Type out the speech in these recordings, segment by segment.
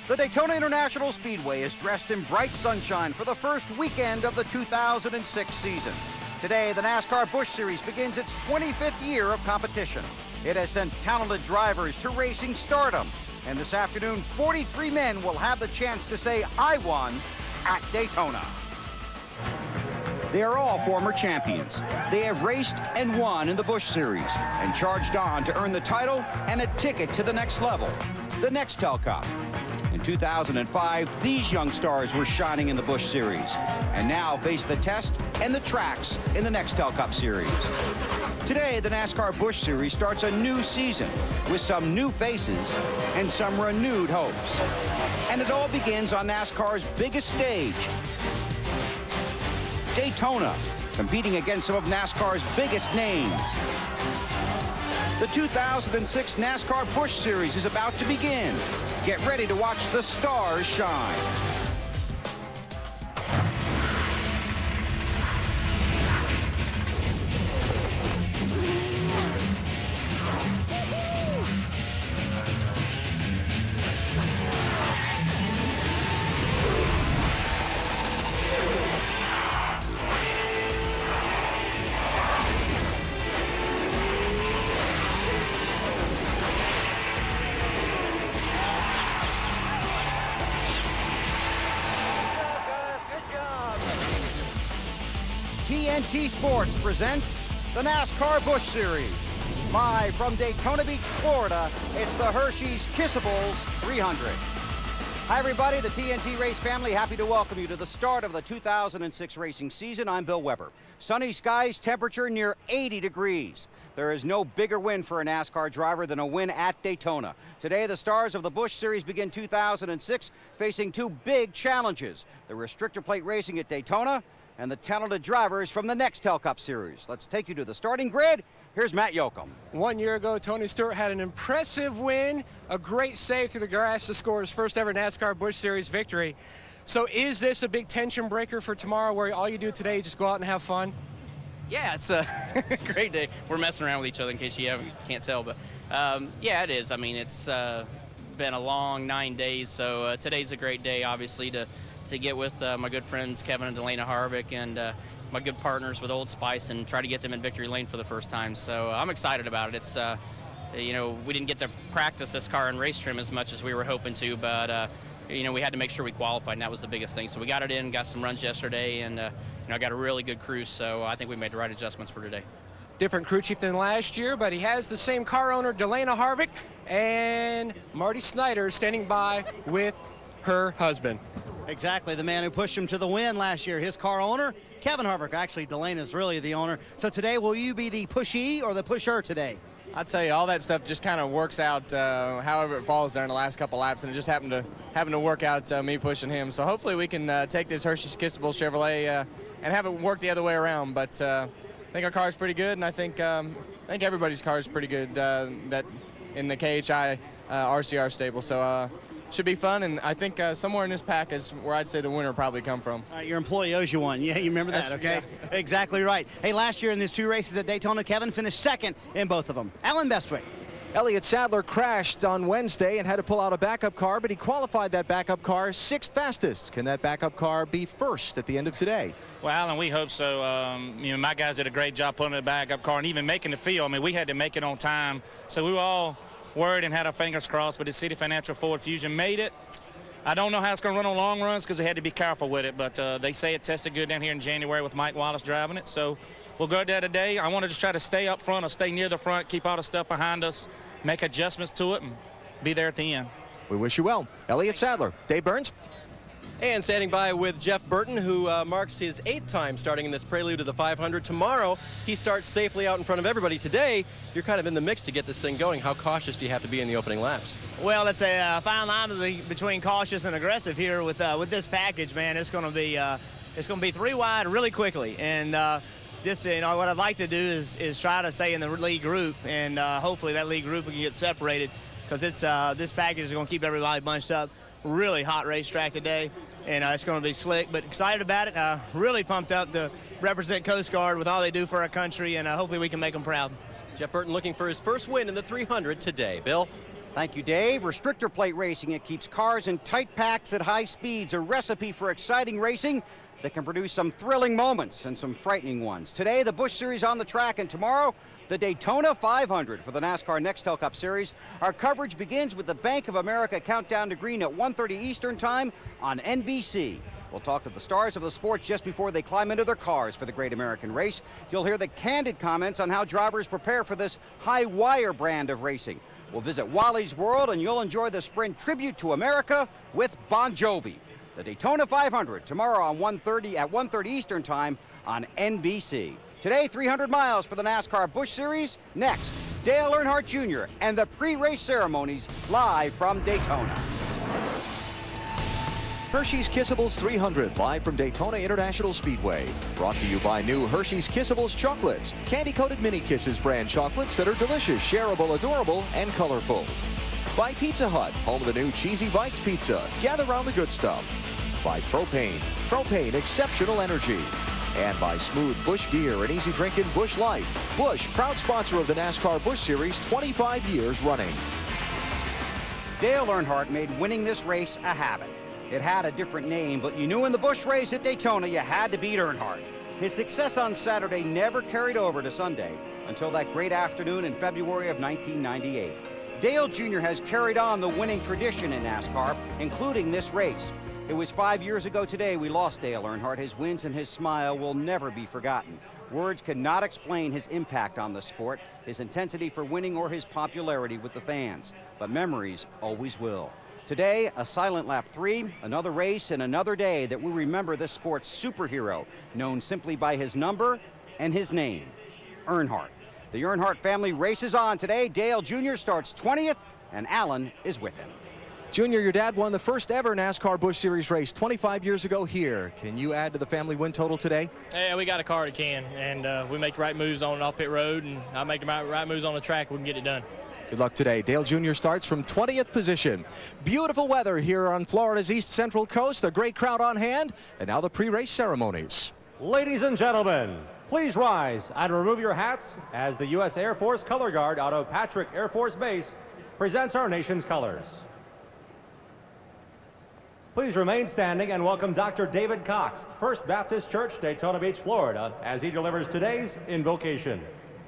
The Daytona International Speedway is dressed in bright sunshine for the first weekend of the 2006 season. Today, the NASCAR Busch Series begins its 25th year of competition. It has sent talented drivers to racing stardom. And this afternoon, 43 men will have the chance to say, "I won" at Daytona. They are all former champions. They have raced and won in the Busch Series and charged on to earn the title and a ticket to the next level, the Nextel Cup. In 2005, these young stars were shining in the Busch Series and now face the test and the tracks in the Nextel Cup Series. Today, the NASCAR Busch Series starts a new season with some new faces and some renewed hopes. And it all begins on NASCAR's biggest stage, Daytona, competing against some of NASCAR's biggest names. The 2006 NASCAR Busch Series is about to begin. Get ready to watch the stars shine. TNT Sports presents the NASCAR Busch Series. Live from Daytona Beach, Florida, it's the Hershey's Kissables 300. Hi everybody, the TNT Race family, happy to welcome you to the start of the 2006 racing season. I'm Bill Weber. Sunny skies, temperature near 80 degrees. There is no bigger win for a NASCAR driver than a win at Daytona. Today, the stars of the Busch Series begin 2006 facing two big challenges: the restrictor plate racing at Daytona and the talented drivers from the Nextel Cup Series. Let's take you to the starting grid. Here's Matt Yoakum. 1 year ago, Tony Stewart had an impressive win, a great save through the grass to score his first ever NASCAR Busch Series victory. So is this a big tension breaker for tomorrow where all you do today is just go out and have fun? Yeah, it's a great day. We're messing around with each other in case you can't tell, but yeah, it is. I mean, it's been a long 9 days, so today's a great day, obviously, to get with my good friends Kevin and Delana Harvick and my good partners with Old Spice and try to get them in victory lane for the first time. So I'm excited about it. It's, you know, we didn't get to practice this car in race trim as much as we were hoping to, but, you know, we had to make sure we qualified, and that was the biggest thing. So we got it in, got some runs yesterday, and, you know, I got a really good crew, so I think we made the right adjustments for today. Different crew chief than last year, but he has the same car owner, Delana Harvick, and Marty Snyder standing by with her husband. Exactly, the man who pushed him to the win last year, his car owner, Kevin Harvick. Actually, Delana's really the owner. So today, will you be the pushee or the pusher today? I'd tell you, all that stuff just kind of works out however it falls there in the last couple laps, and it just happened to work out me pushing him. So hopefully we can take this Hershey's Kissables Chevrolet and have it work the other way around. But I think our car is pretty good, and I think everybody's car is pretty good that in the KHI RCR stable. So. Should be fun, and I think somewhere in this pack is where I'd say the winner will probably come from. Your employee owes you one. Yeah, you remember that, okay? Yeah. Exactly right. Hey, last year in these two races at Daytona, Kevin finished second in both of them. Alan Bestwick. Elliott Sadler crashed on Wednesday and had to pull out a backup car, but he qualified that backup car 6th fastest. Can that backup car be first at the end of today? Well, Alan, we hope so. You know, my guys did a great job putting the backup car and even making the field. I mean, we had to make it on time, so we were all worried and had our fingers crossed, but the City Financial Ford Fusion made it. I don't know how it's going to run on long runs because we had to be careful with it, but they say it tested good down here in January with Mike Wallace driving it, so we'll go there today. I want to just try to stay up front or stay near the front, keep all the stuff behind us, make adjustments to it, and be there at the end. We wish you well. Elliott Sadler. Dave Burns. And standing by with Jeff Burton, who marks his 8th time starting in this prelude to the 500. Tomorrow, he starts safely out in front of everybody. Today, you're kind of in the mix to get this thing going. How cautious do you have to be in the opening laps? Well, it's a fine line between cautious and aggressive here with this package, man. It's going to be 3 wide really quickly, and just you know what I'd like to do is try to stay in the lead group, and hopefully that lead group can get separated because it's this package is going to keep everybody bunched up. Really hot racetrack today, and it's going to be slick, but excited about it. Really pumped up to represent Coast Guard with all they do for our country, and hopefully we can make them proud. Jeff Burton looking for his first win in the 300 today. Bill? Thank you, Dave. Restrictor plate racing. It keeps cars in tight packs at high speeds. A recipe for exciting racing that can produce some thrilling moments and some frightening ones. Today, the Busch Series on the track, and tomorrow, the Daytona 500 for the NASCAR Nextel Cup Series. Our coverage begins with the Bank of America Countdown to Green at 1:30 Eastern Time on NBC. We'll talk to the stars of the sport just before they climb into their cars for the Great American Race. You'll hear the candid comments on how drivers prepare for this high-wire brand of racing. We'll visit Wally's World, and you'll enjoy the Sprint Tribute to America with Bon Jovi. The Daytona 500 tomorrow on 1:30 Eastern Time on NBC. Today, 300 miles for the NASCAR Busch Series. Next, Dale Earnhardt Jr. and the pre-race ceremonies live from Daytona. Hershey's Kissables 300 live from Daytona International Speedway. Brought to you by new Hershey's Kissables chocolates. Candy-coated mini kisses brand chocolates that are delicious, shareable, adorable, and colorful. By Pizza Hut, home of the new Cheesy Bites Pizza. Gather around the good stuff. By Propane. Propane Exceptional Energy. And by Smooth Busch Beer and easy drinking Busch Light. Busch, proud sponsor of the NASCAR Busch Series, 25 years running. Dale Earnhardt made winning this race a habit. It had a different name, but you knew in the Busch race at Daytona you had to beat Earnhardt. His success on Saturday never carried over to Sunday until that great afternoon in February of 1998. Dale Jr. has carried on the winning tradition in NASCAR, including this race. It was 5 years ago today we lost Dale Earnhardt. His wins and his smile will never be forgotten. Words cannot explain his impact on the sport, his intensity for winning, or his popularity with the fans. But memories always will. Today, a silent lap 3, another race and another day that we remember this sport's superhero, known simply by his number and his name, Earnhardt. The Earnhardt family races on today. Dale Jr. starts 20th, and Alan is with him. Junior, your dad won the first ever NASCAR Busch Series race 25 years ago here. Can you add to the family win total today? Yeah, we got a car that can, and we make the right moves on and off pit road, and I make the right moves on the track. We can get it done. Good luck today. Dale Jr. starts from 20th position. Beautiful weather here on Florida's east central coast. A great crowd on hand. And now the pre-race ceremonies. Ladies and gentlemen, please rise and remove your hats as the U.S. Air Force Color Guard out of Patrick Air Force Base presents our nation's colors. Please remain standing and welcome Dr. David Cox, First Baptist Church, Daytona Beach, Florida, as he delivers today's invocation.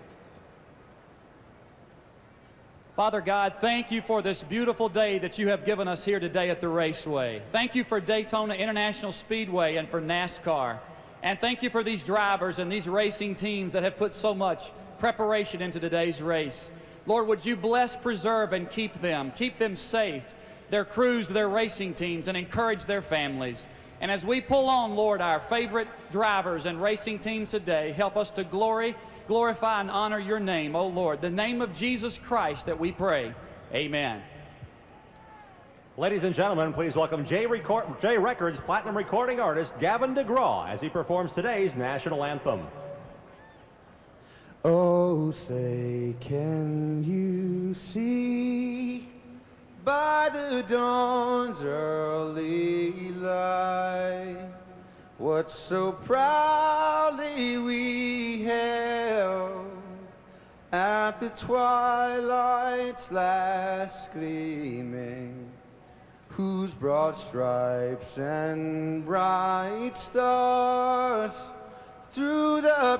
Father God, thank you for this beautiful day that you have given us here today at the Raceway. Thank you for Daytona International Speedway and for NASCAR. And thank you for these drivers and these racing teams that have put so much preparation into today's race. Lord, would you bless, preserve, and keep them safe, their crews, their racing teams, and encourage their families. And as we pull on, Lord, our favorite drivers and racing teams today, help us to glorify and honor your name, oh Lord, the name of Jesus Christ that we pray. Amen. Ladies and gentlemen, please welcome J Records platinum recording artist Gavin DeGraw as he performs today's national anthem. Oh, say, can you see by the dawn's early light what so proudly we held at the twilight's last gleaming, whose broad stripes and bright stars through the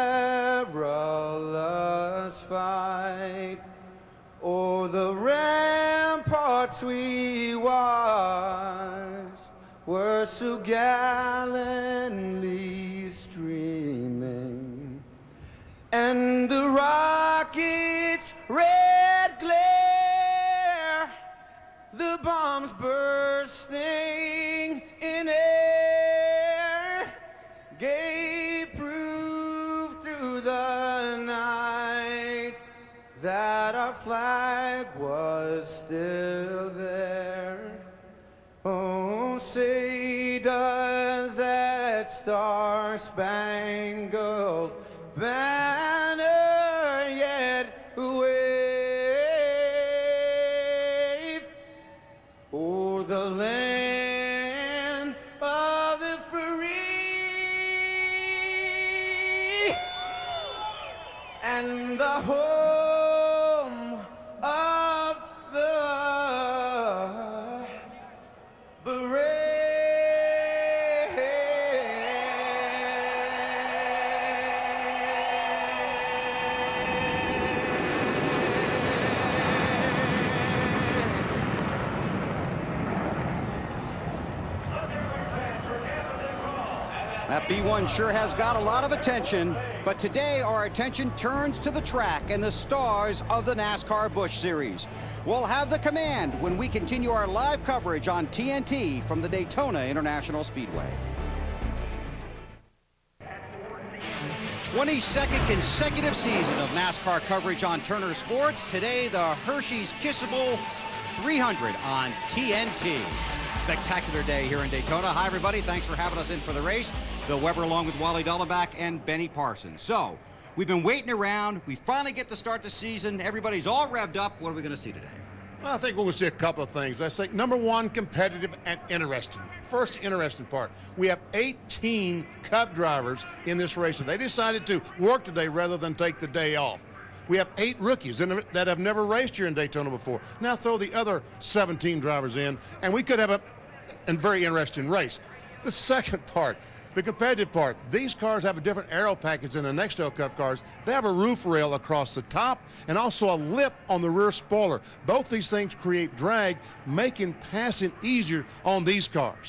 perilous fight o'er the ramparts we watched were so gallantly streaming, and the rockets' red glare, the bombs bursting in air, gave proof through the night that our flag was still there. Oh, say, does that star-spangled banner yet wave o'er the land of the free and the home of the That B1 sure has got a lot of attention, but today our attention turns to the track and the stars of the NASCAR Busch Series. We'll have the command when we continue our live coverage on TNT from the Daytona International Speedway. 22nd consecutive season of NASCAR coverage on Turner Sports. Today, the Hershey's Kissables 300 on TNT. Spectacular day here in Daytona. Hi, everybody. Thanks for having us in for the race. Bill Weber along with Wally Dellenbach and Benny Parsons. So, we've been waiting around. We finally get to start the season. Everybody's all revved up. What are we going to see today? Well, I think we're going to see a couple of things. I think, number one, competitive and interesting. First interesting part, we have 18 Cup drivers in this race. They decided to work today rather than take the day off. We have 8 rookies that have never raced here in Daytona before. Now throw the other 17 drivers in, and we could have a very interesting race. The second part, the competitive part, these cars have a different aero package than the Nextel Cup cars. They have a roof rail across the top and also a lip on the rear spoiler. Both these things create drag, making passing easier on these cars.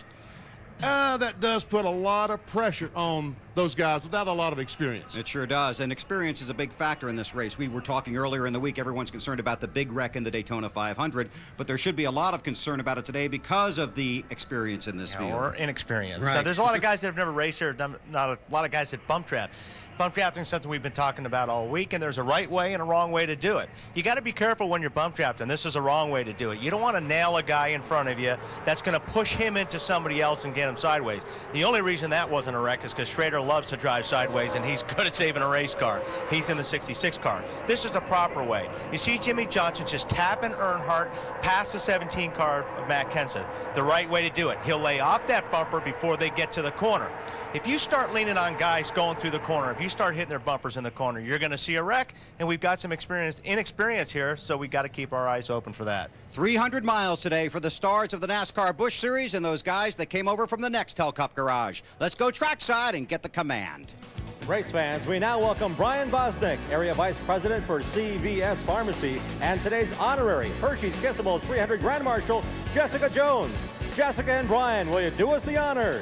That does put a lot of pressure on those guys without a lot of experience. It sure does, and experience is a big factor in this race. We were talking earlier in the week, everyone's concerned about the big wreck in the Daytona 500, but there should be a lot of concern about it today because of the experience in this field. Or inexperience. Right. So there's a lot of guys that have never raced here, not a lot of guys that bump draft. Bump drafting is something we've been talking about all week, and there's a right way and a wrong way to do it. You got to be careful when you're bump drafting. This is a wrong way to do it. You don't want to nail a guy in front of you that's going to push him into somebody else and get him sideways. The only reason that wasn't a wreck is because Schrader loves to drive sideways, and he's good at saving a race car. He's in the 66 car. This is the proper way. You see Jimmy Johnson just tapping Earnhardt past the 17 car of Matt Kenseth. The right way to do it. He'll lay off that bumper before they get to the corner. If you start leaning on guys going through the corner, if you start hitting their bumpers in the corner, you're going to see a wreck, and we've got some inexperience here, so we got to keep our eyes open for that. 300 miles today for the stars of the NASCAR Busch Series and those guys that came over from the Nextel Cup garage. Let's go trackside and get the command. Race fans, we now welcome Brian Bosnick, Area Vice President for CVS Pharmacy, and today's honorary Hershey's Kissables 300 Grand Marshal, Jessica Jones. Jessica and Brian, will you do us the honors?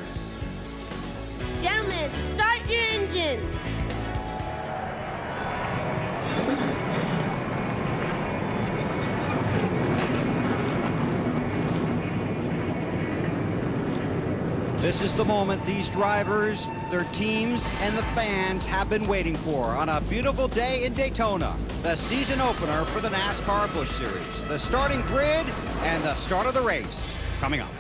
Gentlemen, start your engines. This is the moment these drivers, their teams, and the fans have been waiting for on a beautiful day in Daytona. The season opener for the NASCAR Busch Series. The starting grid and the start of the race coming up.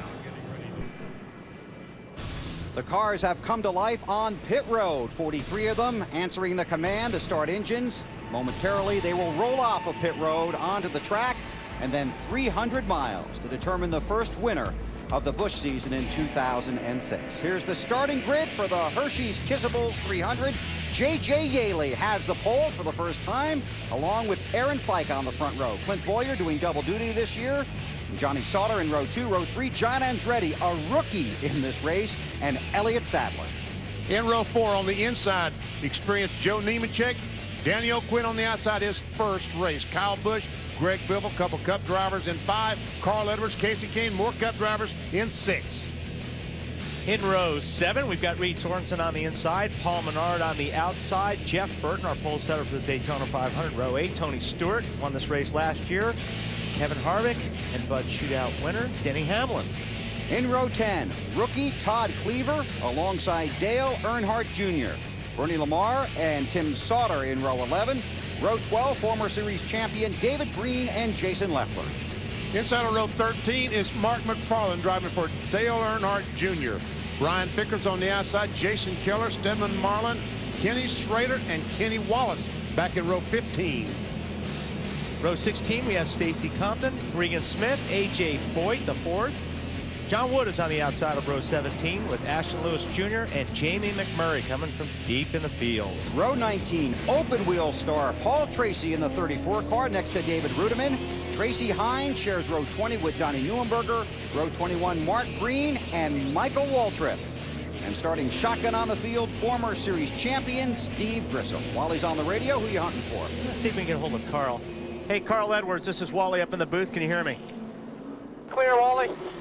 The cars have come to life on pit road, 43 of them answering the command to start engines. Momentarily, they will roll off of pit road onto the track, and then 300 miles to determine the first winner of the Busch season in 2006. Here's the starting grid for the Hershey's Kissables 300. J.J. Yaley has the pole for the first time, along with Aaron Fike on the front row. Clint Boyer doing double duty this year. Johnny Sauter in row 2. Row 3, John Andretti, a rookie in this race, and Elliott Sadler. In row 4 on the inside, experienced Joe Nemechek. Danny O'Quinn on the outside, his first race. Kyle Busch, Greg Biffle, couple Cup drivers in 5. Carl Edwards, Casey Kane, more Cup drivers in 6. In row 7, we've got Reed Sorensen on the inside, Paul Menard on the outside, Jeff Burton, our pole setter for the Daytona 500. Row 8, Tony Stewart won this race last year. Kevin Harvick and Bud Shootout winner, Denny Hamlin. In row 10, rookie Todd Cleaver alongside Dale Earnhardt Jr. Bernie Lamar and Tim Sauter in row 11. Row 12, former series champion David Green and Jason Leffler. Inside of row 13 is Mark McFarland driving for Dale Earnhardt Jr. Brian Vickers on the outside, Jason Keller, Stedman Marlin, Kenny Schrader, and Kenny Wallace back in row 15. Row 16, we have Stacy Compton, Regan Smith, A.J. Foyt, the 4th. John Wood is on the outside of row 17 with Ashton Lewis Jr. and Jamie McMurray coming from deep in the field. Row 19, open wheel star Paul Tracy in the 34 car next to David Rudiman. Tracy Hines shares row 20 with Donnie Neuenberger. Row 21, Mark Green and Michael Waltrip. And starting shotgun on the field, former series champion Steve Grissom. While he's on the radio, who are you hunting for? Let's see if we can get a hold of Carl. Hey, Carl Edwards, this is Wally up in the booth. Can you hear me? Clear, Wally.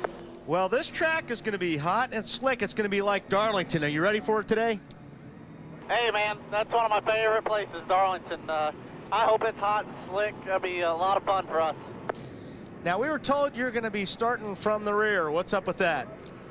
Well, this track is going to be hot and slick. It's going to be like Darlington. Are you ready for it today? Hey, man, that's one of my favorite places, Darlington. I hope it's hot and slick. It'll be a lot of fun for us. Now, we were told you're going to be starting from the rear. What's up with that?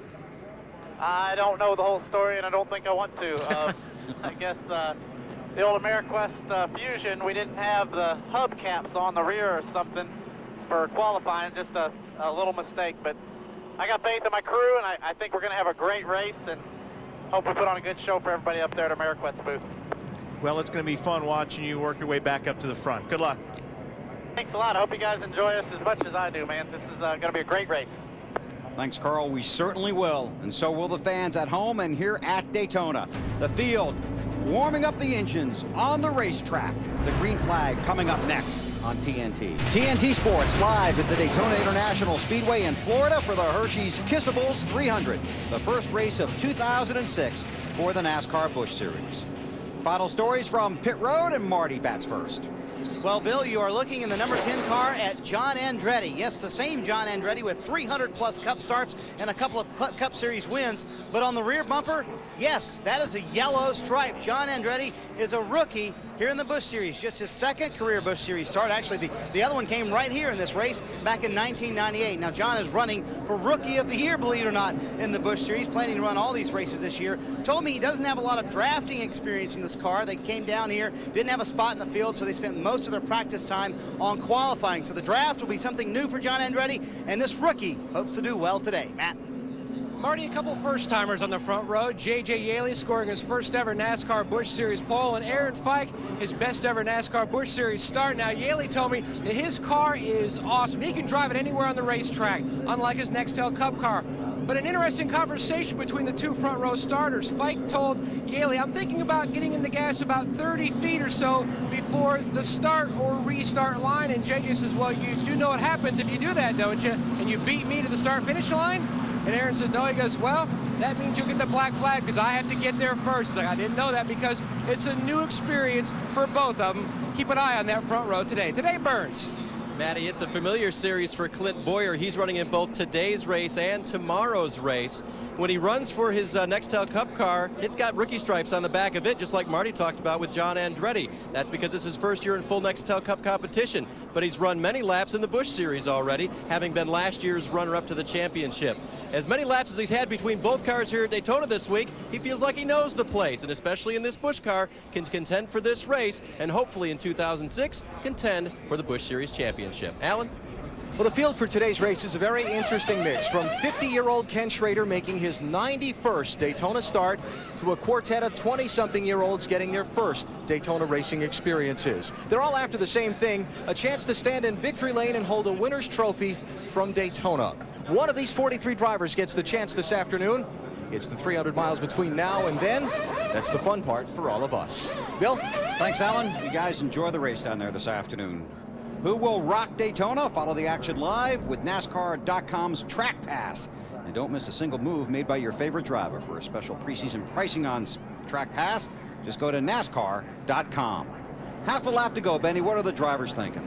I don't know the whole story, and I don't think I want to. I guess the old AmeriQuest Fusion, we didn't have the hubcaps on the rear or something for qualifying. Just a little mistake, but I got faith in my crew, and I think we're going to have a great race, and hope we put on a good show for everybody up there at AmeriQuest booth. Well, it's going to be fun watching you work your way back up to the front. Good luck. Thanks a lot. I hope you guys enjoy us as much as I do, man. This is going to be a great race. Thanks, Carl. We certainly will, and so will the fans at home and here at Daytona. The field warming up the engines on the racetrack. The green flag coming up next on TNT. TNT Sports live at the Daytona International Speedway in Florida for the Hershey's Kissables 300, the first race of 2006 for the NASCAR Busch Series. Final stories from pit road, and Marty bats first. Well, Bill, you are looking in the number 10 car at John Andretti. Yes, the same John Andretti with 300+ Cup starts and a couple of Cup Series wins. But on the rear bumper, yes, that is a yellow stripe. John Andretti is a rookie here in the Busch Series. Just his second career Busch Series start. Actually, the other one came right here in this race back in 1998. Now, John is running for Rookie of the Year, believe it or not, in the Busch Series, planning to run all these races this year. Told me he doesn't have a lot of drafting experience in this car. They came down here, didn't have a spot in the field, so they spent most of their practice time on qualifying. So the draft will be something new for John Andretti, and this rookie hopes to do well today. Matt. Marty, a couple first-timers on the front row. J.J. Yaley scoring his first ever NASCAR Busch Series pole, and Aaron Fike, his best ever NASCAR Busch Series start. Now, Yaley told me that his car is awesome. He can drive it anywhere on the racetrack, unlike his Nextel Cup car. But an interesting conversation between the two front row starters. Fike told Yaley, I'm thinking about getting in the gas about 30 feet or so before the start or restart line. And JJ says, well, you do know what happens if you do that, don't you? And you beat me to the start-finish line? And Aaron says, no. He goes, well, that means you'll get the black flag because I have to get there first. He's like, I didn't know that because it's a new experience for both of them. Keep an eye on that front row today. Today, Burns. Matty, it's a familiar series for Clint Boyer. He's running in both today's race and tomorrow's race. When he runs for his Nextel Cup car, it's got rookie stripes on the back of it, just like Marty talked about with John Andretti. That's because it's his first year in full Nextel Cup competition. But he's run many laps in the Busch Series already, having been last year's runner-up to the championship. As many laps as he's had between both cars here at Daytona this week, he feels like he knows the place, and especially in this Busch car, can contend for this race, and hopefully in 2006, contend for the Busch Series championship. Alan? Well, the field for today's race is a very interesting mix, from 50-year-old Ken Schrader making his 91st Daytona start to a quartet of 20-something-year-olds getting their first Daytona racing experiences. They're all after the same thing, a chance to stand in victory lane and hold a winner's trophy from Daytona. One of these 43 drivers gets the chance this afternoon. It's the 300 miles between now and then. That's the fun part for all of us. Bill? Thanks, Alan. You guys enjoy the race down there this afternoon. Who will rock Daytona? Follow the action live with NASCAR.com's Track Pass. And don't miss a single move made by your favorite driver. For a special preseason pricing on Track Pass, just go to NASCAR.com. Half a lap to go, Benny. What are the drivers thinking?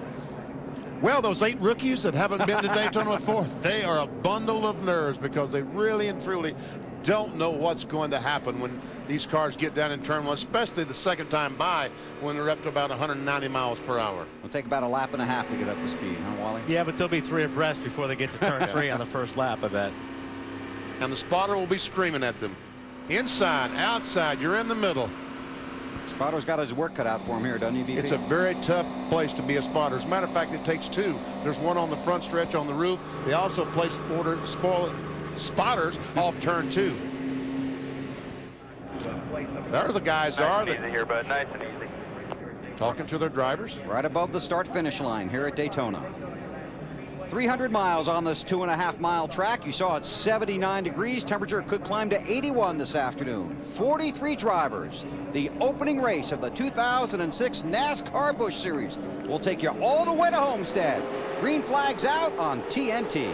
Well, those 8 rookies that haven't been to Daytona before, they are a bundle of nerves because they really and truly don't know what's going to happen when these cars get down in turn one, especially the second time by when they're up to about 190 miles per hour. It'll take about a lap and a half to get up to speed, huh, Wally? Yeah, but they'll be 3 abreast before they get to turn 3 on the first lap, I bet. And the spotter will be screaming at them. Inside, outside, you're in the middle. Spotter's got his work cut out for him here, doesn't he, BP? It's a very tough place to be a spotter. As a matter of fact, it takes 2. There's one on the front stretch on the roof. They also place spotters off turn 2. There the guys are. Nice and easy here, bud. Nice and easy. Talking to their drivers. Right above the start-finish line here at Daytona. 300 miles on this 2.5-mile track. You saw it's 79 degrees. Temperature could climb to 81 this afternoon. 43 drivers. The opening race of the 2006 NASCAR Busch Series will take you all the way to Homestead. Green flags out on TNT.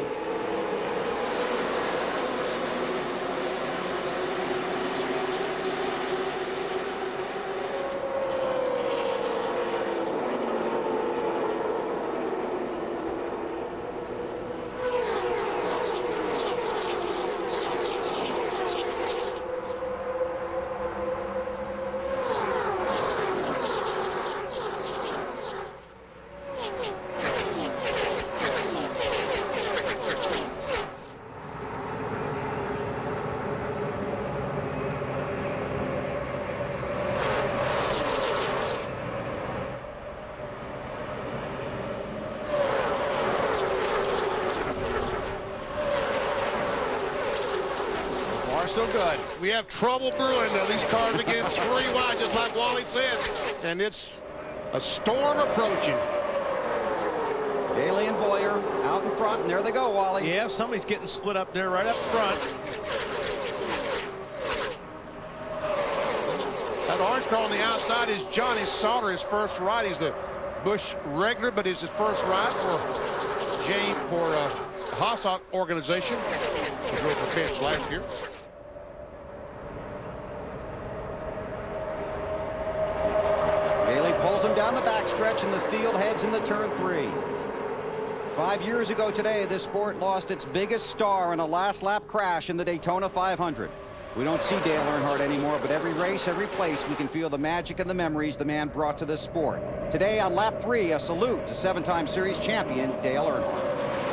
far, so good. We have trouble brewing, though. These cars are getting 3 wide, just like Wally said. And it's a storm approaching. Daly and Boyer out in front, and there they go, Wally. Yeah, somebody's getting split up there right up front. That orange car on the outside is Johnny Sauter, his first ride. He's a Busch regular, but it's his first ride for Jane for Haas organization. He drove for Finch last year. Daly pulls him down the backstretch, and the field heads into turn 3. 5 years ago today, this sport lost its biggest star in a last lap crash in the Daytona 500. We don't see Dale Earnhardt anymore, but every race, every place, we can feel the magic and the memories the man brought to this sport. Today on lap 3, a salute to 7-time series champion Dale Earnhardt.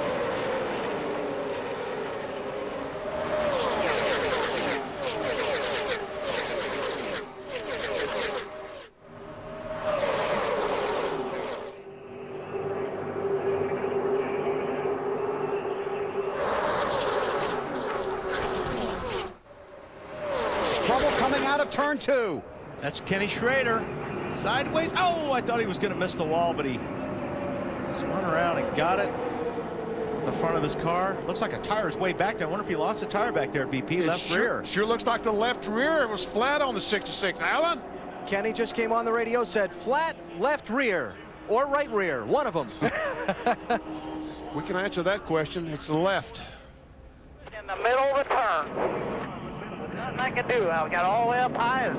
Turn 2. That's Kenny Schrader. Sideways. Oh, I thought he was going to miss the wall, but he spun around and got it at the front of his car. Looks like a tire's way back there. I wonder if he lost a tire back there, BP. Left rear. Sure looks like the left rear. It was flat on the 66. Alan? Kenny just came on the radio, said flat left rear or right rear. One of them. We can answer that question. It's the left. In the middle of the turn. Nothing I can do. I got all the way up high.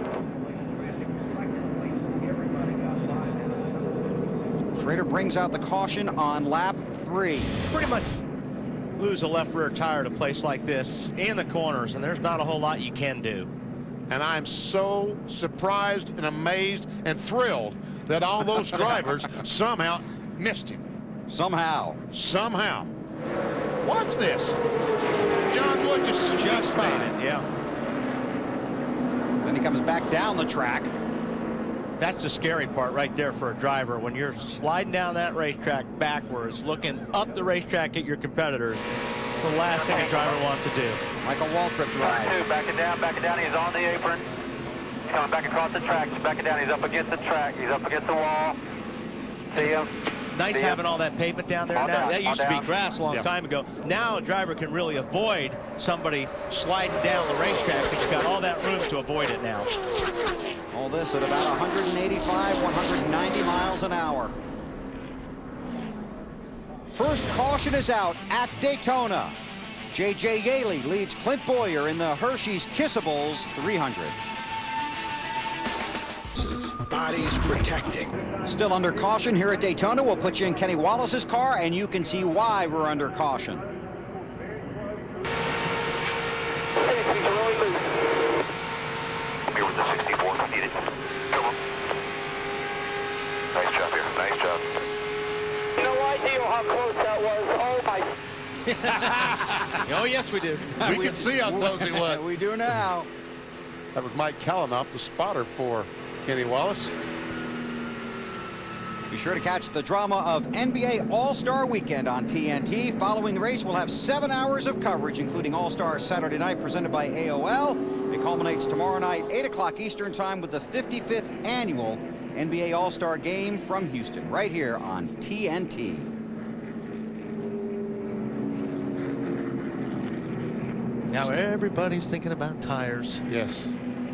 Schrader brings out the caution on lap 3. Pretty much lose a left rear tire at a place like this in the corners, and there's not a whole lot you can do. And I'm so surprised and amazed and thrilled that all those drivers somehow missed him. Somehow. Watch this. John Wood just made it, yeah. Then he comes back down the track. That's the scary part right there for a driver. When you're sliding down that racetrack backwards, looking up the racetrack at your competitors, the last thing a driver wants to do. Michael Waltrip's ride. Backing down. He's on the apron. He's coming back across the track. He's backing down. He's up against the track. He's up against the wall. See him. Nice having all that pavement down there now. That used to be grass a long time ago. Now a driver can really avoid somebody sliding down the racetrack because you've got all that room to avoid it now. All this at about 185, 190 miles an hour. First caution is out at Daytona. J.J. Yaley leads Clint Boyer in the Hershey's Kissables 300. Bodies protecting. Still under caution here at Daytona. We'll put you in Kenny Wallace's car, and you can see why we're under caution. Here with the 64 if needed. Come on. Nice job here. Nice job. No idea how close that was. Oh my. Oh yes, we do. We can see how close he was. We do now. That was Mike Kalanoff, the spotter for Kenny Wallace. Be sure to catch the drama of NBA All-Star Weekend on TNT. Following the race, we'll have 7 hours of coverage, including All-Star Saturday Night presented by AOL. It culminates tomorrow night, 8 o'clock Eastern Time, with the 55th annual NBA All-Star Game from Houston, right here on TNT. Now everybody's thinking about tires. Yes.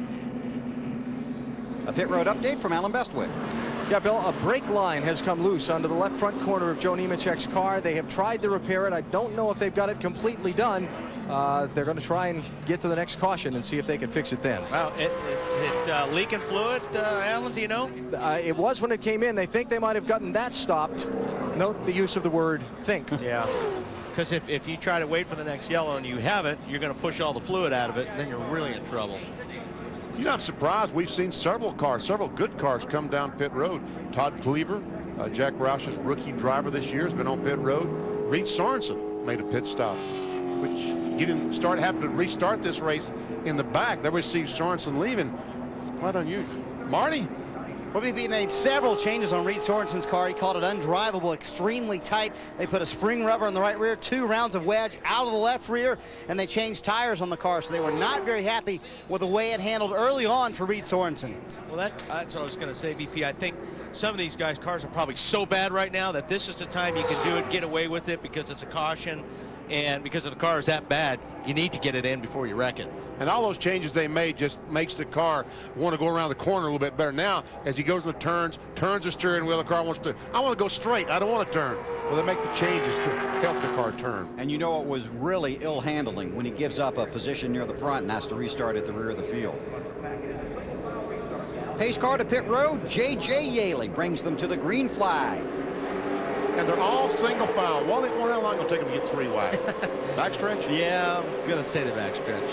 A pit road update from Alan Bestwick. Yeah, Bill, a brake line has come loose onto the left front corner of Joe Nemechek's car. They have tried to repair it. I don't know if they've got it completely done. They're going to try and get to the next caution and see if they can fix it then. Wow, is it leaking fluid, Alan, do you know? It was when it came in. They think they might have gotten that stopped. Note the use of the word think. Yeah, because if you try to wait for the next yellow and you haven't, you're going to push all the fluid out of it, and then you're really in trouble. You know, I'm surprised. We've seen several good cars come down pit road. Todd Cleaver, Jack Roush's rookie driver this year, has been on pit road. Reed Sorensen made a pit stop, which having to restart this race in the back. There we see Sorensen leaving. It's quite unusual. Marty, Well, BP made several changes on Reed Sorensen's car. He called it undrivable, extremely tight. They put a spring rubber on the right rear, 2 rounds of wedge out of the left rear, and they changed tires on the car. So they were not very happy with the way it handled early on for Reed Sorensen. Well, that's what I was going to say, BP. I think some of these guys' cars are probably so bad right now that this is the time you can do it, get away with it, because it's a caution. And because the car is that bad, you need to get it in before you wreck it. And all those changes they made just makes the car want to go around the corner a little bit better. Now, as he goes in the turns the steering wheel, the car wants to, I want to go straight, I don't want to turn. Well, they make the changes to help the car turn. And you know it was really ill handling when he gives up a position near the front and has to restart at the rear of the field. Pace car to pit road, J.J. Yaley brings them to the green flag. And they're all single file. How long will it take them to get 3 wide? Backstretch? Yeah, I'm going to say the backstretch.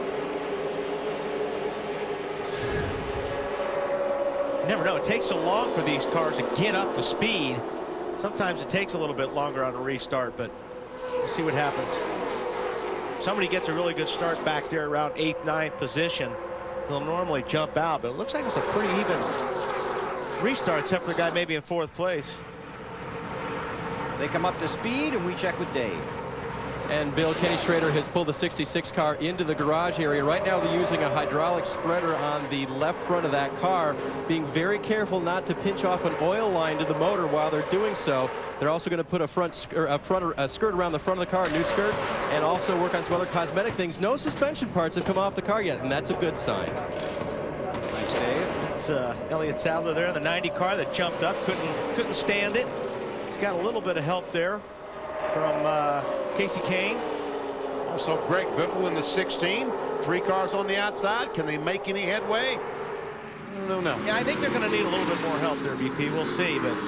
You never know. It takes so long for these cars to get up to speed. Sometimes it takes a little bit longer on a restart, but we'll see what happens. Somebody gets a really good start back there around 8th, 9th position. They'll normally jump out, but it looks like it's a pretty even restart, except for the guy maybe in 4th place. They come up to speed, and we check with Dave. And Bill, Kenny Schrader has pulled the 66 car into the garage area. Right now they're using a hydraulic spreader on the left front of that car, being very careful not to pinch off an oil line to the motor while they're doing so. They're also going to put a skirt around the front of the car, a new skirt, and also work on some other cosmetic things. No suspension parts have come off the car yet, and that's a good sign. Thanks, Dave. That's Elliott Sadler there in the 90 car that jumped up, couldn't stand it. He's got a little bit of help there from Casey Kane. Also Greg Biffle in the 16. 3 cars on the outside. Can they make any headway? I don't know. Yeah, I think they're going to need a little bit more help there, BP. We'll see, but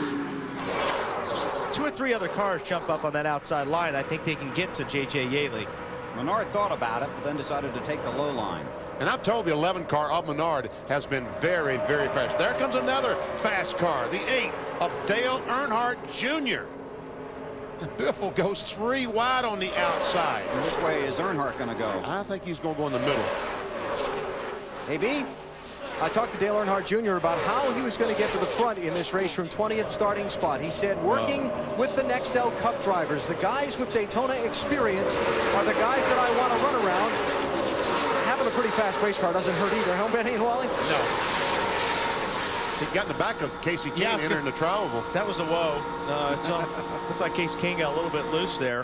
2 or 3 other cars jump up on that outside line. I think they can get to J.J. Yaley. Menard thought about it, but then decided to take the low line. And I'm told the 11 car of Menard has been very, very fast. There comes another fast car, the 8 of Dale Earnhardt Jr. And Biffle goes 3 wide on the outside. And which way is Earnhardt going to go? I think he's going to go in the middle. AB, I talked to Dale Earnhardt Jr. about how he was going to get to the front in this race from 20th starting spot. He said working with the Nextel Cup drivers, the guys with Daytona experience are the guys that I want to run around. Having a pretty fast race car doesn't hurt either, huh, Benny and Wally? No. He got in the back of Casey Kane entering the trial. That was the woe. Looks like Casey Kane got a little bit loose there.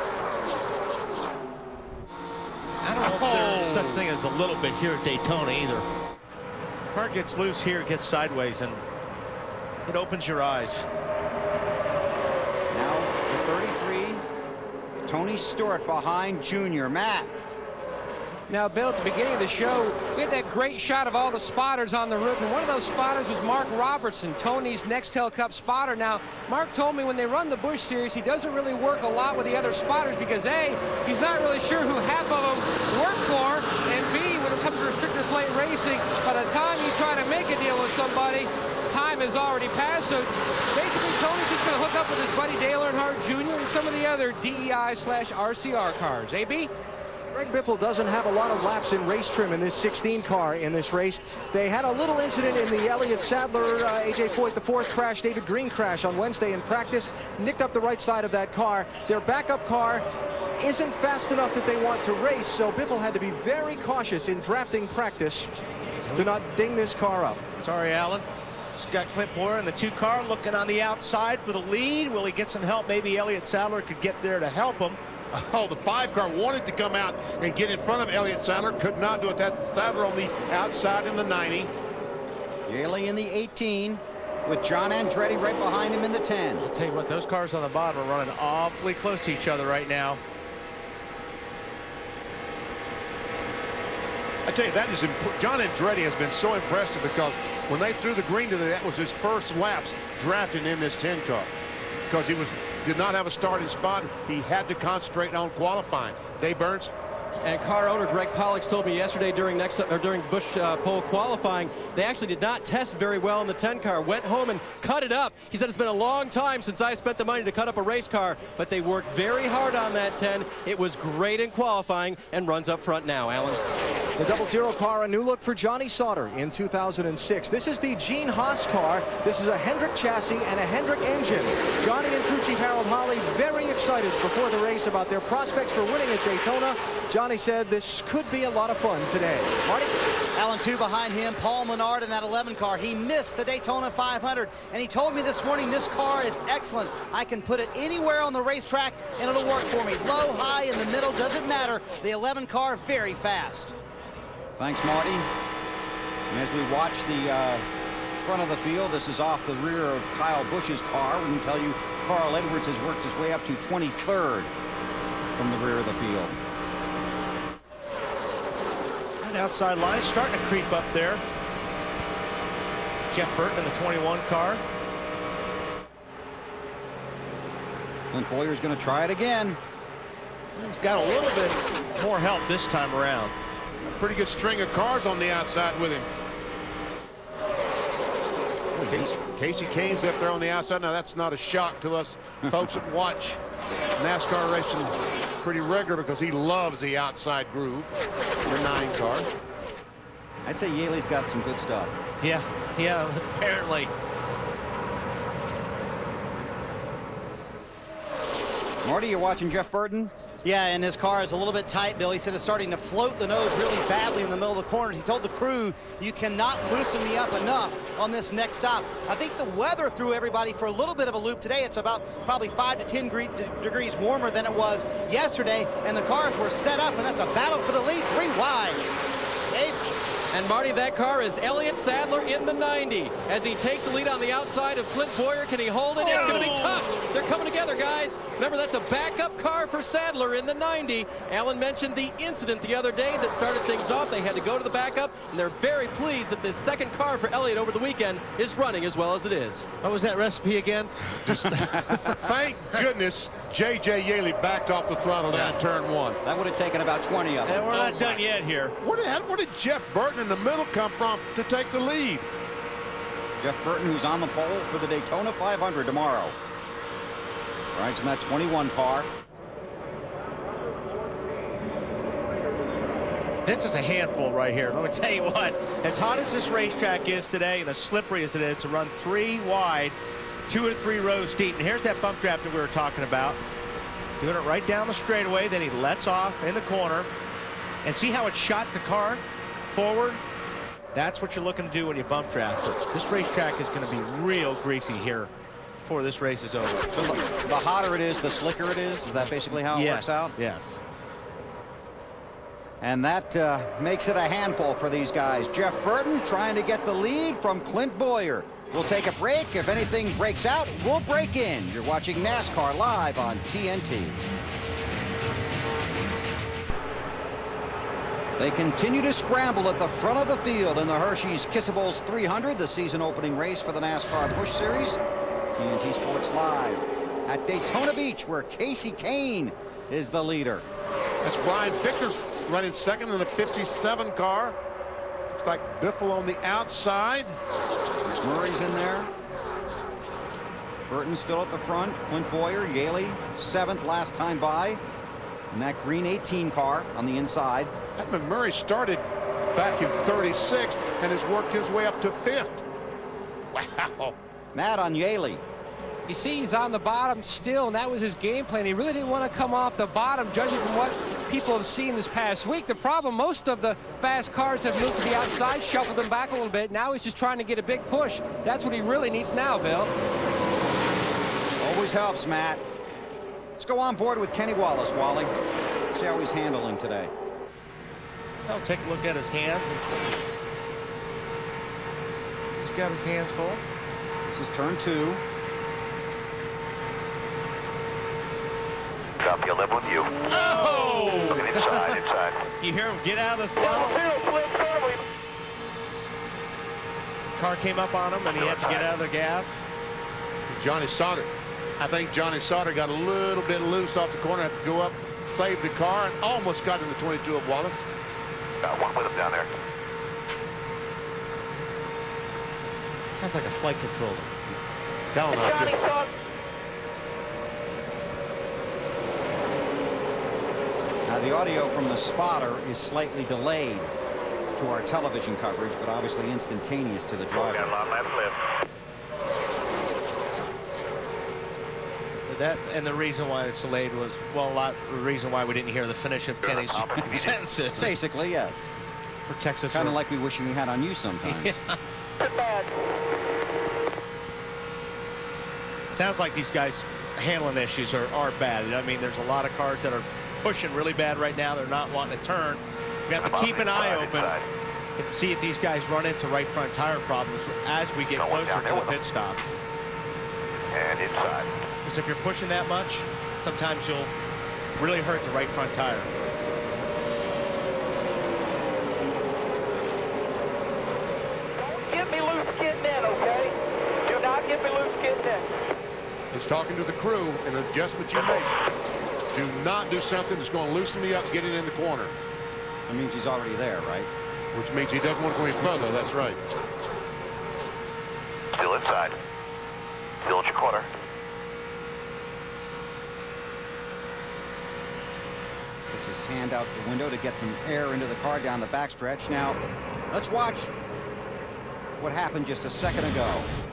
I don't know if there's such thing as a little bit here at Daytona either. Car gets loose here, gets sideways, and it opens your eyes. Now the 33, Tony Stewart behind Junior. Matt. Now, Bill, at the beginning of the show, we had that great shot of all the spotters on the roof, and one of those spotters was Mark Robertson, Tony's Nextel Cup spotter. Now, Mark told me when they run the Busch Series, he doesn't really work a lot with the other spotters because, A, he's not really sure who half of them work for, and B, when it comes to restrictor plate racing, by the time you try to make a deal with somebody, time has already passed. So basically, Tony's just going to hook up with his buddy Dale Earnhardt Jr. and some of the other DEI/RCR cars. AB? Greg Biffle doesn't have a lot of laps in race trim in this 16 car in this race. They had a little incident in the Elliott Sadler, A.J. Foyt the 4th crash, David Green crash on Wednesday in practice, nicked up the right side of that car. Their backup car isn't fast enough that they want to race, so Biffle had to be very cautious in drafting practice to not ding this car up. Sorry, Alan. Just got Clint Boyer in the 2 car looking on the outside for the lead. Will he get some help? Maybe Elliott Sadler could get there to help him. Oh, the 5 car wanted to come out and get in front of Elliott Sadler. Could not do it. That's Sadler on the outside in the 90. Yaley in the 18 with John Andretti right behind him in the 10. I'll tell you what, those cars on the bottom are running awfully close to each other right now. I tell you, that is John Andretti has been so impressive because when they threw the green today, that was his first laps drafting in this 10 car because he did not have a starting spot. He had to concentrate on qualifying. Dave Burns, And car owner Greg Pollux told me yesterday during Busch pole qualifying, they actually did not test very well in the 10 car. Went home and cut it up. He said it's been a long time since I spent the money to cut up a race car, but they worked very hard on that 10. It was great in qualifying and runs up front now, Alan. The 00 car, a new look for Johnny Sauter in 2006. This is the Gene Haas car. This is a Hendrick chassis and a Hendrick engine. Johnny and crew chief Harold Holley very excited before the race about their prospects for winning at Daytona. Johnny said this could be a lot of fun today. Marty? Alan, 2 behind him, Paul Menard in that 11 car. He missed the Daytona 500, and he told me this morning this car is excellent. I can put it anywhere on the racetrack, and it'll work for me. Low, high, in the middle, doesn't matter. The 11 car, very fast. Thanks, Marty. And as we watch the front of the field, this is off the rear of Kyle Busch's car. We can tell you Carl Edwards has worked his way up to 23rd from the rear of the field. That outside line starting to creep up there. Jeff Burton in the 21 car. Clint Boyer's going to try it again. He's got a little bit more help this time around. A pretty good string of cars on the outside with him. Casey Kane's up there on the outside. Now, that's not a shock to us folks that watch NASCAR racing pretty regular, because he loves the outside groove. The 9 car. I'd say Yaley's got some good stuff. Yeah, apparently. Marty, you're watching Jeff Burton? Yeah, and his car is a little bit tight, Bill. He said it's starting to float the nose really badly in the middle of the corners. He told the crew, you cannot loosen me up enough on this next stop. I think the weather threw everybody for a little bit of a loop today. It's about probably 5 to 10 degrees warmer than it was yesterday, and the cars were set up, and that's a battle for the lead, 3 wide. Dave? And Marty, that car is Elliott Sadler in the 90. As he takes the lead on the outside of Clint Boyer, can he hold it? It's going to be tough. They're coming together, guys. Remember, that's a backup car for Sadler in the 90. Alan mentioned the incident the other day that started things off. They had to go to the backup, and they're very pleased that this second car for Elliott over the weekend is running as well as it is. What was that recipe again? Thank goodness J.J. Yaley backed off the throttle down turn 1. That would have taken about 20 of them. And we're not done yet here. Where did Jeff Burton in the middle come from to take the lead? Jeff Burton, who's on the pole for the Daytona 500 tomorrow. Rides in that 21 car. This is a handful right here. Let me tell you what, as hot as this racetrack is today and as slippery as it is, to run 3 wide, 2 or 3 rows deep. And here's that bump draft that we were talking about. Doing it right down the straightaway, then he lets off in the corner. And see how it shot the car forward? That's what you're looking to do when you bump draft. But this racetrack is going to be real greasy here before this race is over. So the hotter it is, the slicker it is? Is that basically how it works out? Yes. And that makes it a handful for these guys. Jeff Burton trying to get the lead from Clint Boyer. We'll take a break. If anything breaks out, we'll break in. You're watching NASCAR live on TNT. They continue to scramble at the front of the field in the Hershey's Kissables 300, the season opening race for the NASCAR Busch Series. TNT Sports Live at Daytona Beach, where Casey Kane is the leader. That's Brian Vickers running second in the 57 car. Looks like Biffle on the outside. Murray's in there. Burton still at the front. Clint Boyer, Yaley, 7th last time by. And that green 18 car on the inside. Edmund Murray started back in 36th and has worked his way up to 5th. Wow. Matt on Yaley. You see, he's on the bottom still, and that was his game plan. He really didn't want to come off the bottom, judging from what people have seen this past week. The problem, most of the fast cars have moved to the outside, shuffled them back a little bit. Now he's just trying to get a big push. That's what he really needs now, Bill. Always helps, Matt. Let's go on board with Kenny Wallace, Wally. See how he's handling today. I'll take a look at his hands. He's got his hands full. This is turn 2. Copy, 11 with you. Oh! Inside. You hear him get out of the throttle? Car came up on him, and he had to get out of the gas. Johnny Sauter. I think Johnny Sauter got a little bit loose off the corner, had to go up saved the car and almost got in the 22 of Wallace. Got one with him down there. Sounds like a flight controller. Now the audio from the spotter is slightly delayed to our television coverage, but obviously instantaneous to the driver. Got a lot of laps left. That and the reason why it's delayed was, well, the reason why we didn't hear the finish of Kenny's sentences. Basically, yes. Protects us. Kind of like we wish we had on you sometimes. Yeah. Sounds like these guys handling issues are bad. I mean, there's a lot of cars that are pushing really bad right now. They're not wanting to turn. We have to keep an eye open and see if these guys run into right front tire problems as we get closer to the pit stops. And inside. Because if you're pushing that much, sometimes you'll really hurt the right front tire. Don't get me loose getting in, okay? Do not get me loose getting in. He's talking to the crew, an adjustment you make. Do not do something that's going to loosen me up getting in the corner. That means he's already there, right? Which means he doesn't want to go any further. That's right. Still inside. Still at your corner. Sticks his hand out the window to get some air into the car down the backstretch. Now, let's watch what happened just a second ago.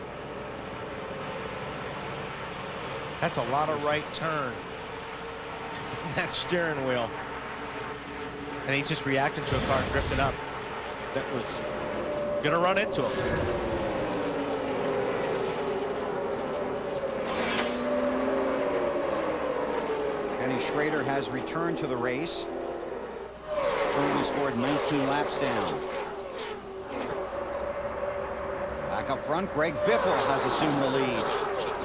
That's a lot of right turn. That steering wheel. And he's just reacting to a car drifting up. That was gonna run into him. Kenny Schrader has returned to the race. Currently scored 19 laps down. Back up front, Greg Biffle has assumed the lead.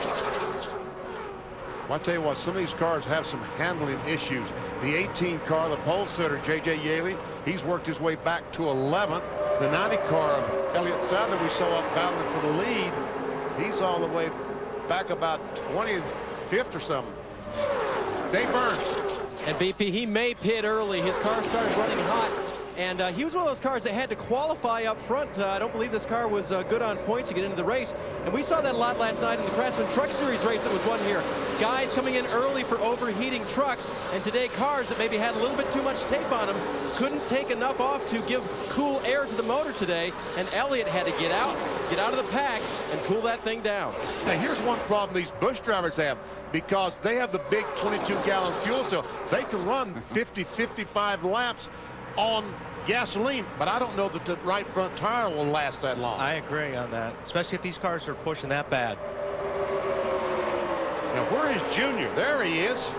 Well, I tell you what, some of these cars have some handling issues. The 18 car, the pole sitter, J.J. Yaley, he's worked his way back to 11th. The 90 car of Elliott Sadler we saw up battling for the lead. He's all the way back about 25th or something. Dave Burns. And BP, he may pit early. His car started running hot. And he was one of those cars that had to qualify up front. I don't believe this car was good on points to get into the race. And we saw that a lot last night in the Craftsman Truck Series race that was won here. Guys coming in early for overheating trucks. And today, cars that maybe had a little bit too much tape on them couldn't take enough off to give cool air to the motor today. And Elliott had to get out of the pack, and cool that thing down. Now, here's one problem these Busch drivers have. Because they have the big 22-gallon fuel cell, they can run 50, 55 laps on gasoline, but I don't know that the right front tire will last that long. I agree on that, especially if these cars are pushing that bad. Now, where is Junior? There he is.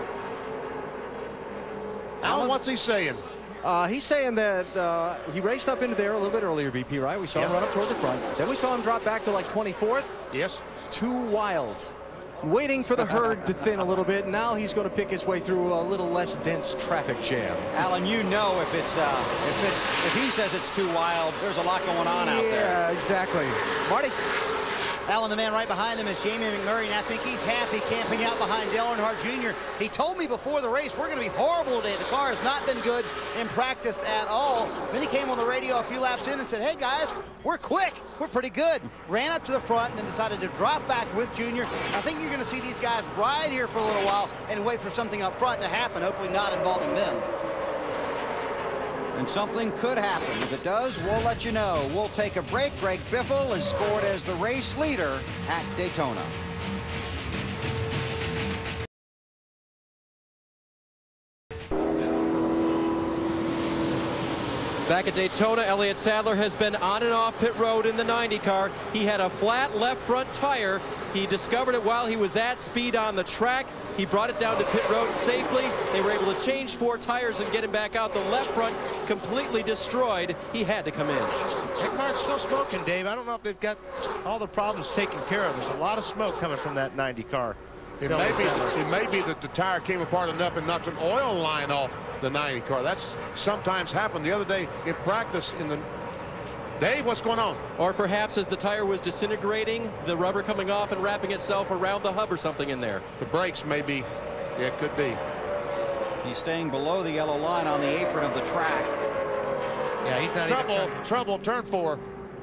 Alan, what's he saying? He's saying that he raced up into there a little bit earlier, BP, right? We saw him run up toward the front. Then we saw him drop back to like 24th. Yes. Too wild. Waiting for the herd to thin a little bit. Now he's going to pick his way through a little less dense traffic jam. Alan, you know if he says it's too wild, there's a lot going on out there. Yeah, exactly. Marty. Alan, the man right behind him is Jamie McMurray, and I think he's happy camping out behind Dale Earnhardt Jr. He told me before the race, we're going to be horrible today. The car has not been good in practice at all. Then he came on the radio a few laps in and said, hey, guys, we're quick. We're pretty good. Ran up to the front and then decided to drop back with Junior. I think you're going to see these guys ride here for a little while and wait for something up front to happen, hopefully not involving them. And something could happen. If it does, we'll let you know. We'll take a break. Greg Biffle is scored as the race leader at Daytona. Back at Daytona, Elliott Sadler has been on and off pit road in the 90 car. He had a flat left front tire. He discovered it while he was at speed on the track. He brought it down to pit road safely. They were able to change 4 tires and get him back out. The left front completely destroyed. He had to come in. That car's still smoking, Dave. I don't know if they've got all the problems taken care of. There's a lot of smoke coming from that 90 car. It may be that the tire came apart enough and knocked an oil line off the 90 car. That's sometimes happened. The other day in practice in the... Dave, what's going on? Or perhaps as the tire was disintegrating, the rubber coming off and wrapping itself around the hub or something in there. The brakes may be... Yeah, it could be. He's staying below the yellow line on the apron of the track. Yeah, he's not Trouble, turn 4.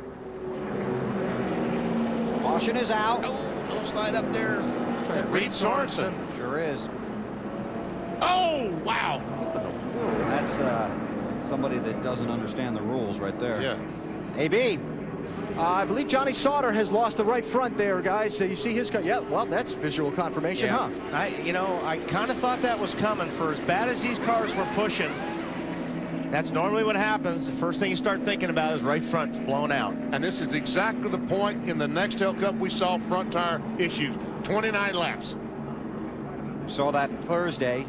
Caution is out. Oh, don't slide up there. Reed Sorensen. Sure is. Oh, wow. That's somebody that doesn't understand the rules right there. Yeah. AB. I believe Johnny Sauter has lost the right front there, guys. You see his car. Yeah, well, that's visual confirmation, huh? I kind of thought that was coming. For as bad as these cars were pushing, that's normally what happens. The first thing you start thinking about is right front blown out. And this is exactly the point in the Nextel Cup we saw front tire issues. 29 laps. Saw that Thursday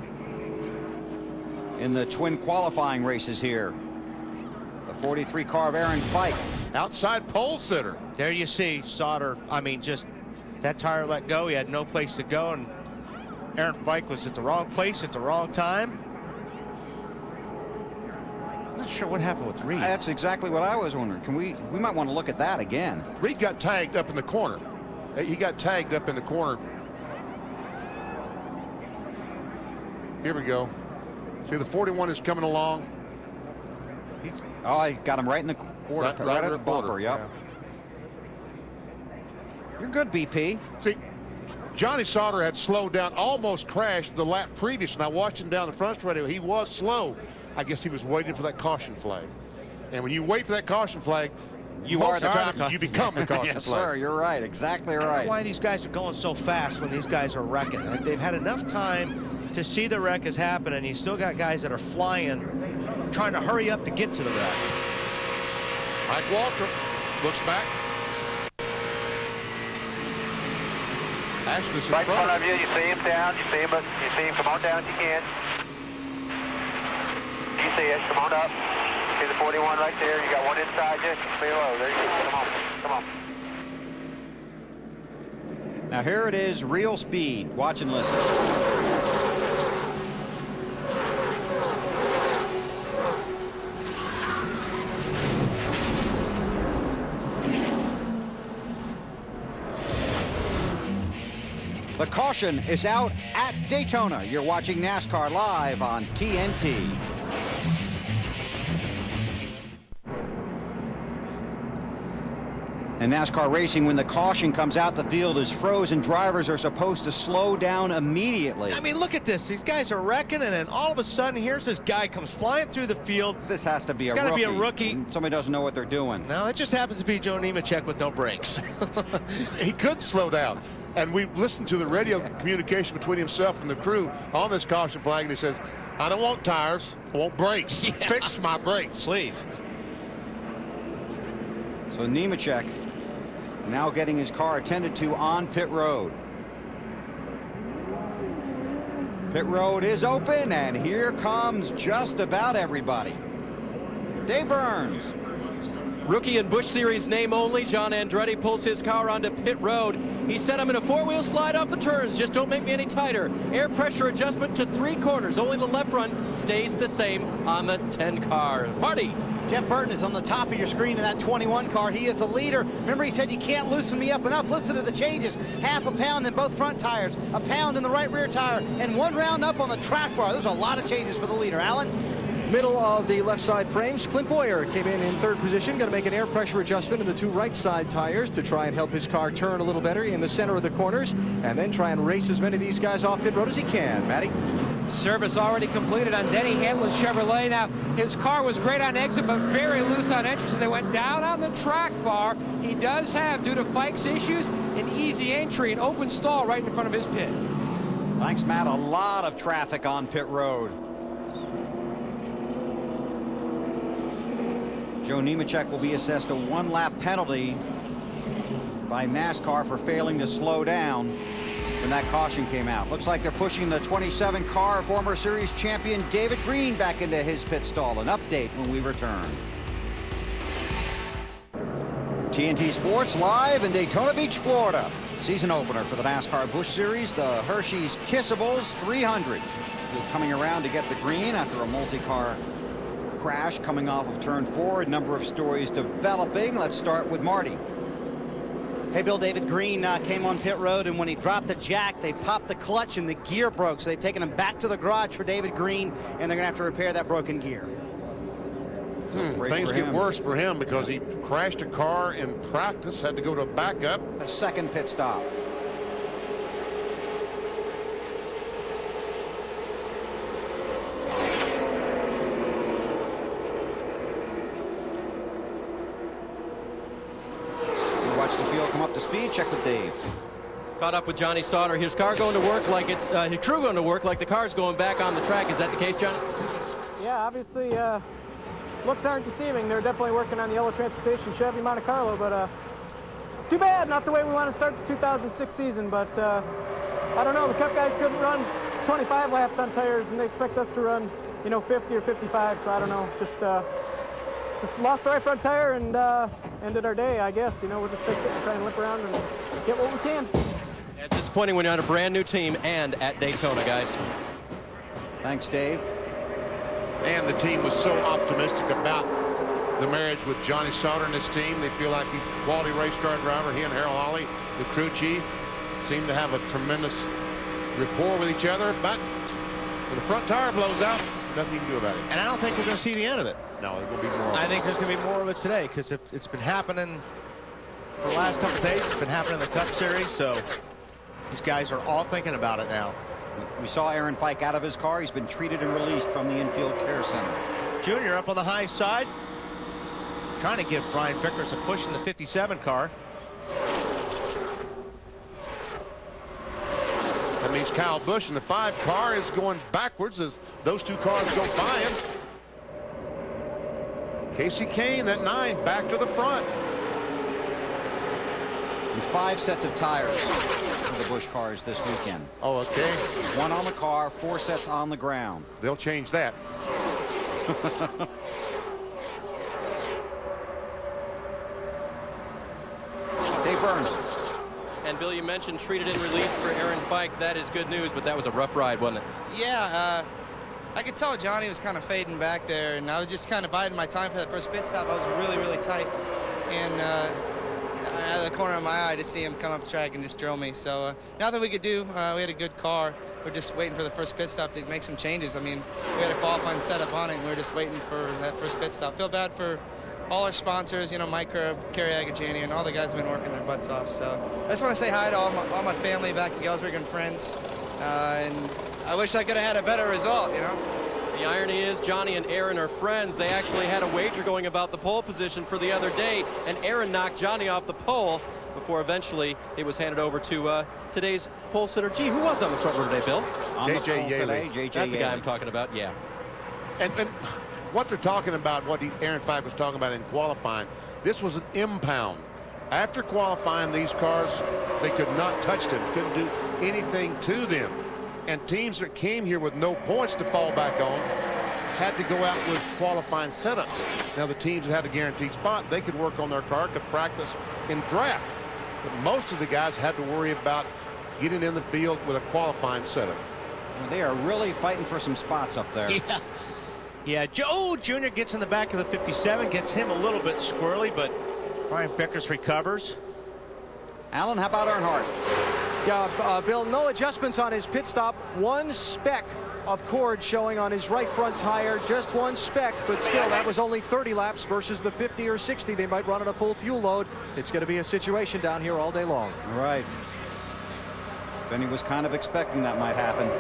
in the twin qualifying races here. The 43 car of Aaron Fike. Outside pole sitter. There you see Sauter. I mean, just that tire let go. He had no place to go, and Aaron Fike was at the wrong place at the wrong time. I'm not sure what happened with Reed. That's exactly what I was wondering. We might want to look at that again. Reed got tagged up in the corner. He got tagged up in the corner. Here we go. See, the 41 is coming along. Oh, I got him right in the quarter, right at the bumper. Yep. Yeah. You're good, BP. See, Johnny Sauter had slowed down, almost crashed the lap previous, and I watched him down the front stretch. He was slow. I guess he was waiting for that caution flag. And when you wait for that caution flag, you become the caution Yes, flag. Sir, you're right. Exactly right. I don't know why these guys are going so fast when these guys are wrecking. Like, they've had enough time to see the wreck is happening, and you still got guys that are flying, trying to hurry up to get to the wreck. Mike Walter looks back. Ashton's in Right in front front of you, you see him down, you see him, come on down if you can. You see it, come on up. See the 41 right there, you got one inside you, clear low, there you go, come on. Now here it is, real speed. Watch and listen. The caution is out at Daytona. You're watching NASCAR live on TNT. In NASCAR racing, when the caution comes out, the field is frozen. Drivers are supposed to slow down immediately. I mean, look at this. These guys are wrecking, and then all of a sudden, here's this guy comes flying through the field. This has to be It's gotta be a rookie. Somebody doesn't know what they're doing. No, it just happens to be Joe Nemechek with no brakes. He could slow down. And we listened to the radio communication between himself and the crew on this caution flag, and he says, I don't want tires, I want brakes. Yeah. Fix my brakes. Please. So Nemechek now getting his car attended to on pit road. Pit road is open, and here comes just about everybody. Dave Burns. Rookie in Busch Series name only, John Andretti pulls his car onto pit road. He said, I'm in a four-wheel slide off the turns. Just don't make me any tighter. Air pressure adjustment to 3 corners. Only the left front stays the same on the 10 car. Marty. Jeff Burton is on the top of your screen in that 21 car. He is the leader. Remember, he said you can't loosen me up enough. Listen to the changes. Half a pound in both front tires, a pound in the right rear tire, and 1 round up on the track bar. There's a lot of changes for the leader. Alan? Middle of the left side frames, Clint Boyer came in 3rd position. Going to make an air pressure adjustment in the 2 right side tires to try and help his car turn a little better in the center of the corners, and then try and race as many of these guys off pit road as he can. Matty? Service already completed on Denny Hamlin's Chevrolet. Now, his car was great on exit, but very loose on entrance, and they went down on the track bar. He does have, due to Fike's issues, an easy entry, an open stall right in front of his pit. Thanks, Matt. A lot of traffic on pit road. Joe Nemechek will be assessed a 1-lap penalty by NASCAR for failing to slow down when that caution came out. Looks like they're pushing the 27 car former series champion David Green back into his pit stall. An update when we return. TNT Sports live in Daytona Beach, Florida. Season opener for the NASCAR Busch Series, the Hershey's Kissables 300. Coming around to get the green after a multi-car crash coming off of turn 4. A number of stories developing. Let's start with Marty. Hey, Bill, David Green came on pit road, and when he dropped the jack, they popped the clutch and the gear broke. So they've taken him back to the garage for David Green, and they're going to have to repair that broken gear. Things get worse for him because he crashed a car in practice, had to go to a backup. A second pit stop. Watch the field come up to speed. Check with Dave. Caught up with Johnny Sauter. His car going to work like it's his crew going to work like the car's going back on the track. Is that the case, Johnny? Yeah, obviously looks aren't deceiving. They're definitely working on the yellow transportation Chevy Monte Carlo, but it's too bad. Not the way we want to start the 2006 season, but I don't know. The Cup guys couldn't run 25 laps on tires, and they expect us to run, 50 or 55. So I don't know. Just lost the right front tire and ended our day, I guess. We'll just fix it and try and limp around and get what we can. Yeah, it's disappointing when you're on a brand new team and at Daytona, guys. Thanks, Dave. And the team was so optimistic about the marriage with Johnny Sauter and his team. They feel like he's a quality race car driver. He and Harold Holly, the crew chief, seem to have a tremendous rapport with each other. But when the front tire blows out, nothing you can do about it. And I don't think we're going to see the end of it. No, there's going to be more. I think there's going to be more of it today because it's been happening for the last couple of days. It's been happening in the Cup Series, so these guys are all thinking about it now. We saw Aaron Fike out of his car. He's been treated and released from the infield care center. Junior up on the high side, trying to give Brian Vickers a push in the 57 car. That means Kyle Busch in the 5 car is going backwards as those two cars go by him. Casey Kane, that 9, back to the front. And 5 sets of tires for the Busch cars this weekend. Oh, okay. 1 on the car, 4 sets on the ground. They'll change that. Dave Burns. And Bill, you mentioned treated and released for Aaron Fike. That is good news, but that was a rough ride, wasn't it? Yeah, I could tell Johnny was kind of fading back there, and I was just kind of biding my time for that first pit stop. I was really, really tight, and out of the corner of my eye to see him come up the track and just drill me. So nothing we could do. We had a good car. We're just waiting for the first pit stop to make some changes. I mean, we had a qualifying setup on it, and we were just waiting for that first pit stop. Feel bad for all our sponsors, Mike Curb, Kerry Agajani, and all the guys have been working their butts off. So I just want to say hi to all my family back in Galesburg and friends. And I wish I could have had a better result, The irony is Johnny and Aaron are friends. They actually had a wager going about the pole position for the other day, and Aaron knocked Johnny off the pole before eventually it was handed over to today's pole sitter. Gee, who was on the front row today, Bill? J.J. Yaley. That's the guy I'm talking about, yeah. And what they're talking about, what Aaron Fike was talking about in qualifying, this was an impound. After qualifying these cars, they could not touch them, couldn't do anything to them. And teams that came here with no points to fall back on had to go out with qualifying setups. Now the teams that had a guaranteed spot, they could work on their car, could practice in draft. But most of the guys had to worry about getting in the field with a qualifying setup. Well, they are really fighting for some spots up there. Yeah, Joe Jr. gets in the back of the 57, gets him a little bit squirrely, but Brian Vickers recovers. Alan, how about Earnhardt? Yeah, Bill, no adjustments on his pit stop. 1 speck of cord showing on his right front tire, just 1 speck, but still that was only 30 laps versus the 50 or 60 they might run on a full fuel load. It's going to be a situation down here all day long. All right. Benny was kind of expecting that might happen.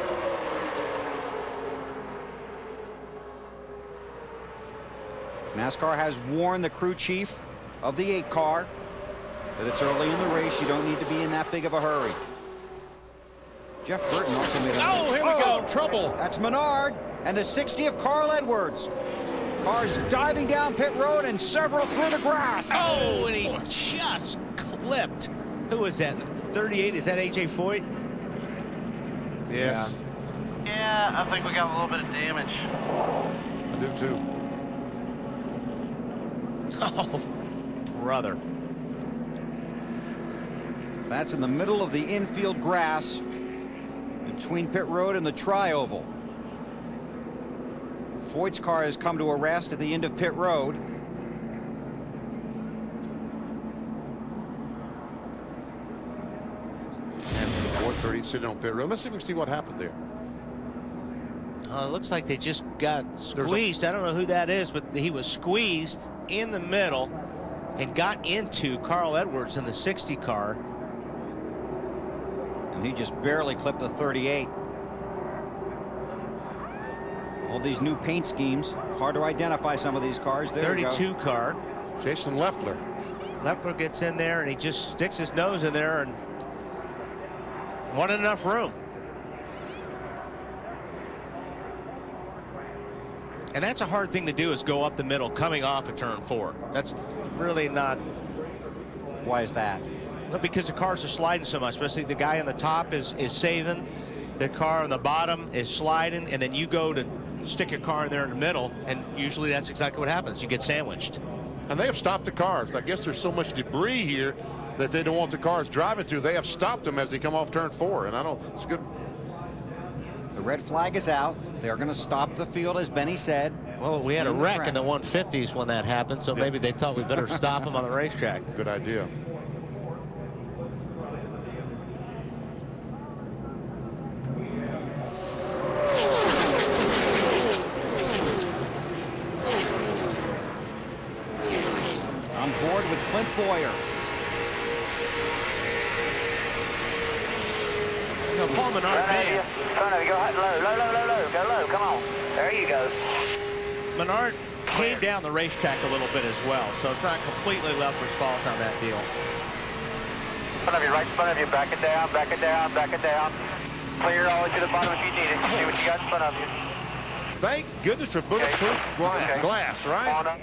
NASCAR has warned the crew chief of the 8 car that it's early in the race. You don't need to be in that big of a hurry. Jeff Burton also made a... Oh, here we go. Trouble. That's Menard and the 60 of Carl Edwards. Cars diving down pit road and several through the grass. Oh, and he just clipped. Who is that? 38? Is that A.J. Foyt? Yes. Yeah, I think we got a little bit of damage. I do too. Oh, brother. That's in the middle of the infield grass between pit road and the tri-oval. Foyt's car has come to a rest at the end of pit road. 30 sitting on pit road. Let's see if we can see what happened there. It looks like they just got squeezed. I don't know who that is, but he was squeezed in the middle and got into Carl Edwards in the 60 car. And he just barely clipped the 38. All these new paint schemes, hard to identify some of these cars. There 32 car. Jason Leffler. Leffler gets in there and he just sticks his nose in there and wasn't enough room. And that's a hard thing to do, is go up the middle coming off of turn 4. That's really not. Why is that? Well, because the cars are sliding so much, especially the guy on the top is saving. The car on the bottom is sliding, and then you go to stick your car in there in the middle, and usually that's exactly what happens. You get sandwiched. And they have stopped the cars. I guess there's so much debris here that they don't want the cars driving through. They have stopped them as they come off turn 4, and I don't. It's good. The red flag is out. They're going to stop the field, as Benny said. Well, we had a wreck in the 150s when that happened, so maybe they thought we better stop them on the racetrack. Good idea. On board with Clint Boyer. You know, Paul Menard, Front of you, go hot, low, go low, come on. There you go. Menard came down the racetrack a little bit as well, so it's not completely Leffler's fault on that deal. Front of you, right in front of you, back it down, back it down, back it down. Clear all the way to the bottom if you need it. See what you got in front of you. Thank goodness for bulletproof glass, right?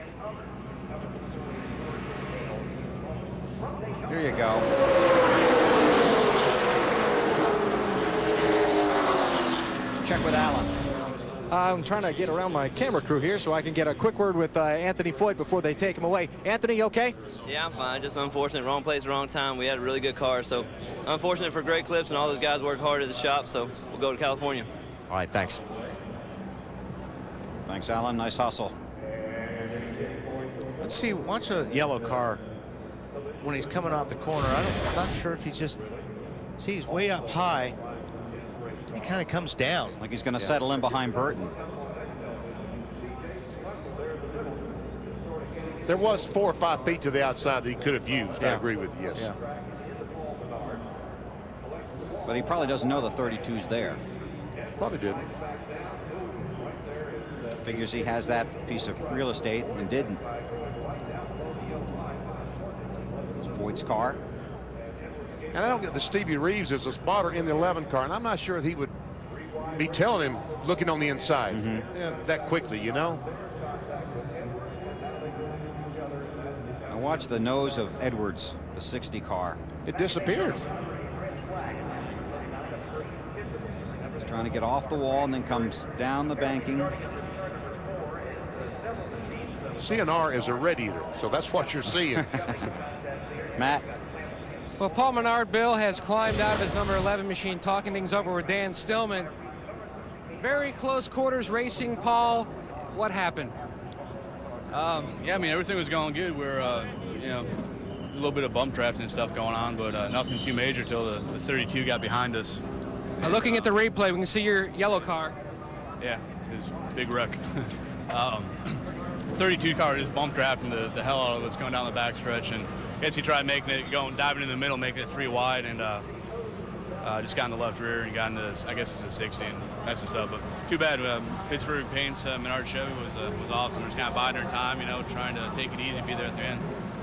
Here you go. Check with Alan. I'm trying to get around my camera crew here so I can get a quick word with Anthony Foyt before they take him away. Anthony, you okay? Yeah, I'm fine. Just unfortunate, wrong place, wrong time. We had a really good car, so unfortunate for Greg Clips, and all those guys work hard at the shop, so we'll go to California. All right, thanks. Thanks, Alan. Nice hustle. Let's see, watch a yellow car when he's coming out the corner. I'm not sure if he's just, see, he's way up high. He kind of comes down. Like he's going to settle in behind Burton. There was 4 or 5 feet to the outside that he could have used. I agree with you, yes. Yeah. But he probably doesn't know the 32's there. Probably didn't. Figures he has that piece of real estate and didn't. It's Foyt's car. And I don't get the Stevie Reeves as a spotter in the 11 car, and I'm not sure he would be telling him looking on the inside that quickly, you know. Now watch the nose of Edwards, the 60 car. It disappeared. He's trying to get off the wall and then comes down the banking. CNR is a red eater, so that's what you're seeing. Matt. Well, Paul Menard, Bill, has climbed out of his number 11 machine, talking things over with Dan Stillman. Very close quarters racing, Paul. What happened? Yeah, I mean, everything was going good. We're, you know, a little bit of bump drafting and stuff going on, but nothing too major till the 32 got behind us. Looking at the replay, we can see your yellow car. Yeah, it was a big wreck. 32 car is bump drafting the hell out of what's going down the backstretch, and I guess he tried making it, diving in the middle, making it 3 wide, and just got in the left rear and got into, I guess it's a 60 and messed us up. But too bad. Pittsburgh Paints, Menard Chevy was awesome. We're just kind of biding our time, you know, trying to take it easy, be there at the end.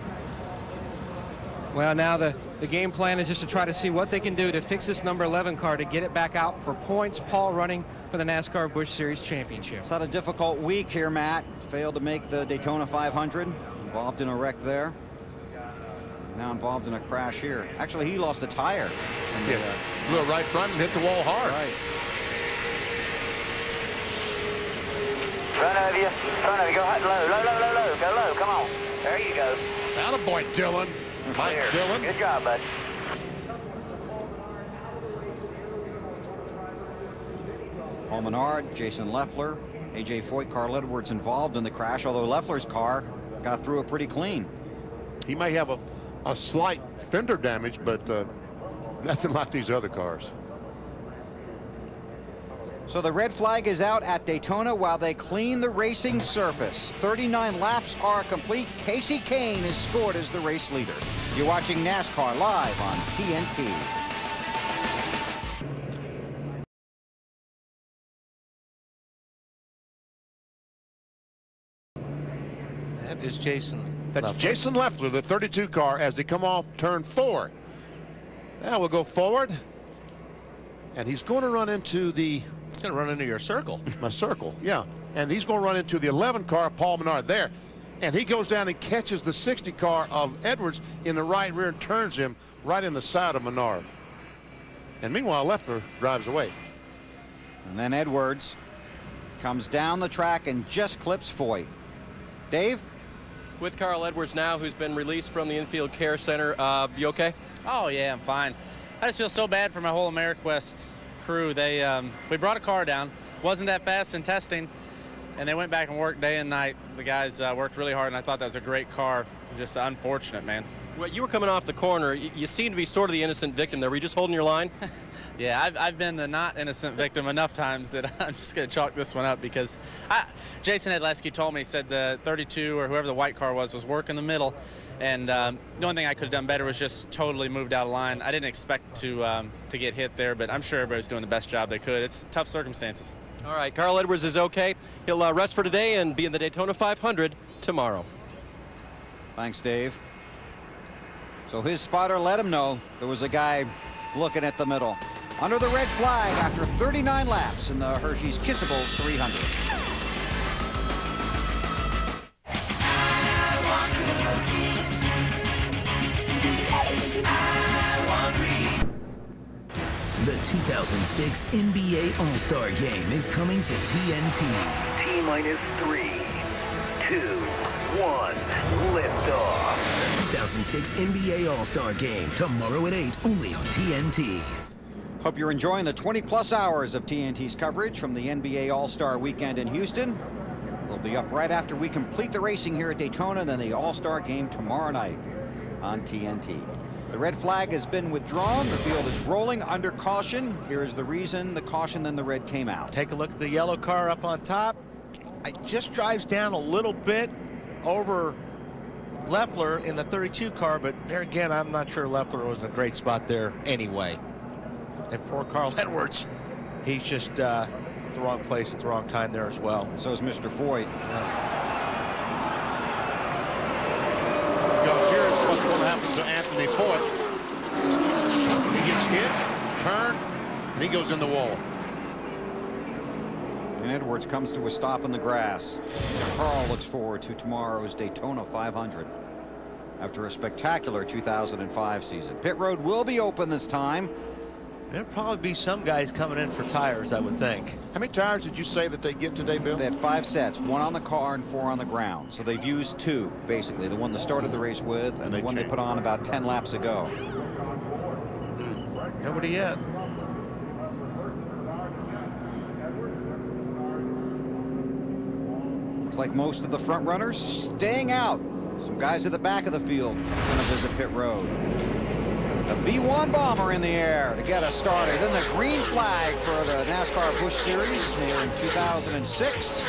Well, now the game plan is just to try to see what they can do to fix this number 11 car to get it back out for points. Paul running for the NASCAR Busch Series Championship. It's had a difficult week here, Matt. Failed to make the Daytona 500. Involved in a wreck there. Now involved in a crash here. Actually, he lost a tire. Blew it right front and hit the wall hard. Right. Front of you, go hot, low, go low, come on. There you go. Attaboy, Dylan. Mike Dillon. Good job, bud. Paul Menard, Jason Leffler, A.J. Foyt, Carl Edwards involved in the crash, although Leffler's car got through it pretty clean. He may have a slight fender damage, but nothing like these other cars. So the red flag is out at Daytona while they clean the racing surface. 39 laps are complete. Casey Kane is scored as the race leader. You're watching NASCAR live on TNT. That is Jason. That's Leffler. Jason Leffler, the 32 car, as they come off turn 4. Now we'll go forward. And he's going to run into the... He's going to run into your circle. My circle, yeah. And he's going to run into the 11 car, Paul Menard, there. And he goes down and catches the 60 car of Edwards in the right rear and turns him right in the side of Menard. And meanwhile, Leffler drives away. And then Edwards comes down the track and just clips Foyt. Dave? With Carl Edwards now, who's been released from the infield care center. You okay? Oh, yeah, I'm fine. I just feel so bad for my whole AmeriQuest crew. We brought a car down. Wasn't that fast in testing, and they went back and worked day and night. The guys worked really hard, and I thought that was a great car. Just unfortunate, man. Well, you were coming off the corner. You seem to be sort of the innocent victim there. Were you just holding your line? Yeah, I've been the not innocent victim enough times that I'm just going to chalk this one up because Jason Edleski told me, he said the 32 or whoever the white car was working the middle, and the only thing I could have done better was just totally moved out of line. I didn't expect to get hit there, but I'm sure everybody's doing the best job they could. It's tough circumstances. All right, Carl Edwards is okay. He'll rest for today and be in the Daytona 500 tomorrow. Thanks, Dave. So his spotter let him know there was a guy looking at the middle. Under the red flag after 39 laps in the Hershey's Kissables 300. The 2006 NBA All-Star Game is coming to TNT. T-minus 3, 2, 1, liftoff. The 2006 NBA All-Star Game, tomorrow at 8, only on TNT. Hope you're enjoying the 20-plus hours of TNT's coverage from the NBA All-Star Weekend in Houston. We'll be up right after we complete the racing here at Daytona, then the All-Star Game tomorrow night on TNT. The red flag has been withdrawn. The field is rolling under caution. Here is the reason the caution, then the red came out. Take a look at the yellow car up on top. It just drives down a little bit over Leffler in the 32 car, but there again, I'm not sure Leffler was in a great spot there anyway. And poor Carl Edwards, he's just at the wrong place at the wrong time there as well. So is Mr. Foyt. Because here's what's going to happen to Anthony Foyt. He gets hit, turned, and he goes in the wall. And Edwards comes to a stop in the grass. Carl looks forward to tomorrow's Daytona 500 after a spectacular 2005 season. Pit road will be open this time. There'll probably be some guys coming in for tires, I would think. How many tires did you say that they get today, Bill? They had 5 sets, 1 on the car and 4 on the ground. So they've used 2, basically. The one they started the race with and the one they put on about 10 laps ago. Nobody yet. Looks like most of the front runners staying out. Some guys at the back of the field going to visit pit road. The B1 bomber in the air to get us started. Then the green flag for the NASCAR Busch Series here in 2006.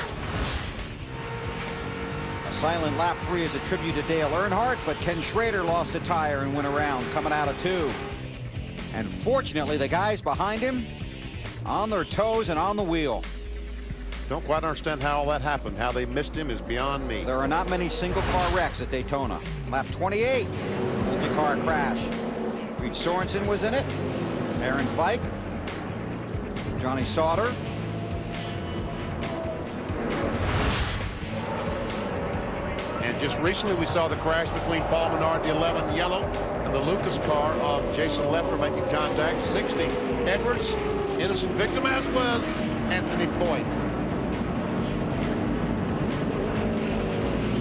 A silent lap 3 is a tribute to Dale Earnhardt, but Ken Schrader lost a tire and went around coming out of 2. And fortunately, the guys behind him on their toes and on the wheel. Don't quite understand how all that happened. How they missed him is beyond me. There are not many single-car wrecks at Daytona. Lap 28, multi-car crash. Reed Sorensen was in it. Aaron Fike. Johnny Sauter. And just recently we saw the crash between Paul Menard, the 11 yellow, and the Lucas car of Jason Leffler making contact. 60. Edwards, innocent victim, as was Anthony Foyt.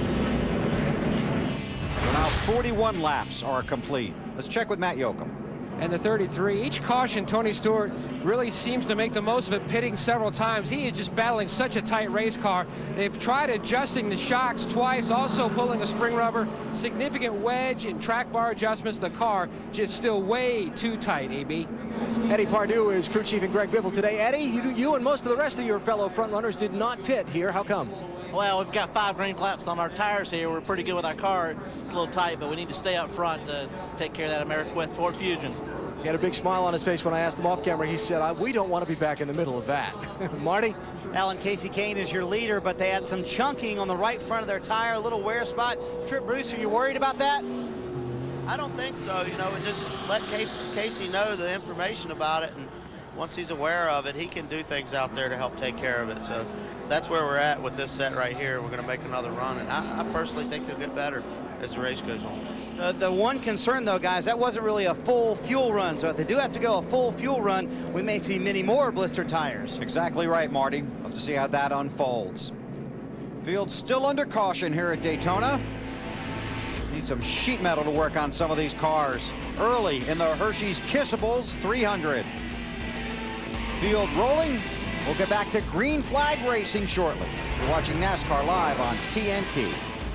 So now 41 laps are complete. Let's check with Matt Yoakum. and the 33. Each caution, Tony Stewart really seems to make the most of it, pitting several times. He is just battling such a tight race car. They've tried adjusting the shocks twice, also pulling a spring rubber, significant wedge and track bar adjustments. The car just still way too tight, AB. Eddie Pardue is crew chief and Greg Biffle today. Eddie, you and most of the rest of your fellow front runners did not pit here. How come? Well, we've got 5 green flaps on our tires here. We're pretty good with our car. It's a little tight, but we need to stay up front to take care of that AmeriQuest Ford Fusion. He had a big smile on his face when I asked him off camera. He said, we don't want to be back in the middle of that. Marty? Alan, Casey Kane is your leader, but they had some chunking on the right front of their tire, a little wear spot. Trip Bruce, are you worried about that? I don't think so. You know, just let Casey know the information about it, and once he's aware of it, he can do things out there to help take care of it. So that's where we're at with this set right here. We're going to make another run, and I personally think they'll get better as the race goes on. The one concern, though, guys, that wasn't really a full fuel run. So if they do have to go a full fuel run, we may see many more blister tires. Exactly right, Marty. Love to see how that unfolds. Field still under caution here at Daytona. Need some sheet metal to work on some of these cars. Early in the Hershey's Kissables 300. Field rolling. We'll get back to green flag racing shortly. You're watching NASCAR live on TNT.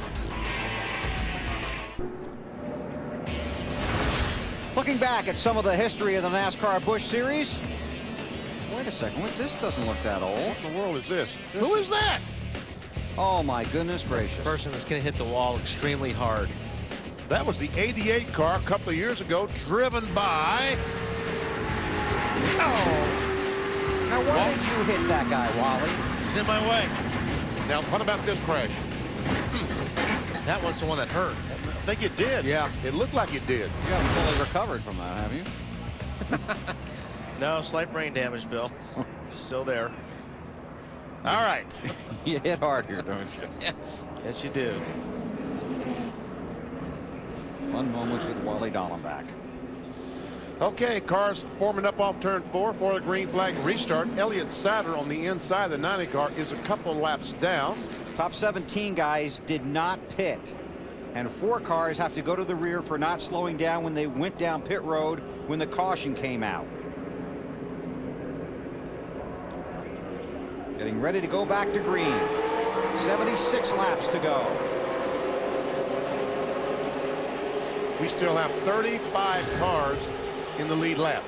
Looking back at some of the history of the NASCAR Busch Series. Wait a second, this doesn't look that old. What in the world is this? Who is that? Oh my goodness gracious. The person that's going to hit the wall extremely hard. That was the 88 car a couple of years ago, driven by... Oh! Now why did you hit that guy, Wally? He's in my way. Now, what about this crash? That was the one that hurt. I think it did. Yeah. It looked like it did. You haven't fully recovered from that, have you? No, slight brain damage, Bill. Still there. All right. You hit hard here, don't you? Yes, you do. Fun moments with Wally Dallenbach. Okay, cars forming up off turn 4 for a green flag restart. Elliott Sadler on the inside of the 90 car is a couple laps down. Top 17 guys did not pit. And 4 cars have to go to the rear for not slowing down when they went down pit road when the caution came out. Getting ready to go back to green. 76 laps to go. We still have 35 cars in the lead lap.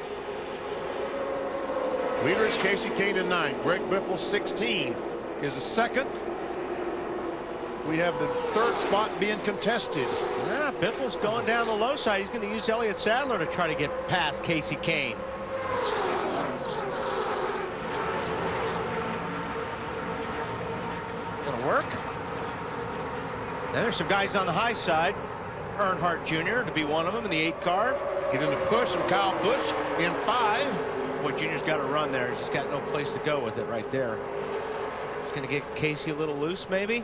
Leader is Casey Kane in 9. Greg Biffle 16 is a second. We have the 3rd spot being contested. Yeah, Biffle's going down the low side. He's going to use Elliott Sadler to try to get past Casey Kane. Going to work. Then there's some guys on the high side. Earnhardt Jr. to be one of them in the 8 car. Get in the push from Kyle Busch in 5. Boy, Jr.'s got to run there. He's just got no place to go with it right there. He's going to get Casey a little loose, maybe.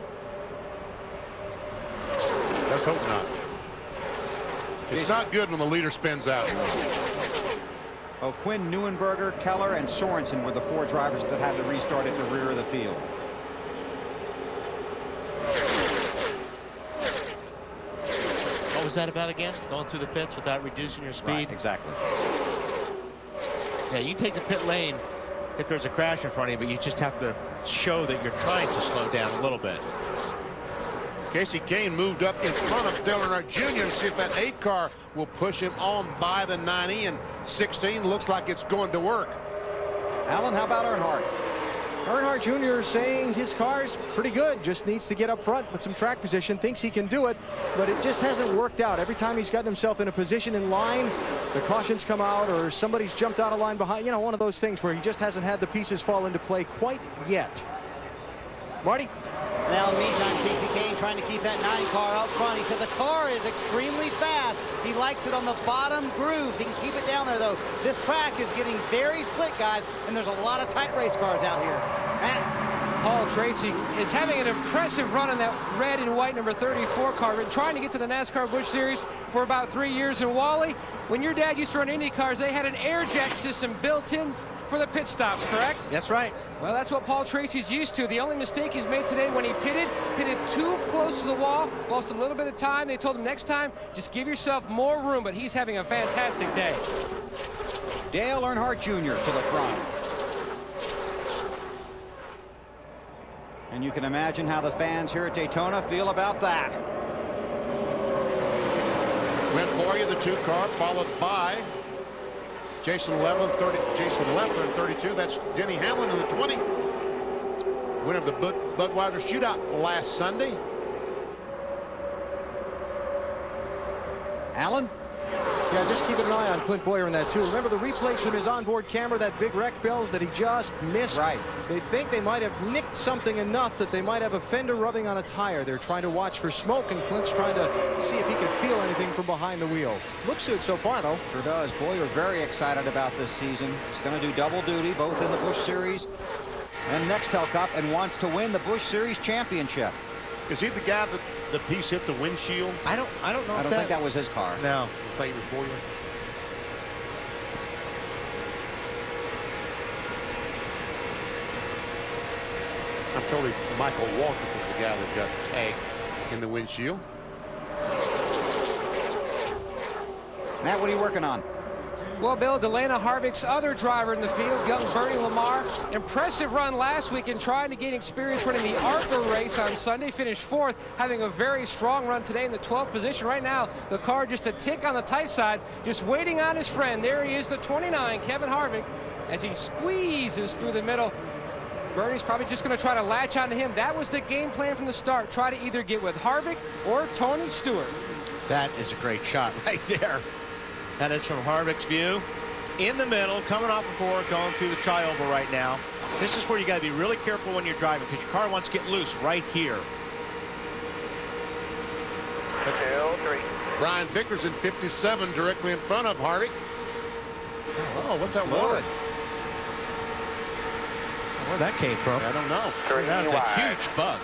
Let's hope not. It's not good when the leader spins out. Quinn, Neuenberger, Keller, and Sorensen were the 4 drivers that had to restart at the rear of the field. What was that about again? Going through the pits without reducing your speed? Right, exactly. Yeah, you can take the pit lane if there's a crash in front of you, but you just have to show that you're trying to slow down a little bit. Casey Kane moved up in front of Dale Earnhardt Jr. and see if that 8 car will push him on by the 90, and 16 looks like it's going to work. Alan, how about Earnhardt? Earnhardt Jr. is saying his car's pretty good, just needs to get up front with some track position, thinks he can do it, but it just hasn't worked out. Every time he's gotten himself in a position in line, the cautions come out or somebody's jumped out of line behind. You know, one of those things where he just hasn't had the pieces fall into play quite yet. Marty? Now, in the meantime, Casey Kane trying to keep that 9 car up front. He said the car is extremely fast. He likes it on the bottom groove. He can keep it down there, though. This track is getting very slick, guys, and there's a lot of tight race cars out here. Matt. Paul Tracy is having an impressive run in that red and white number 34 car. Been trying to get to the NASCAR Busch Series for about 3 years. And Wally, when your dad used to run Indy cars, they had an air jet system built in for the pit stops, correct? That's right. Well, that's what Paul Tracy's used to. The only mistake he's made today when he pitted too close to the wall, lost a little bit of time. They told him next time, just give yourself more room, but he's having a fantastic day. Dale Earnhardt Jr. to the front. And you can imagine how the fans here at Daytona feel about that. Clint Boyer, the 2 car, followed by Jason Leffler in 32. That's Denny Hamlin in the 20. Winner of the Budweiser Shootout last Sunday. Allen? Yeah, just keeping an eye on Clint Boyer in that, too. Remember the replays from his onboard camera, that big wreck, Bill, that he just missed? Right. They think they might have nicked something enough that they might have a fender rubbing on a tire. They're trying to watch for smoke, and Clint's trying to see if he can feel anything from behind the wheel. Looks good so far, though. Sure does. Boyer very excited about this season. He's going to do double duty, both in the Busch Series and Nextel Cup, and wants to win the Busch Series championship. Is he the guy that the piece hit the windshield? I don't know. I don't think that was his car. No. I thought he was Boyer. I'm told Michael Walker was the guy that got tagged in the windshield. Matt, what are you working on? Well, Bill, Delana Harvick's other driver in the field, young Bernie Lamar. Impressive run last week in trying to gain experience running the ARCA race on Sunday. Finished 4th, having a very strong run today in the 12th position. Right now, the car just a tick on the tight side, just waiting on his friend. There he is, the 29, Kevin Harvick, as he squeezes through the middle. Bernie's probably just going to try to latch onto him. That was the game plan from the start. Try to either get with Harvick or Tony Stewart. That is a great shot right there. That is from Harvick's view. In the middle, coming off the 4, going through the tri-oval right now. This is where you got to be really careful when you're driving, because your car wants to get loose right here. 2-3. Brian Vickers in 57, directly in front of Harvick. Oh, what's that water? Where that came from? I don't know. That's a huge bug.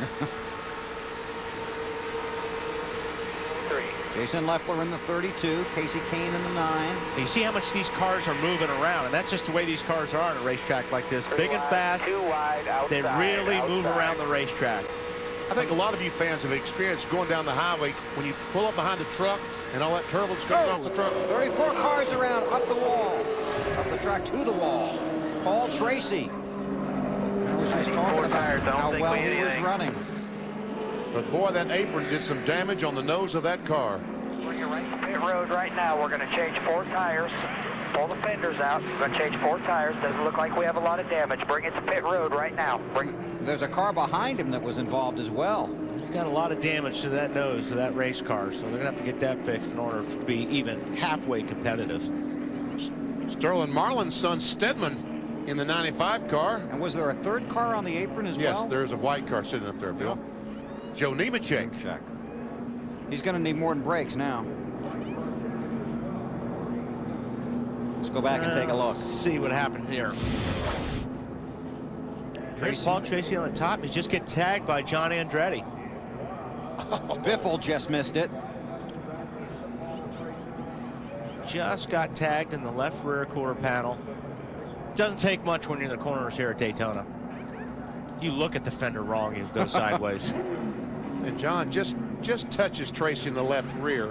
Jason Leffler in the 32, Casey Kane in the 9. You see how much these cars are moving around, and that's just the way these cars are on a racetrack like this. Big and fast. They really move around the racetrack. I think a lot of you fans have experienced going down the highway when you pull up behind the truck and all that turbulence comes off the truck. 34 cars around, up the wall, up the track to the wall. Paul Tracy. I was just talking about how well he was running. But boy, that apron did some damage on the nose of that car. Bring it right to pit road right now. We're going to change 4 tires. Pull the fenders out. We're going to change 4 tires. Doesn't look like we have a lot of damage. Bring it to pit road right now. There's a car behind him that was involved as well. He's got a lot of damage to that nose of that race car, so they're going to have to get that fixed in order to be even halfway competitive. Sterling Marlin's son Stedman in the 95 car. And was there a 3rd car on the apron as well? Yes, there's a white car sitting up there, Bill. Joe Nemechek. He's going to need more than brakes now. Let's go back and take a look. See what happened here. There's Paul Tracy on the top. He just get tagged by John Andretti. Biffle just missed it. Just got tagged in the left rear quarter panel. Doesn't take much when you're in the corners here at Daytona. You look at the fender wrong, you go sideways. And John just touches Tracy in the left rear.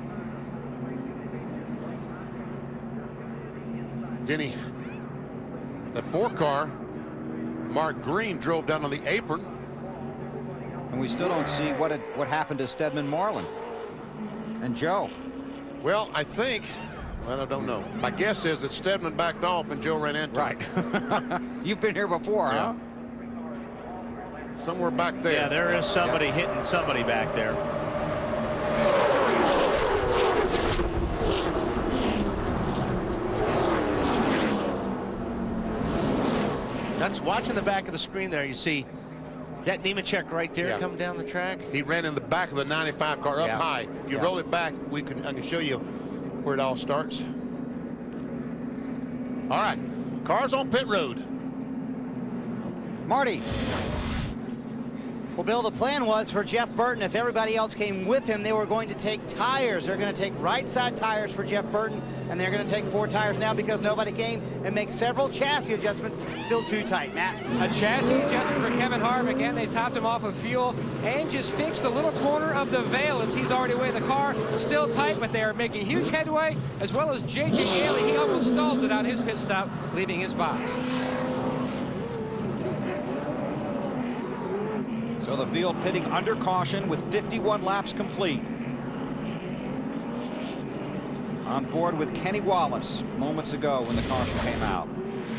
Denny, that 4 car, Mark Green drove down on the apron. And we still don't see what happened to Stedman Marlin and Joe. Well, I think, well, I don't know. My guess is that Stedman backed off and Joe ran into him. You've been here before, huh? Somewhere back there. Yeah, there is somebody hitting somebody back there. That's watching the back of the screen there. You see that Nemechek right there coming down the track. He ran in the back of the 95 car up high. If you roll it back, I can show you where it all starts. All right, cars on pit road. Marty. Well, Bill, the plan was for Jeff Burton, if everybody else came with him, they were going to take tires. They're going to take right side tires for Jeff Burton, and they're going to take 4 tires now because nobody came, and make several chassis adjustments. Still too tight, Matt. A chassis adjustment for Kevin Harvick, and they topped him off of fuel and just fixed a little corner of the valence. He's already away the car. Still tight, but they are making huge headway, as well as J.J. Yaley. He almost stalls it on his pit stop, leaving his box. So the field pitting under caution with 51 laps complete. On board with Kenny Wallace moments ago when the caution came out.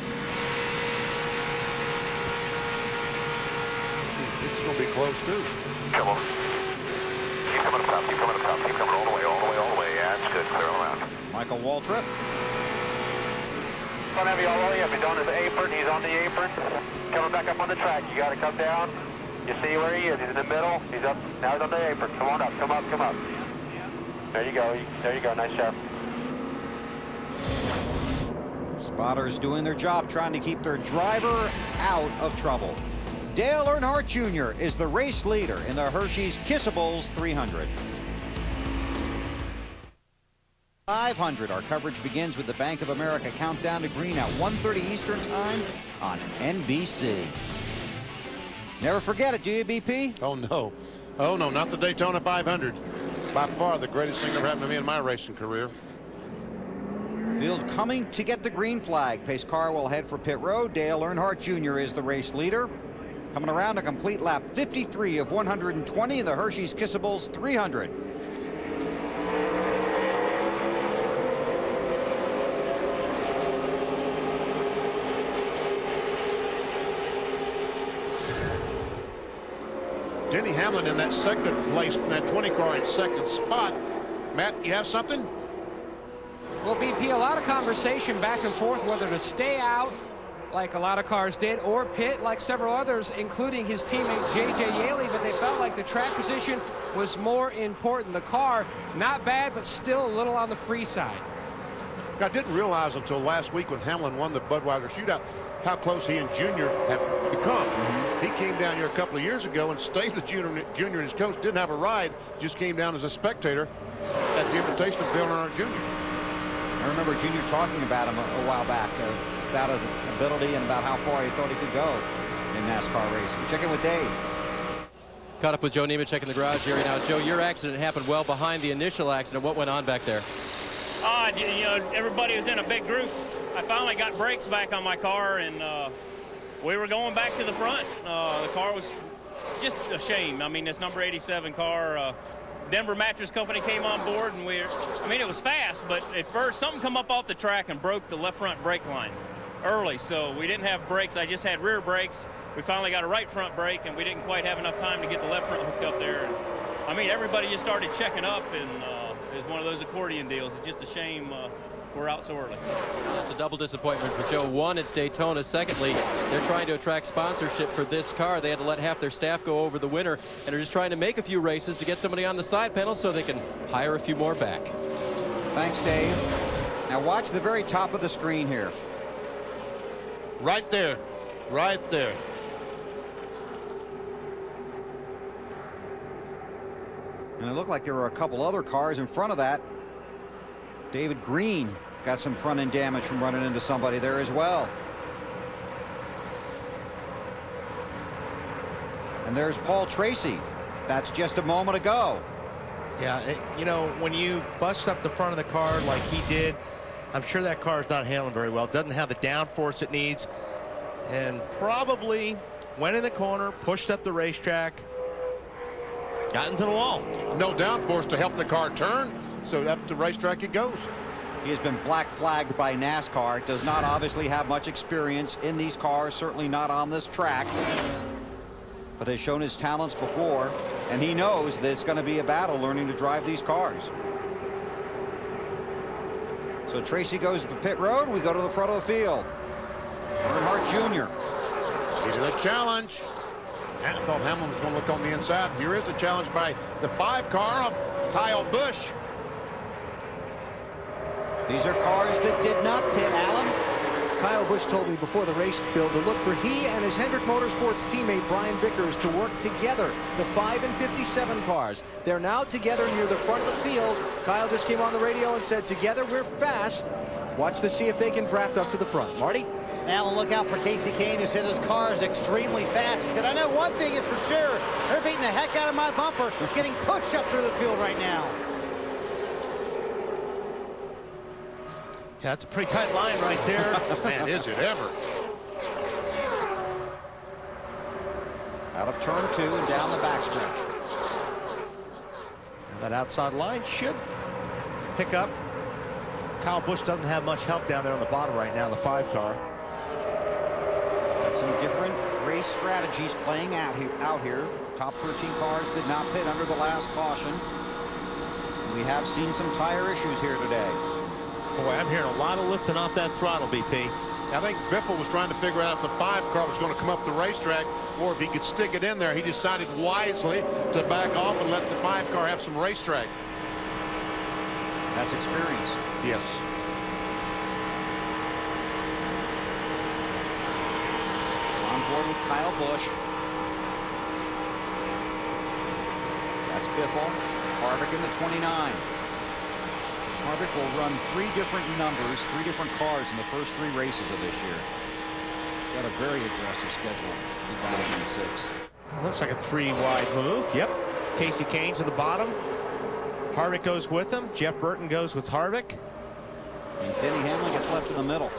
This is going to be close, too. Come on. Keep coming up top, keep coming up top, keep coming all the way, all the way, all the way. Yeah, that's good. Clear around. Michael Waltrip. Don't have you all the way up. He's on his apron. He's on the apron. Coming back up on the track. You got to come down. You see where he is. He's in the middle. He's up. Now he's on the apron. Come on up. Come up. Come up. There you go. There you go. Nice job. Spotters doing their job, trying to keep their driver out of trouble. Dale Earnhardt Jr. is the race leader in the Hershey's Kissables 300. 500. Our coverage begins with the Bank of America countdown to green at 1:30 Eastern Time on NBC. Never forget it, do you, BP? Oh, no. Oh, no, not the Daytona 500. By far the greatest thing ever happened to me in my racing career. Field coming to get the green flag. Pace car will head for pit road. Dale Earnhardt Jr. is the race leader. Coming around a complete lap 53 of 120 in the Hershey's Kissables 300. Denny Hamlin in that second place, in that 20 car in second spot. Matt, you have something? Well, BP, a lot of conversation back and forth whether to stay out like a lot of cars did or pit like several others, including his teammate J.J. Yaley, but they felt like the track position was more important. The car, not bad, but still a little on the free side. I didn't realize until last week when Hamlin won the Budweiser shootout how close he and Junior have become. He came down here a couple of years ago and stayed with Junior and his coach. Didn't have a ride, just came down as a spectator at the invitation of Dale Earnhardt Jr. I remember Junior talking about him a while back, about his ability and about how far he thought he could go in NASCAR racing. Check in with Dave. Caught up with Joe Nemechek in the garage area now. Joe, your accident happened well behind the initial accident. What went on back there? You know, everybody was in a big group. I finally got brakes back on my car, and we were going back to the front. The car was just a shame. I mean, this number 87 car, Denver Mattress Company came on board, and I mean, it was fast, but at first something come up off the track and broke the left front brake line early, so we didn't have brakes. I just had rear brakes. We finally got a right front brake, and we didn't quite have enough time to get the left front hooked up there. And, I mean, everybody just started checking up, and it was one of those accordion deals. It's just a shame we're out so early. That's a double disappointment for Joe. One, it's Daytona. Secondly, they're trying to attract sponsorship for this car. They had to let half their staff go over the winter, and are just trying to make a few races to get somebody on the side panel so they can hire a few more back. Thanks, Dave. Now watch the very top of the screen here. Right there. Right there. And it looked like there were a couple other cars in front of that. David Green got some front end damage from running into somebody there as well. And there's Paul Tracy. That's just a moment ago. Yeah, you know, when you bust up the front of the car like he did, I'm sure that car is not handling very well. It doesn't have the downforce it needs, and probably went in the corner, pushed up the racetrack, got into the wall. No downforce to help the car turn, so up the racetrack it goes. He has been black flagged by NASCAR. Does not obviously have much experience in these cars, certainly not on this track, but has shown his talents before, and he knows that it's going to be a battle learning to drive these cars. So Tracy goes to pit road. We go to the front of the field. Earnhardt Jr. Needed a challenge. I thought Hamlin was going to look on the inside. Here is a challenge by the 5 car of Kyle Busch. These are cars that did not pit, Alan. Kyle Busch told me before the race, Bill, to look for he and his Hendrick Motorsports teammate Brian Vickers to work together, the 5 and 57 cars. They're now together near the front of the field. Kyle just came on the radio and said, together we're fast. Watch to see if they can draft up to the front. Marty? Alan, look out for Casey Kane, who said his car is extremely fast. He said, I know one thing is for sure. They're beating the heck out of my bumper, getting pushed up through the field right now. Yeah, that's a pretty tight line right there. Man, is it ever. Out of turn 2 and down the backstretch. Now that outside line should pick up. Kyle Busch doesn't have much help down there on the bottom right now, the 5 car. Got some different race strategies playing out here. Top 13 cars did not pit under the last caution. We have seen some tire issues here today. Boy, I'm hearing a lot of lifting off that throttle, BP. I think Biffle was trying to figure out if the 5 car was going to come up the racetrack or if he could stick it in there. He decided wisely to back off and let the 5 car have some racetrack. That's experience. Yes. On board with Kyle Busch. That's Biffle. Harvick in the 29. Harvick will run 3 different numbers, 3 different cars in the first 3 races of this year. Got a very aggressive schedule in 2006. Looks like a 3-wide move. Yep. Casey Kane to the bottom. Harvick goes with him. Jeff Burton goes with Harvick. And Denny Hamlin gets left in the middle.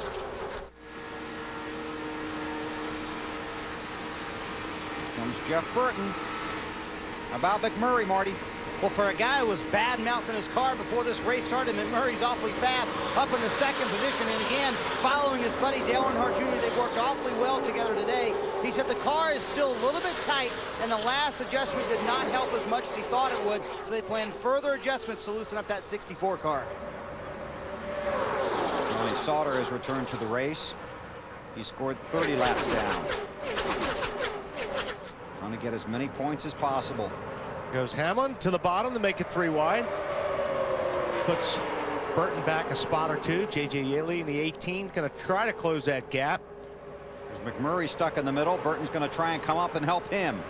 Here comes Jeff Burton. How about McMurray, Marty? Well, for a guy who was bad-mouthing his car before this race started, McMurray's awfully fast, up in the 2nd position. And again, following his buddy Dale Earnhardt Jr., they've worked awfully well together today. He said the car is still a little bit tight, and the last adjustment did not help as much as he thought it would, so they planned further adjustments to loosen up that 64 car. Tony Sauter has returned to the race. He scored 30 laps down. Trying to get as many points as possible. Goes Hamlin to the bottom to make it 3 wide. Puts Burton back a spot or 2. J.J. Yeley in the 18 is going to try to close that gap. There's McMurray stuck in the middle. Burton's going to try and come up and help him.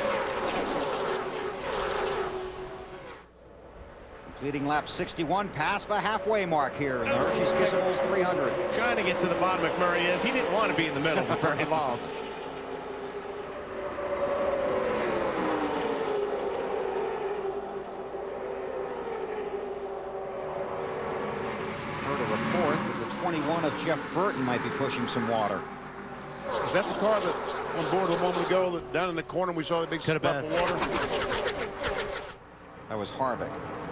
Completing lap 61 past the halfway mark here in the Hershey's Kissables 300. Trying to get to the bottom, McMurray is. He didn't want to be in the middle for very long. Of Jeff Burton might be pushing some water. Is that the car that on board a moment ago that down in the corner we saw the big spot of water? That was Harvick.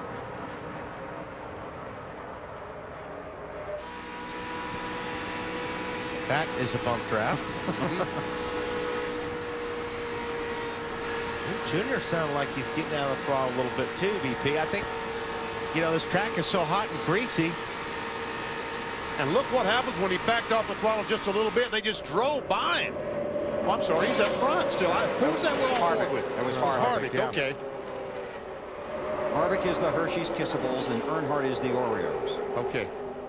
That is a bump draft. Junior sounded like he's getting out of the throttle a little bit too, BP. I think, you know, this track is so hot and greasy. And look what happens when he backed off the throttle just a little bit. They just drove by him. Oh, I'm sorry, he's up front still. Who's that one on board with? That was Harvick. Yeah. Okay. Harvick is the Hershey's Kissables and Earnhardt is the Oreos. Okay.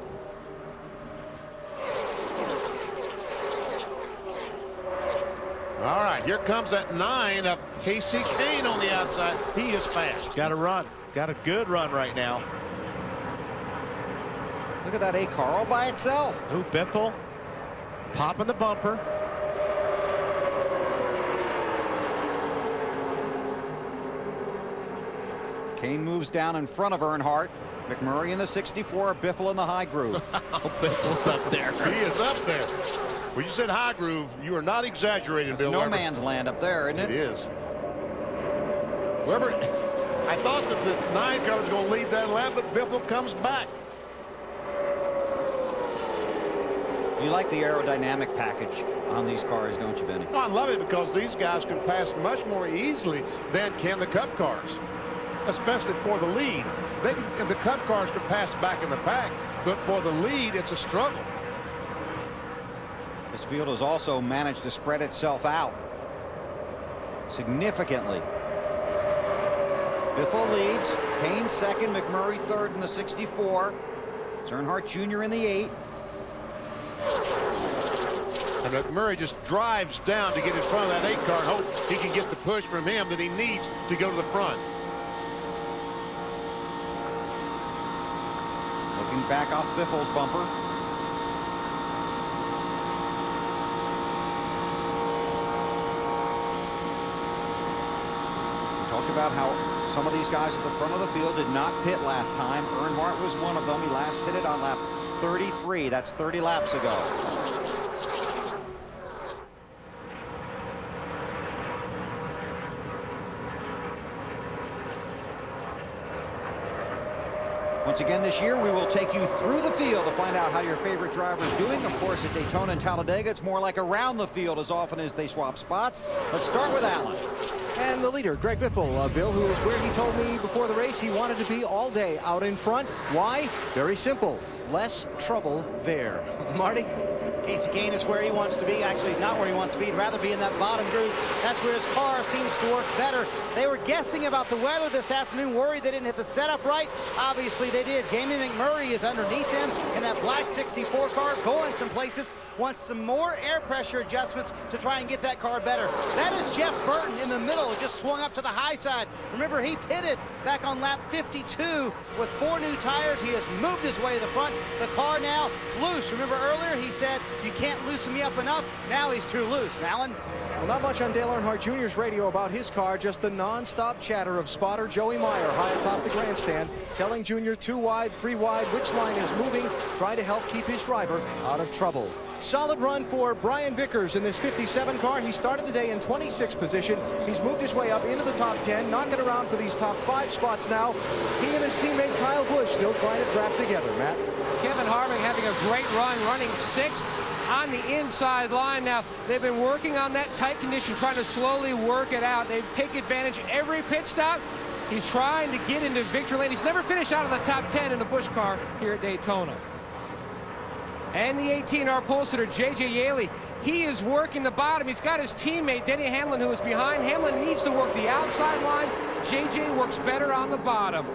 All right, here comes that 9 of Casey Kane on the outside. He is fast. Got a run. Got a good run right now. Look at that 8 car all by itself. Ooh, Biffle popping the bumper. Kane moves down in front of Earnhardt. McMurray in the 64, Biffle in the high groove. Oh, Biffle's up there. He is up there. When you said high groove, you are not exaggerating, Bill. No man's land up there, isn't it? It is. Weber, I thought that the 9 car was going to lead that lap, but Biffle comes back. You like the aerodynamic package on these cars, don't you, Benny? Oh, I love it because these guys can pass much more easily than can the Cup cars, especially for the lead. The Cup cars can pass back in the pack, but for the lead, it's a struggle. This field has also managed to spread itself out significantly. Biffle leads, Kane second, McMurray third in the 64. Earnhardt Jr. in the 8. And McMurray just drives down to get in front of that 8 car and hope he can get the push from him that he needs to go to the front. Looking back off Biffle's bumper. We talked about how some of these guys at the front of the field did not pit last time. Earnhardt was one of them. He last pitted on lap 33. That's 30 laps ago. Once again this year, we will take you through the field to find out how your favorite driver is doing. Of course, at Daytona and Talladega, it's more like around the field as often as they swap spots. Let's start with Allen. And the leader, Greg Biffle, Bill, who was where he told me before the race he wanted to be all day out in front. Why? Very simple. Less trouble there. Marty? Casey Kane is where he wants to be. Actually, he's not where he wants to be. He'd rather be in that bottom groove. That's where his car seems to work better. They were guessing about the weather this afternoon, worried they didn't hit the setup right. Obviously, they did. Jamie McMurray is underneath him in that black 64 car, going some places. Wants some more air pressure adjustments to try and get that car better. That is Jeff Burton in the middle, just swung up to the high side. Remember, he pitted back on lap 52 with 4 new tires. He has moved his way to the front. The car now loose. Remember earlier he said, you can't loosen me up enough. Now he's too loose. Alan? Well, not much on Dale Earnhardt Jr.'s radio about his car, just the non-stop chatter of spotter Joey Meyer high atop the grandstand, telling Jr. 2 wide, 3 wide, which line is moving, try to help keep his driver out of trouble. Solid run for Brian Vickers in this 57 car. He started the day in 26th position. He's moved his way up into the top 10, knocking around for these top 5 spots now. He and his teammate Kyle Busch still trying to draft together, Matt. Kevin Harvick having a great run, running 6th on the inside line. Now, they've been working on that tight condition, trying to slowly work it out. They take advantage every pit stop. He's trying to get into victory lane. He's never finished out of the top 10 in the Busch car here at Daytona. And the 18R pole sitter, J.J. Yaley, he is working the bottom. He's got his teammate, Denny Hamlin, who is behind. Hamlin needs to work the outside line. J.J. works better on the bottom.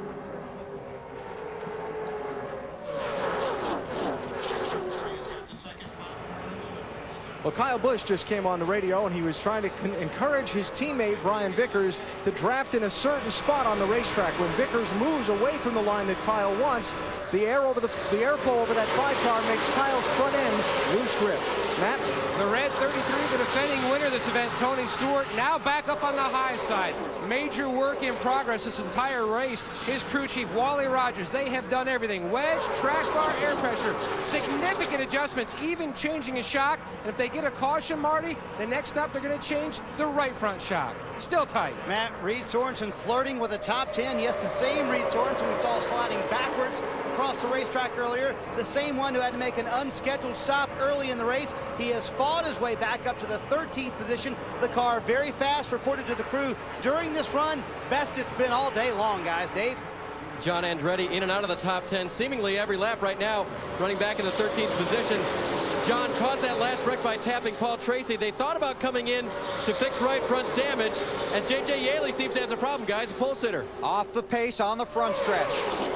Well, Kyle Busch just came on the radio, and he was trying to encourage his teammate, Brian Vickers, to draft in a certain spot on the racetrack. When Vickers moves away from the line that Kyle wants, the airflow over that 5 car makes Kyle's front end loose grip. Matt? The red 33, the defending winner of this event, Tony Stewart, now back up on the high side. Major work in progress this entire race. His crew chief, Wally Rogers, they have done everything. Wedge, track bar, air pressure. Significant adjustments, even changing a shock. And if they get a caution, Marty, the next up, they're going to change the right front shock. Still tight. Matt, Reed Sorensen flirting with the top 10. Yes, the same Reed Sorensen we saw sliding backwards across the racetrack earlier. The same one who had to make an unscheduled stop early in the race. He has fought his way back up to the 13th position. The car very fast, reported to the crew during this run. Best it's been all day long, guys. Dave? John Andretti in and out of the top 10 seemingly every lap right now, running back in the 13th position. John caused that last wreck by tapping Paul Tracy. They thought about coming in to fix right front damage, and J.J. Yaley seems to have a problem, guys, a pole sitter. Off the pace on the front stretch.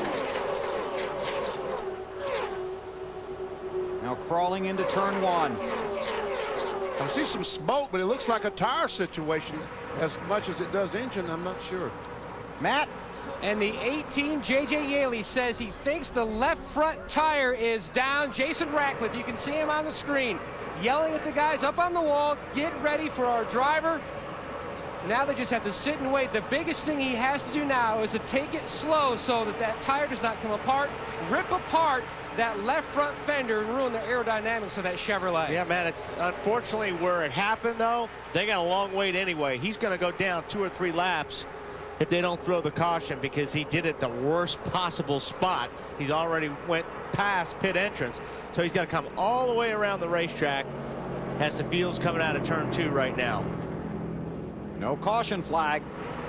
Now crawling into turn 1. I see some smoke, but it looks like a tire situation as much as it does engine. I'm not sure. Matt? And the 18, J.J. Yaley, says he thinks the left front tire is down. Jason Ratcliffe, you can see him on the screen, yelling at the guys up on the wall, get ready for our driver. Now they just have to sit and wait. The biggest thing he has to do now is to take it slow so that that tire does not come apart, rip apart that left front fender and ruin the aerodynamics of that Chevrolet. Yeah, man, it's unfortunately where it happened, though. They got a long wait anyway. He's going to go down 2 or 3 laps if they don't throw the caution, because he did it the worst possible spot. He's already went past pit entrance, so he's got to come all the way around the racetrack as the field's coming out of turn 2 right now. No caution flag.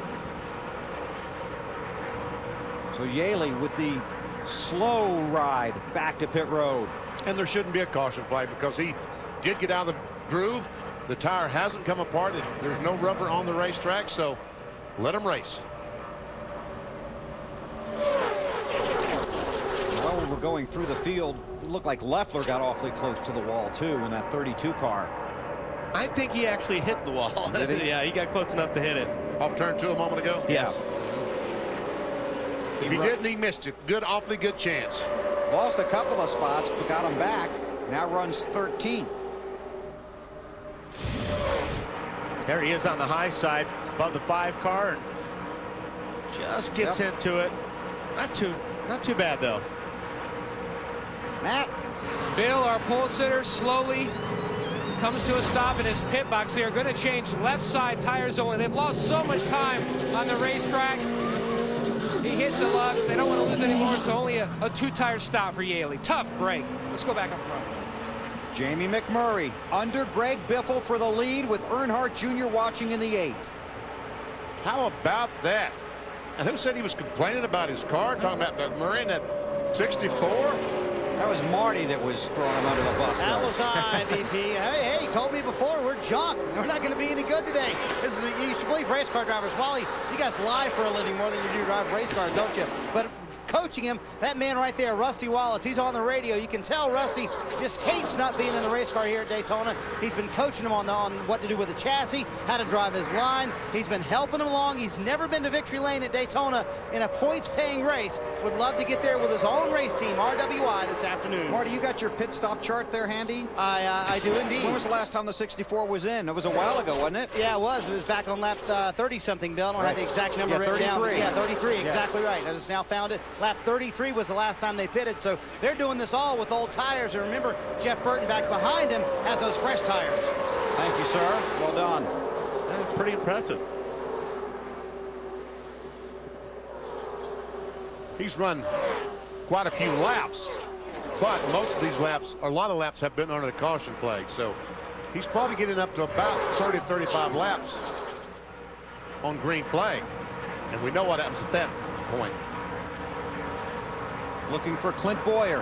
So Yaley with the slow ride back to pit road. And there shouldn't be a caution flag because he did get out of the groove. The tire hasn't come apart. There's no rubber on the racetrack, so let him race. Well, when we're going through the field, it looked like Leffler got awfully close to the wall, too, in that 32 car. I think he actually hit the wall. Did he? Yeah, he got close enough to hit it. Off turn 2 a moment ago? Yes. If he didn't, he missed it. Good, awfully good chance. Lost a couple of spots, but got him back. Now runs 13th. There he is on the high side above the 5 car and just gets into it. Not too bad though. Matt. Bill, our pole sitter, slowly comes to a stop in his pit box. They are going to change left side tires only. They've lost so much time on the racetrack. He hits the lugs. They don't want to lose anymore, so only a 2-tire stop for Yaley. Tough break. Let's go back up front. Jamie McMurray under Greg Biffle for the lead with Earnhardt Jr. watching in the 8. How about that? And who said he was complaining about his car? Talking about McMurray in that 64? That was Marty that was throwing him under the bus. That was I, VP. Hey, told me before, we're junk. We're not going to be any good today. This is, you should believe race car drivers. Wally, you guys lie for a living more than you do drive race cars, don't you? But coaching him, that man right there, Rusty Wallace, he's on the radio. You can tell Rusty just hates not being in the race car here at Daytona. He's been coaching him on what to do with the chassis, how to drive his line. He's been helping him along. He's never been to victory lane at Daytona in a points-paying race. Would love to get there with his own race team, RWI, this afternoon. Marty, you got your pit stop chart there handy? I do indeed. When was the last time the 64 was in? It was a while ago, wasn't it? Yeah, it was. It was back on lap 30-something, Bill. I don't have the exact number written 33. down. Yeah, 33, yes. Exactly right. I just now found it. Lap 33 was the last time they pitted, so they're doing this all with old tires. And remember, Jeff Burton back behind him has those fresh tires. Thank you, sir. Well done. Pretty impressive. He's run quite a few laps, but most of these laps, or a lot of laps, have been under the caution flag. So he's probably getting up to about 30, 35 laps on green flag. And we know what happens at that point. Looking for Clint Boyer.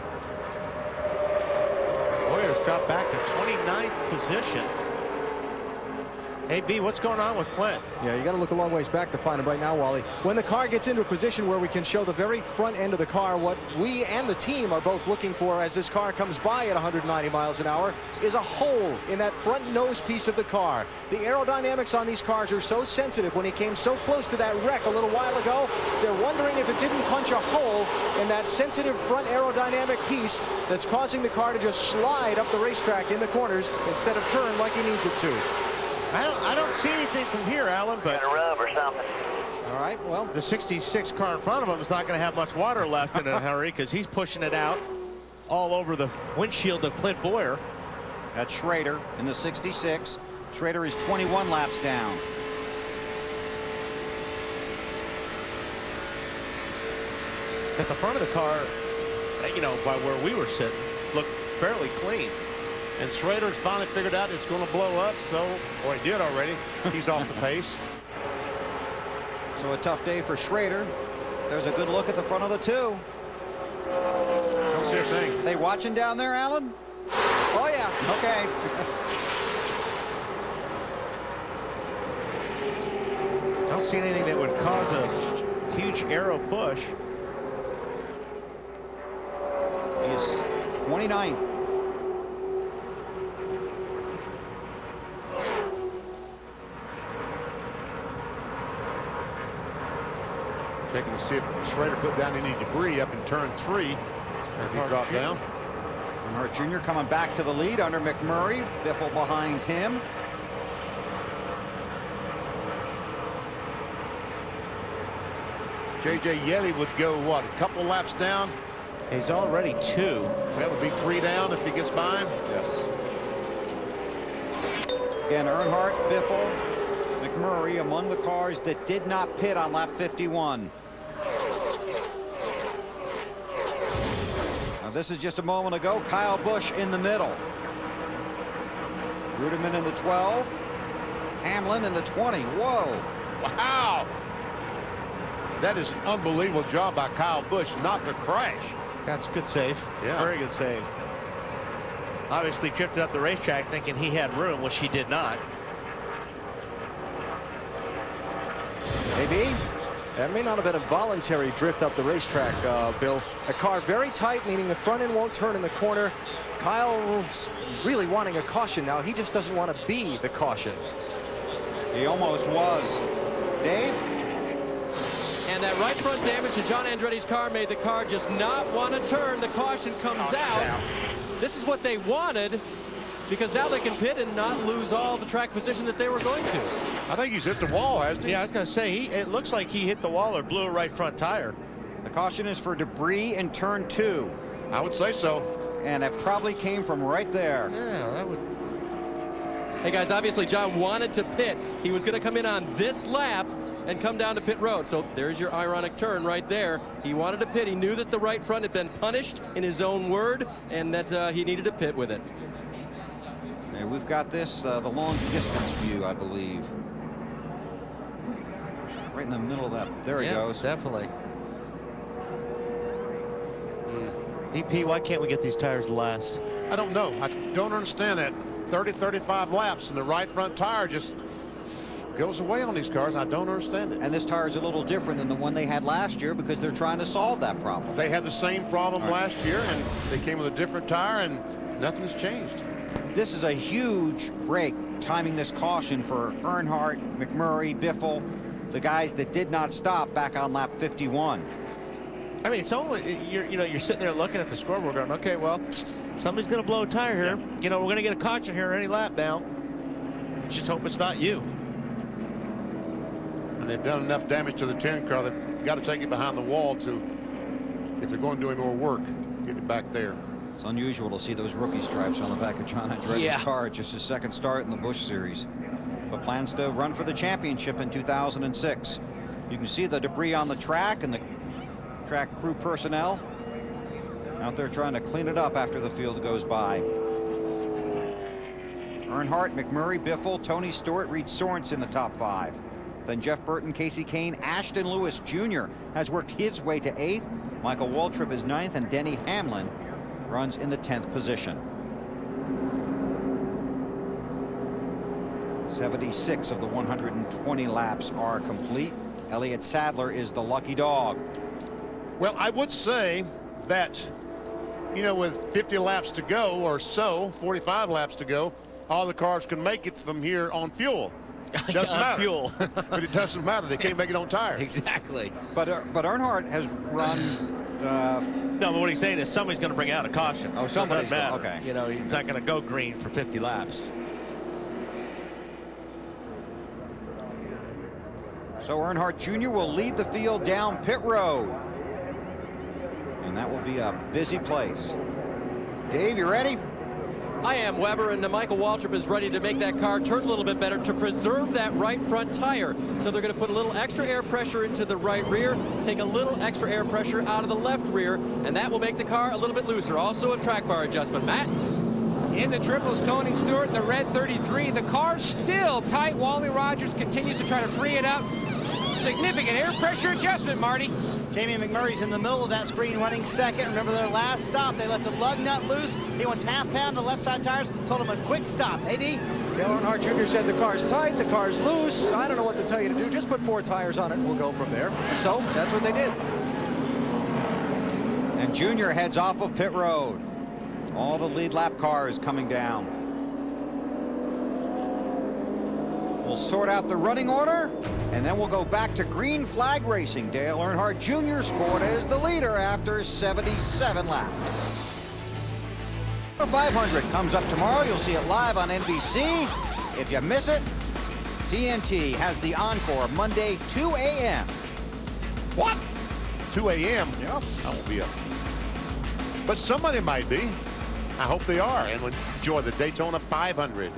Boyer's dropped back to 29th position. Hey, B, what's going on with Clint? Yeah, you got to look a long ways back to find him right now, Wally. When the car gets into a position where we can show the very front end of the car, what we and the team are both looking for as this car comes by at 190 miles an hour is a hole in that front nose piece of the car. The aerodynamics on these cars are so sensitive. When he came so close to that wreck a little while ago, they're wondering if it didn't punch a hole in that sensitive front aerodynamic piece that's causing the car to just slide up the racetrack in the corners instead of turn like he needs it to. I don't see anything from here, Alan, but a rub or something. All right, well, the 66 car in front of him is not going to have much water left in a hurry because he's pushing it out all over the windshield of Clint Boyer. That's Schrader in the 66. Schrader is 21 laps down. At the front of the car, you know, by where we were sitting, looked fairly clean. And Schrader's finally figured out it's going to blow up, or he did already. He's off the pace. So a tough day for Schrader. There's a good look at the front of the 2. Don't see a thing. They watching down there, Alan? Oh, yeah. Okay. I don't see anything that would cause a huge aero push. He's 29th. Checking to see if Schrader put down any debris up in turn 3 as he dropped down. Earnhardt Jr. coming back to the lead under McMurray. Biffle behind him. J.J. Yeley would go, what, a couple laps down? He's already 2. So that would be 3 down if he gets by him? Yes. Again, Earnhardt, Biffle, McMurray among the cars that did not pit on lap 51. Now this is just a moment ago. Kyle Busch in the middle. Ruderman in the 12. Hamlin in the 20. Whoa. Wow. That is an unbelievable job by Kyle Busch not to crash. That's a good save. Yeah. Very good save. Obviously drifted up the racetrack thinking he had room, which he did not. Maybe. That may not have been a voluntary drift up the racetrack, Bill. The car very tight, meaning the front end won't turn in the corner. Kyle's really wanting a caution now. He just doesn't want to be the caution. He almost was. Dave? And that right front damage to John Andretti's car made the car just not want to turn. The caution comes out. This is what they wanted, because now they can pit and not lose all the track position that they were going to. I think he's hit the wall, hasn't he? Yeah, I was going to say, it looks like he hit the wall or blew a right front tire. The caution is for debris in turn 2. I would say so. And it probably came from right there. Yeah, that would. Hey, guys, obviously John wanted to pit. He was going to come in on this lap and come down to pit road. So there's your ironic turn right there. He wanted to pit. He knew that the right front had been punished, in his own word, and that he needed to pit with it. Okay, we've got this, the long distance view, I believe. Right in the middle of that. There he goes. Definitely. EP, why can't we get these tires to last? I don't know. I don't understand that. 30, 35 laps, and the right front tire just goes away on these cars. I don't understand it. And this tire is a little different than the one they had last year because they're trying to solve that problem. They had the same problem last year, and they came with a different tire, and nothing's changed. This is a huge break, timing this caution for Earnhardt, McMurray, Biffle, the guys that did not stop back on lap 51. I mean, it's only, you're sitting there looking at the scoreboard going, okay, well, somebody's going to blow a tire here. You know, we're going to get a caution here any lap now. Just hope it's not you. And they've done enough damage to the 10 car. They've got to take it behind the wall to, if they're going to do any more work, get it back there. It's unusual to see those rookie stripes on the back of John Andretti's car. Just his second start in the Busch Series. But plans to run for the championship in 2006. You can see the debris on the track and the track crew personnel out there trying to clean it up after the field goes by. Earnhardt, McMurray, Biffle, Tony Stewart, Reed Sorensen in the top 5. Then Jeff Burton, Casey Kane, Ashton Lewis Jr. has worked his way to 8th. Michael Waltrip is 9th, and Denny Hamlin runs in the 10th position. 76 of the 120 laps are complete. Elliott Sadler is the lucky dog. Well, I would say that, you know, with 50 laps to go or so, 45 laps to go, all the cars can make it from here on fuel. It doesn't matter. Fuel. But it doesn't matter. They can't make it on tires. Exactly. But Earnhardt has run. No, but what he's saying is somebody's going to bring out a caution. Oh, somebody's matter. Okay. You know, he's not going to go green for 50 laps. So Earnhardt Jr. will lead the field down pit road. And that will be a busy place. Dave, you ready? I am, Weber, and Michael Waltrip is ready to make that car turn a little bit better to preserve that right front tire. So they're going to put a little extra air pressure into the right rear, take a little extra air pressure out of the left rear, and that will make the car a little bit looser. Also a track bar adjustment. Matt? In the triples, Tony Stewart in the red 33. The car's still tight. Wally Rogers continues to try to free it up. Significant air pressure adjustment, Marty. Jamie McMurray's in the middle of that screen running second. Remember their last stop, they left a lug nut loose. He wants half pound to left side tires, told him a quick stop. AD? Dale Earnhardt Jr. said the car's tight, the car's loose. I don't know what to tell you to do. Just put 4 tires on it and we'll go from there. So that's what they did. And Junior heads off of pit road. All the lead lap cars coming down. We'll sort out the running order, and then we'll go back to green flag racing. Dale Earnhardt Jr. scored as the leader after 77 laps. The 500 comes up tomorrow. You'll see it live on NBC. If you miss it, TNT has the encore Monday, 2 a.m. What? 2 a.m.? Yep. I won't be up. But somebody might be. I hope they are, and will enjoy the Daytona 500.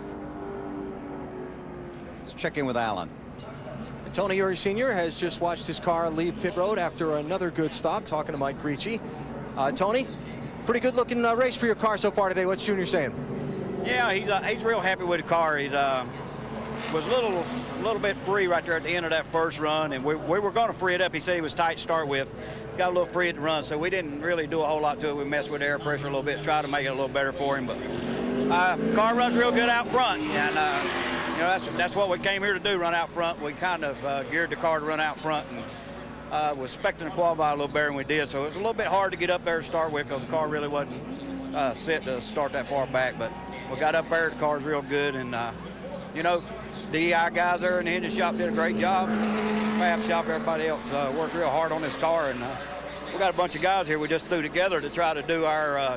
Check in with Alan. Tony Eury Sr. has just watched his car leave pit road after another good stop, talking to Mike Ricci. Tony, pretty good looking race for your car so far today. What's Junior saying? Yeah, he's real happy with the car. He was a little bit free right there at the end of that first run, and we were going to free it up. He said he was tight to start with. Got a little free at the run, so we didn't really do a whole lot to it. We messed with the air pressure a little bit, tried to make it a little better for him, but car runs real good out front, and you know, that's what we came here to do, run out front. We kind of geared the car to run out front, and was expecting to qualify a little better than we did, so it was a little bit hard to get up there to start with because the car really wasn't set to start that far back. But we got up there, the car's real good, and you know, DEI guys there in the engine shop did a great job. Fab shop, everybody else worked real hard on this car, and we got a bunch of guys here we just threw together to try to do our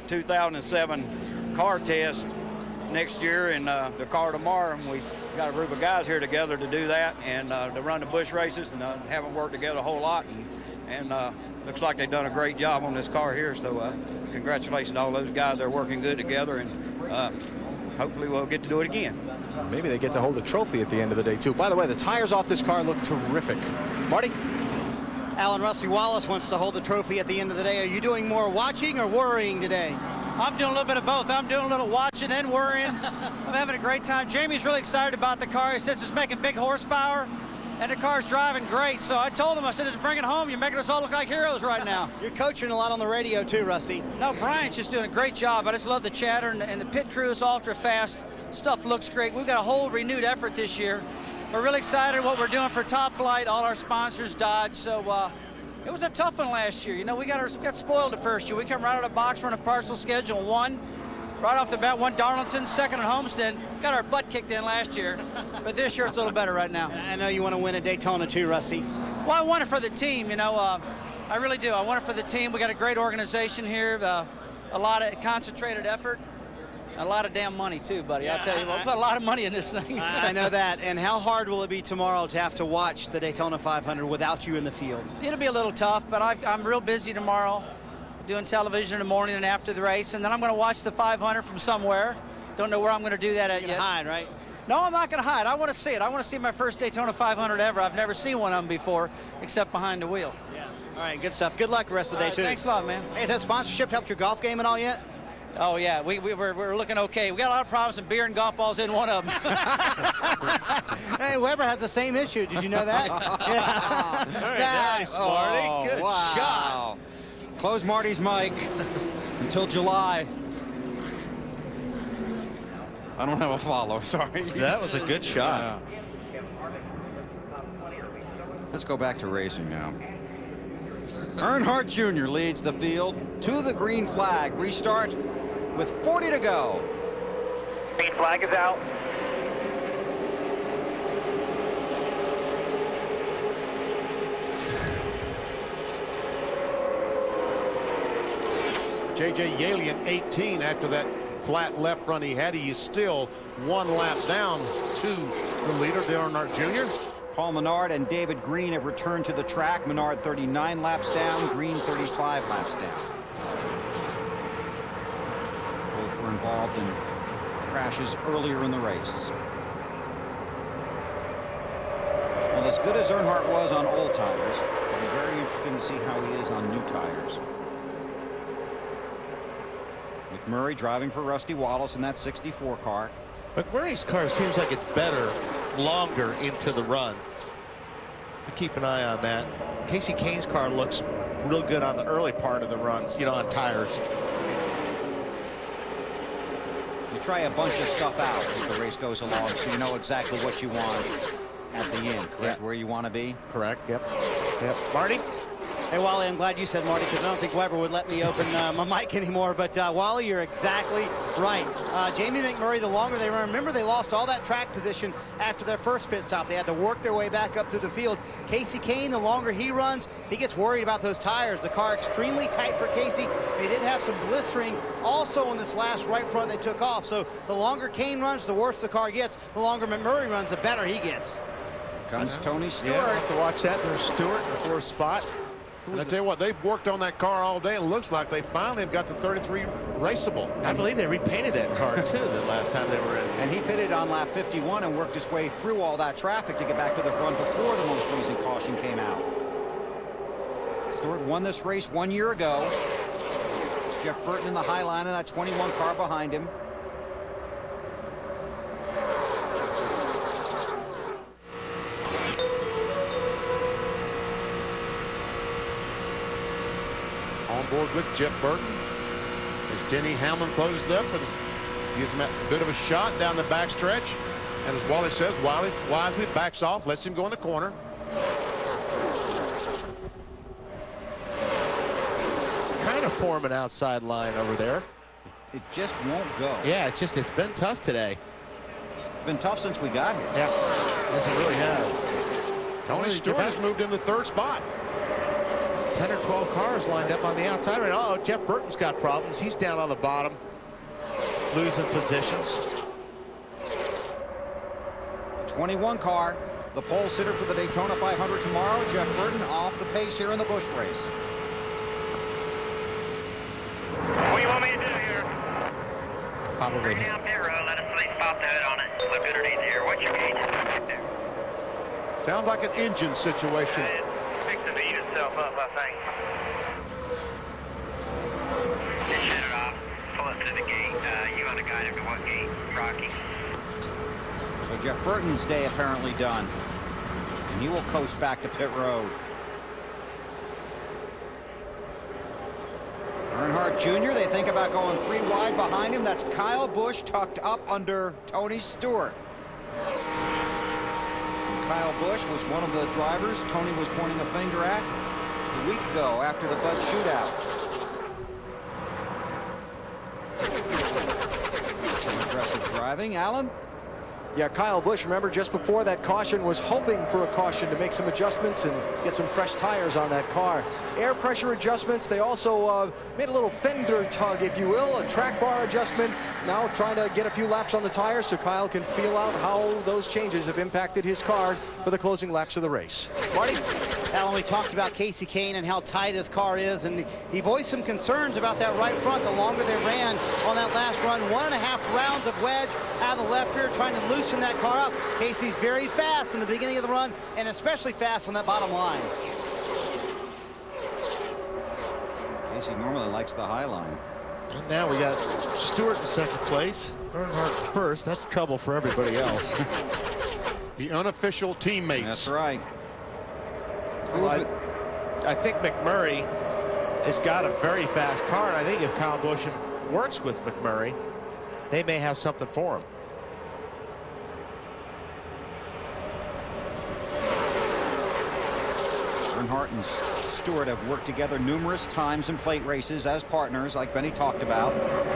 2007 car test next year and the car tomorrow, and we got a group of guys here together to do that and to run the Busch races, and haven't worked together a whole lot, and looks like they've done a great job on this car here, so congratulations to all those guys. They're working good together, and hopefully we'll get to do it again. Maybe they get to hold a trophy at the end of the day too. By the way, the tires off this car look terrific. Marty? Alan Rusty Wallace wants to hold the trophy at the end of the day. Are you doing more watching or worrying today? I'm doing a little bit of both. I'm doing a little watching and worrying. I'm having a great time. Jamie's really excited about the car. He says it's making big horsepower, and the car's driving great. So I told him, I said, just bring it home. You're making us all look like heroes right now. You're coaching a lot on the radio too, Rusty. No, Brian's just doing a great job. I just love the chatter, and the pit crew is ultra fast. Stuff looks great. We've got a whole renewed effort this year. We're really excited what we're doing for Top Flight, all our sponsors, Dodge. So it was a tough one last year. You know, we got spoiled the first year. We come right out of the box, run a partial schedule, won right off the bat, won Darlington, second at Homestead. Got our butt kicked in last year, but this year it's a little better right now. I know you want to win at Daytona too, Rusty. Well, I want it for the team, you know. I really do. I want it for the team. We got a great organization here, a lot of concentrated effort. A lot of damn money too, buddy. Yeah, I'll tell you, we'll put a lot of money in this thing. I know that. And how hard will it be tomorrow to have to watch the Daytona 500 without you in the field? It'll be a little tough, but I'm real busy tomorrow, doing television in the morning and after the race, and then I'm going to watch the 500 from somewhere. Don't know where I'm going to do that at yet. Hide, right? No, I'm not going to hide. I want to see it. I want to see my first Daytona 500 ever. I've never seen one of them before, except behind the wheel. Yeah. All right, good stuff. Good luck the rest of the day too. Thanks a lot, man. Hey, has that sponsorship helped your golf game at all yet? Oh, yeah, we're looking okay. We got a lot of problems, and beer and golf balls in one of them. Hey, Weber has the same issue. Did you know that? Yeah. Very nice, Marty. Good shot. Close Marty's mic until July. I don't have a follow, sorry. That was a good shot. Yeah. Let's go back to racing now. Earnhardt Jr. leads the field to the green flag. Restart with 40 to go. Green flag is out. J.J. Yalian 18 after that flat left run he had. He is still one lap down to the leader, Dale Earnhardt Jr. Paul Menard and David Green have returned to the track. Menard 39 laps down, Green 35 laps down. Both were involved in crashes earlier in the race. Well, as good as Earnhardt was on old tires, it'll be very interesting to see how he is on new tires. McMurray driving for Rusty Wallace in that 64 car. McMurray's car seems like it's better longer into the run. To keep an eye on that. Casey Kane's car looks real good on the early part of the runs, you know, on tires. You try a bunch of stuff out as the race goes along, so you know exactly what you want at the end, correct? Yeah. Where you want to be? Correct, yep. Yep. Marty? Hey, Wally, I'm glad you said Marty, because I don't think Weber would let me open my mic anymore. But, Wally, you're exactly right. Jamie McMurray, the longer they run, remember they lost all that track position after their first pit stop. They had to work their way back up through the field. Casey Kane, the longer he runs, he gets worried about those tires. The car extremely tight for Casey. They did have some blistering also on this last right front they took off. So the longer Kane runs, the worse the car gets. The longer McMurray runs, the better he gets. Comes Tony Stewart. Yeah, we'll have to watch that. There's Stewart in the fourth spot. And I tell you what, they've worked on that car all day. It looks like they finally have got the 33 raceable. I believe they repainted that car too the last time they were in. And he pitted on lap 51 and worked his way through all that traffic to get back to the front before the most recent caution came out. Stewart won this race 1 year ago. It's Jeff Burton in the high line and that 21 car behind him. On board with Jeff Burton as Denny Hamlin closes up and gives him a bit of a shot down the backstretch. And as Wally says, Wally wisely backs off, lets him go in the corner. form an outside line over there. It just won't go. Yeah, it's been tough today. Been tough since we got here. Yeah, yes, it really has. Tony Stewart has moved in the third spot. 10 or 12 cars lined up on the outside right now. Oh, Jeff Burton's got problems. He's down on the bottom, losing positions. 21 car, the pole sitter for the Daytona 500 tomorrow. Jeff Burton off the pace here in the Busch race. What do you want me to do here? Probably. Bring down pit road, let us at least pop the hood on it. Look underneath here. What's your gauge? Sounds like an engine situation. Fixing to eat itself up, I think. Just shut it off. Pull it to the gate. You want to guide him to what gate, Rocky? So Jeff Burton's day apparently done. And he will coast back to pit road. Earnhardt Jr., they think about going 3 wide behind him. That's Kyle Busch tucked up under Tony Stewart. And Kyle Busch was one of the drivers Tony was pointing a finger at a week ago after the Bud shootout. Some aggressive driving. Alan? Yeah, Kyle Busch, remember, just before that caution, was hoping for a caution to make some adjustments and get some fresh tires on that car. Air pressure adjustments. They also made a little fender tug, if you will, a track bar adjustment. Now trying to get a few laps on the tires so Kyle can feel out how those changes have impacted his car for the closing laps of the race. Marty? Alan, we talked about Kasey Kahne and how tight his car is, and he voiced some concerns about that right front the longer they ran on that last run. 1.5 rounds of wedge out of the left rear, trying to loosen that car up. Kasey's very fast in the beginning of the run, and especially fast on that bottom line. Kasey normally likes the high line. And now we got Stewart in second place, Earnhardt first. That's trouble for everybody else. The unofficial teammates. That's right. Well, I think McMurray has got a very fast car, and I think if Kyle Busch works with McMurray, they may have something for him. Earnhardt and Stewart have worked together numerous times in plate races as partners, like Benny talked about.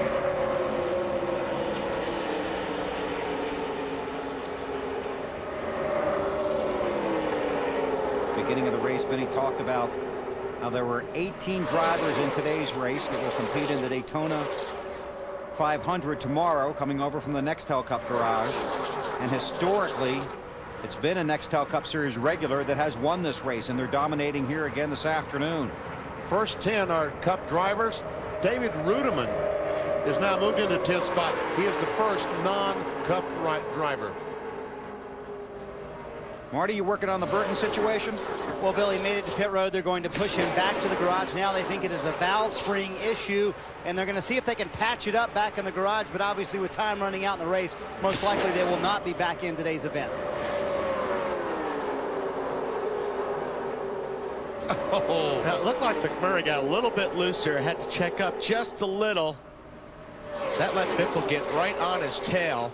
Beginning of the race, Benny talked about how there were 18 drivers in today's race that will compete in the Daytona 500 tomorrow, coming over from the Nextel Cup garage. And historically, it's been a Nextel Cup Series regular that has won this race, and they're dominating here again this afternoon. First 10 are Cup drivers. David Rudiman is now moved into the 10th spot. He is the first non-Cup driver. Marty, you working on the Burton situation? Well, Billy made it to pit road. They're going to push him back to the garage. Now they think it is a valve spring issue, and they're going to see if they can patch it up back in the garage. But obviously, with time running out in the race, most likely they will not be back in today's event. Oh. Now, it looked like McMurray got a little bit looser. Had to check up just a little. That let Biffle get right on his tail.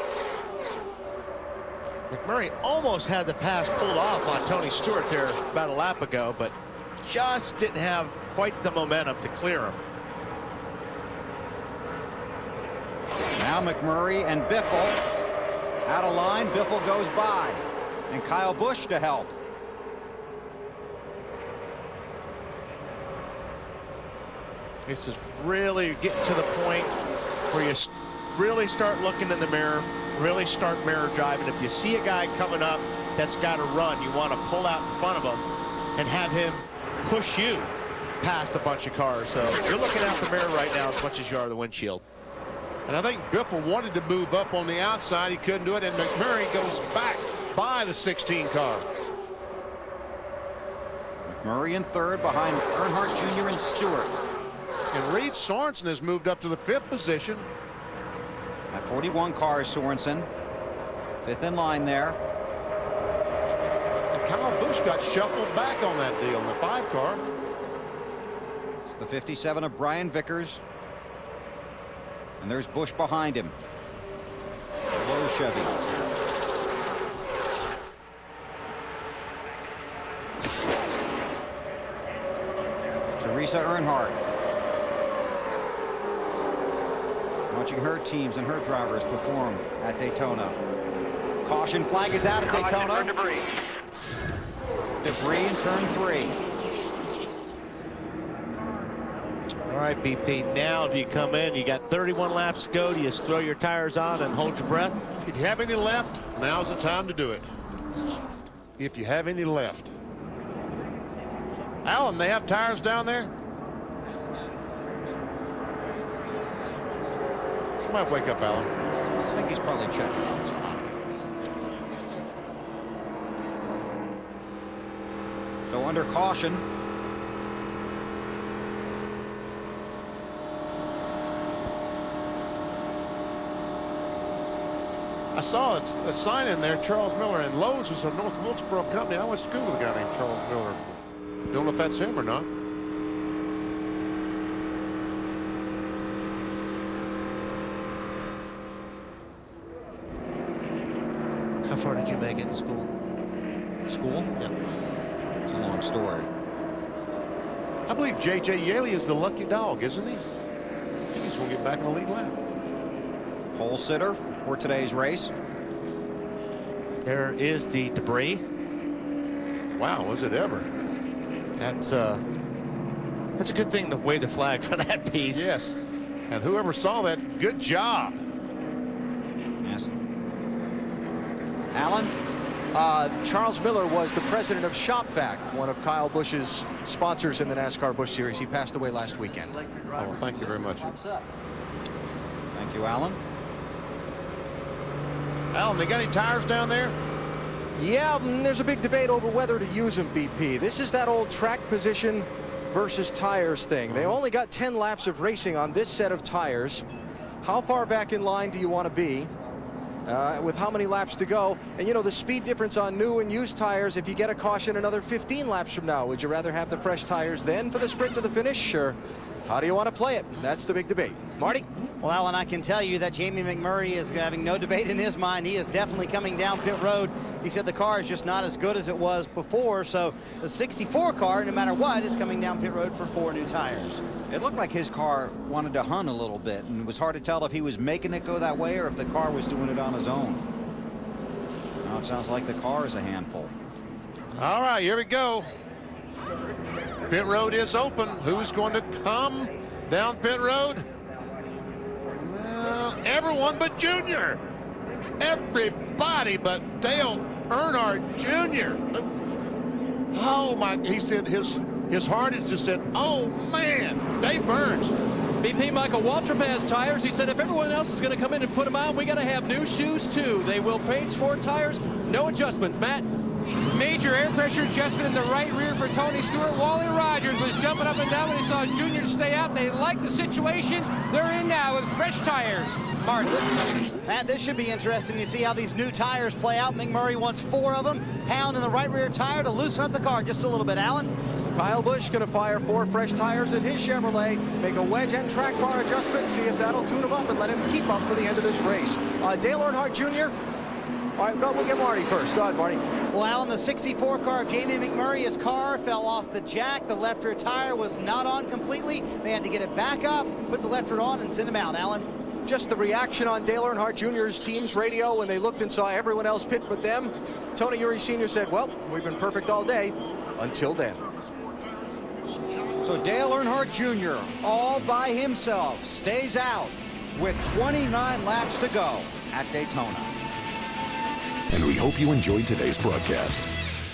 McMurray almost had the pass pulled off on Tony Stewart there about a lap ago, but just didn't have quite the momentum to clear him. Now McMurray and Biffle out of line. Biffle goes by, and Kyle Busch to help. This is really getting to the point where you really start looking in the mirror, really start mirror driving. If you see a guy coming up that's got to run, you want to pull out in front of him and have him push you past a bunch of cars. So you're looking out the mirror right now as much as you are the windshield. And I think Biffle wanted to move up on the outside. He couldn't do it, and McMurray goes back by the 16 car. McMurray in third behind Earnhardt Jr. and Stewart. And Reed Sorensen has moved up to the 5th position. At 41 cars, Sorensen. 5th in line there. And Kyle Busch got shuffled back on that deal in the 5 car. It's the 57 of Brian Vickers. And there's Busch behind him. Low Chevy. Teresa Earnhardt. watching her teams and her drivers perform at Daytona. Caution flag is out at Daytona. Debris in turn 3. All right, BP, now do you come in? You got 31 laps to go. Do you just throw your tires on and hold your breath? If you have any left, now's the time to do it. If you have any left. Alan, they have tires down there? Might wake up, Alan. I think he's probably checking out. So under caution. I saw a sign in there, Charles Miller, and Lowe's is a North Wilkesboro company. I went to school with a guy named Charles Miller. Don't know if that's him or not. How far did you make it in school? School? Yeah. It's a long story. I believe J.J. Yaley is the lucky dog, isn't he? He's going to get back in the lead lap. Pole sitter for today's race. There is the debris. Wow, was it ever? That's a good thing to wave the flag for that piece. Yes. And whoever saw that, good job. Yes. Alan? Charles Miller was the president of ShopVac, one of Kyle Busch's sponsors in the NASCAR Busch Series. He passed away last weekend. Oh, well, thank you very much. Thank you, Alan. Alan, they got any tires down there? Yeah, there's a big debate over whether to use them, BP. This is that old track position versus tires thing. They only got 10 laps of racing on this set of tires. How far back in line do you want to be? With how many laps to go? And you know, the speed difference on new and used tires, if you get a caution another 15 laps from now, would you rather have the fresh tires then for the sprint to the finish, or how do you want to play it? That's the big debate. Marty? Well, Alan, I can tell you that Jamie McMurray is having no debate in his mind. He is definitely coming down pit road. He said the car is just not as good as it was before, so the 64 car, no matter what, is coming down pit road for 4 new tires. It looked like his car wanted to hunt a little bit, and it was hard to tell if he was making it go that way or if the car was doing it on his own. Now it sounds like the car is a handful. All right, here we go. Pit road is open. Who's going to come down pit road? Well, everyone but Junior. Everybody but Dale Earnhardt Jr. Oh my, he said his heart has just said, oh man, Dave Burns. BP Michael Waltrip has tires. He said if everyone else is going to come in and put them on, we got to have new shoes too. They will page 4 tires, no adjustments. Matt? Major air pressure adjustment in the right rear for Tony Stewart. Wally Rogers was jumping up and down when he saw Junior stay out. They like the situation. They're in now with fresh tires. Martin. Matt, this should be interesting to see how these new tires play out. McMurray wants 4 of them. Pound in the right rear tire to loosen up the car just a little bit. Alan? Kyle Busch going to fire 4 fresh tires in his Chevrolet, make a wedge and track bar adjustment, see if that'll tune him up and let him keep up for the end of this race. Dale Earnhardt Jr., all right, we'll get Marty first. Go ahead, Marty. Well, Alan, the 64 car of Jamie McMurray, his car fell off the jack. The left rear tire was not on completely. They had to get it back up, put the left rear on, and send him out. Alan? Just the reaction on Dale Earnhardt Jr.'s team's radio when they looked and saw everyone else pit but them. Tony Eury Sr. said, well, we've been perfect all day until then. So Dale Earnhardt Jr., all by himself, stays out with 29 laps to go at Daytona. And we hope you enjoyed today's broadcast.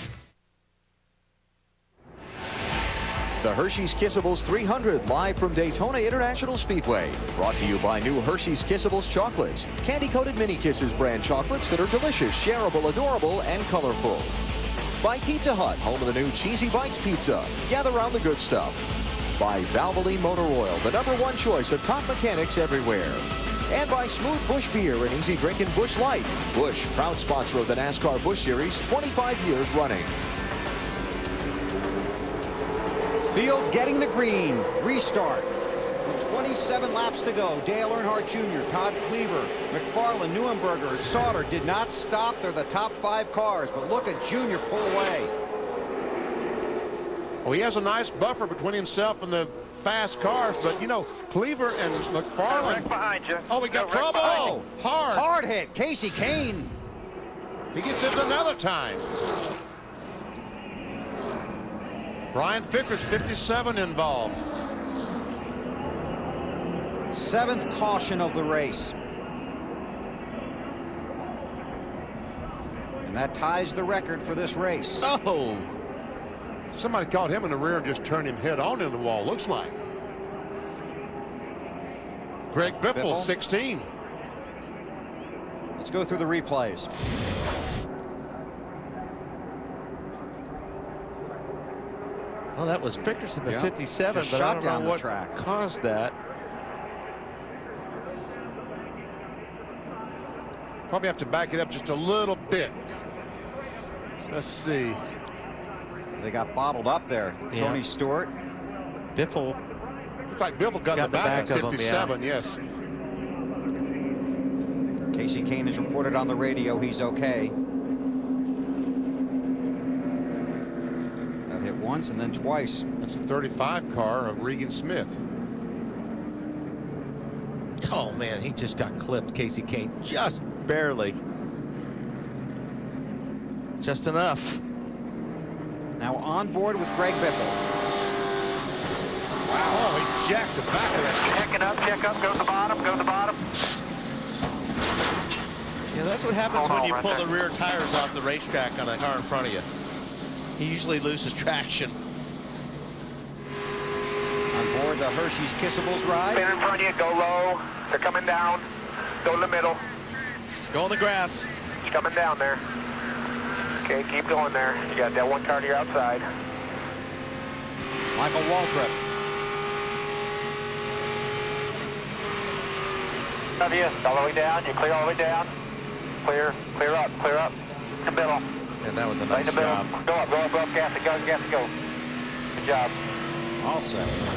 The Hershey's Kissables 300 live from Daytona International Speedway. Brought to you by new Hershey's Kissables chocolates. Candy-coated mini kisses brand chocolates that are delicious, shareable, adorable, and colorful. By Pizza Hut, home of the new Cheesy Bites Pizza. Gather around the good stuff. By Valvoline Motor Oil, the #1 choice of top mechanics everywhere. And by Smooth Busch Beer and easy drinking Busch Light. Busch, proud sponsor of the NASCAR Busch Series, 25 years running. Field getting the green. Restart. With 27 laps to go. Dale Earnhardt Jr., Todd Cleaver, McFarland, Neuenberger, and Sauter did not stop. They're the top 5 cars, but look at Junior pull away. Well, he has a nice buffer between himself and the fast cars, but you know, Cleaver and McFarland. Behind you. Oh, we got trouble. Oh, Hard hit. Casey Kane. He gets it another time. Brian Vickers, 57 involved. 7th caution of the race. And that ties the record for this race. Oh! Somebody caught him in the rear and just turned him head on in the wall, looks like. Greg Biffle, 16. Let's go through the replays. Well, that was Vickers in the 57, Just but I shot don't down know the what track. caused that. Probably have to back it up just a little bit. Let's see. They got bottled up there. Yeah. Tony Stewart. Biffle. Looks like Biffle got the back of 57, yes. Casey Kane has reported on the radio he's okay. Got hit once and then twice. That's the 35 car of Regan Smith. Oh, man, he just got clipped, Casey Kane, just barely. Just enough. Now on board with Greg Biffle. Wow, oh, he jacked the back of that. Check up, go to the bottom, go to the bottom. Yeah, that's what happens when you pull the rear tires off the racetrack on a car in front of you. He usually loses traction. On board the Hershey's Kissables ride. Spin in front of you, go low. They're coming down. Go to the middle. Go on the grass. It's coming down there. Okay, keep going there. You got that one car to your outside. Michael Waltrip. Of you, all the way down. You clear all the way down. Clear up. The middle. And that was a Right nice in the middle. job. Go up, gas it, go. Good job. All set.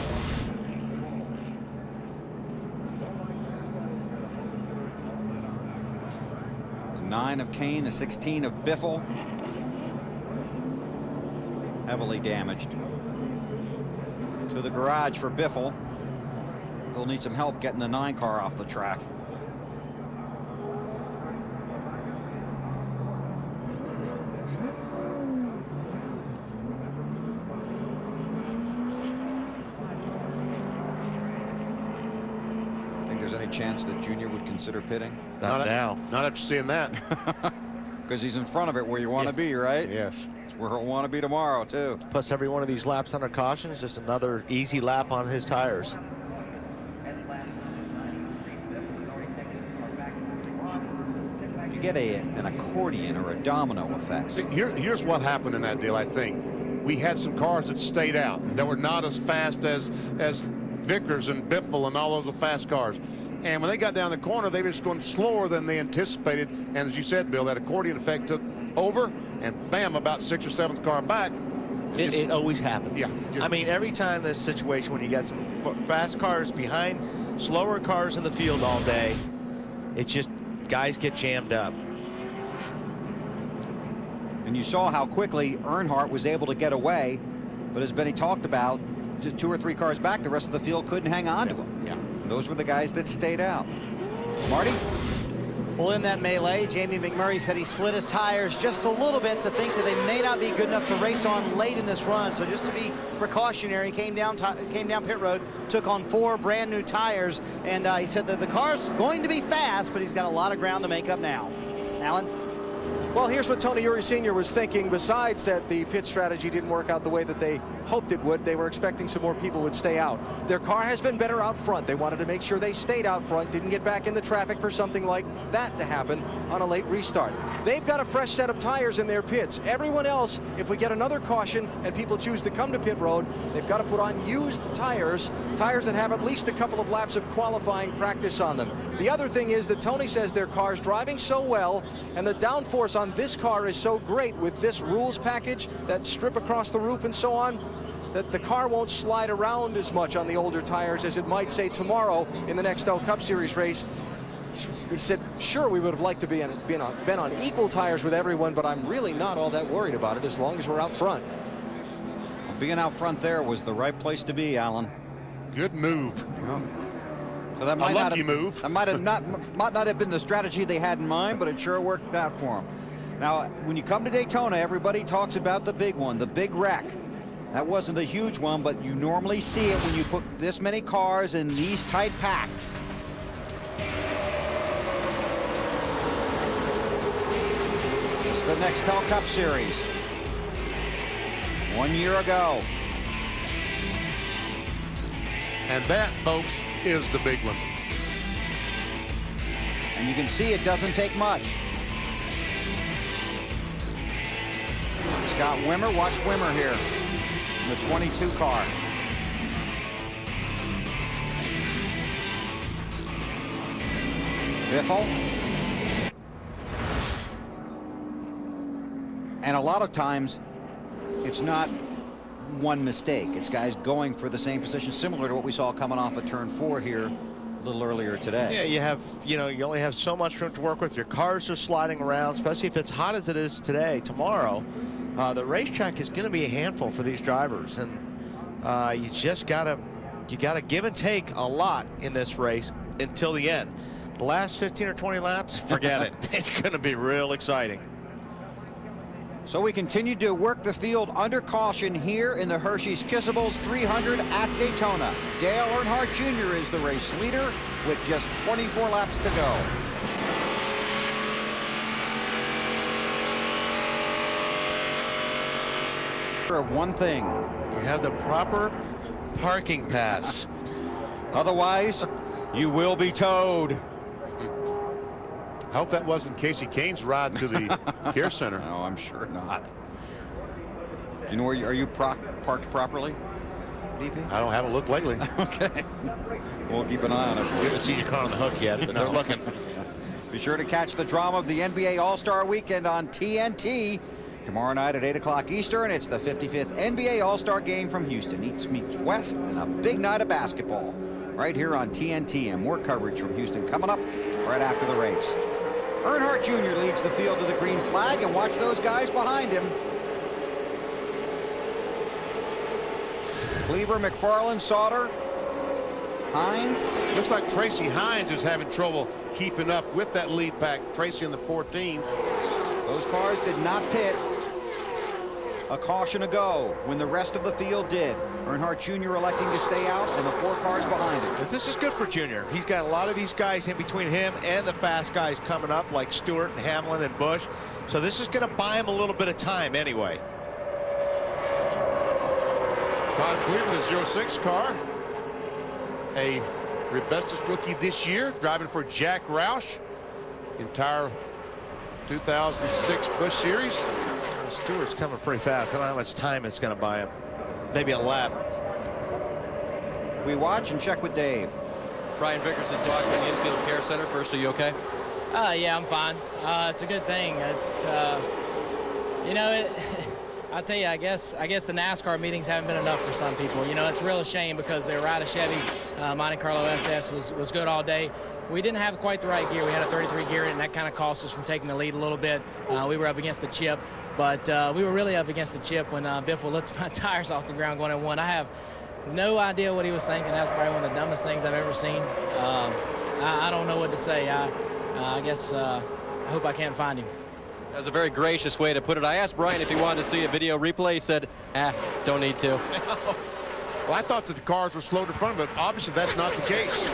The 9 of Kane, the 16 of Biffle. Heavily damaged. To the garage for Biffle. They'll need some help getting the 9 car off the track. Think there's any chance that Junior would consider pitting? Not now. Not after seeing that. Because he's in front of it where you want to be, right? Yes. It's where he'll want to be tomorrow, too. Plus, every one of these laps under caution is just another easy lap on his tires. You get an accordion or a domino effect. See, here's what happened in that deal, I think. We had some cars that stayed out that were not as fast as Vickers and Biffle and all those fast cars. And when they got down the corner, they were just going slower than they anticipated. And as you said, Bill, that accordion effect took over, and bam, about 6th or 7th car back. It always happens. Yeah. I mean, every time this situation when you got some fast cars behind slower cars in the field all day, it just, guys get jammed up. And you saw how quickly Earnhardt was able to get away. But as Benny talked about, just 2 or 3 cars back, the rest of the field couldn't hang on to him. Yeah. And those were the guys that stayed out. Marty? Well, in that melee, Jamie McMurray said he slid his tires just a little bit to think that they may not be good enough to race on late in this run. So just to be precautionary, came down pit road, took on 4 brand new tires, and he said that the car's going to be fast, but he's got a lot of ground to make up now. Alan? Well, here's what Tony Eury Sr. was thinking. Besides that the pit strategy didn't work out the way that they hoped it would, they were expecting some more people would stay out. Their car has been better out front. They wanted to make sure they stayed out front, didn't get back in the traffic for something like that to happen on a late restart. They've got a fresh set of tires in their pits. Everyone else, if we get another caution and people choose to come to pit road, they've got to put on used tires that have at least a couple of laps of qualifying practice on them. The other thing is that Tony says their car's driving so well, and the downforce on this car is so great with this rules package, that strip across the roof and so on, that the car won't slide around as much on the older tires as it might, say, tomorrow in the Nextel Cup Series race. He said, sure, we would have liked to been on equal tires with everyone, but I'm really not all that worried about it as long as we're out front. Being out front there was the right place to be, Alan. Good move. Yeah. So that might move. That might not have been the strategy they had in mind, but it sure worked out for them. Now, when you come to Daytona, everybody talks about the big one, the big wreck. That wasn't a huge one, but you normally see it when you put this many cars in these tight packs. It's the Nextel Cup Series. 1 year ago. And that, folks, is the big one. And you can see it doesn't take much. Scott Wimmer, watch Wimmer here in the 22 car. Biffle. And a lot of times, it's not one mistake. It's guys going for the same position, similar to what we saw coming off of turn 4 here a little earlier today. Yeah, you have, you only have so much room to work with. Your cars are sliding around, especially if it's hot as it is today. Tomorrow, the racetrack is going to be a handful for these drivers, and you just gotta give and take a lot in this race until the end. The last 15 or 20 laps, forget it. It's going to be real exciting. So we continue to work the field under caution here in the Hershey's Kissables 300 at Daytona. Dale Earnhardt Jr. is the race leader with just 24 laps to go. Of one thing. You have the proper parking pass. Otherwise, you will be towed. I hope that wasn't Casey Kane's ride to the Care Center. No, I'm sure not. You know, are you parked properly, DP? I haven't looked lately. Okay. We'll keep an eye on it. We haven't seen your car on the hook yet, but they're looking. Be sure to catch the drama of the NBA All-Star Weekend on TNT. Tomorrow night at 8 o'clock Eastern, it's the 55th NBA All-Star Game from Houston. East meets West and a big night of basketball right here on TNT, and more coverage from Houston coming up right after the race. Earnhardt Jr. leads the field to the green flag, and watch those guys behind him. Cleaver, McFarland, Sauter, Hines. Looks like Tracy Hines is having trouble keeping up with that lead pack. Tracy in the 14. Those cars did not pit. A caution ago when the rest of the field did. Earnhardt Jr. electing to stay out, and the 4 cars behind him. This is good for Junior. He's got a lot of these guys in between him and the fast guys coming up, like Stewart and Hamlin and Busch. So this is going to buy him a little bit of time anyway. Todd Cleveland, the 06 car. A Rebestos rookie this year, driving for Jack Roush. Entire 2006 Busch Series. Stewart's coming pretty fast. I don't know how much time it's going to buy him. Maybe a lap. We watch and check with Dave. Brian Vickers is walking in the infield care center. First, are you okay? Yeah, I'm fine. It's a good thing. It's, you know, I'll tell you, I guess the NASCAR meetings haven't been enough for some people. You know, it's a real shame because their ride a Chevy Monte Carlo SS was good all day. We didn't have quite the right gear. We had a 33 gear, and that kind of cost us from taking the lead a little bit. We were up against the chip, but we were really up against the chip when Biffle lifted my tires off the ground going at 1. I have no idea what he was thinking. That's probably one of the dumbest things I've ever seen. I don't know what to say. I guess I hope I can't find him. That was a very gracious way to put it. I asked Brian if he wanted to see a video replay. He said, don't need to. Well, I thought that the cars were slow to front, but obviously that's not the case.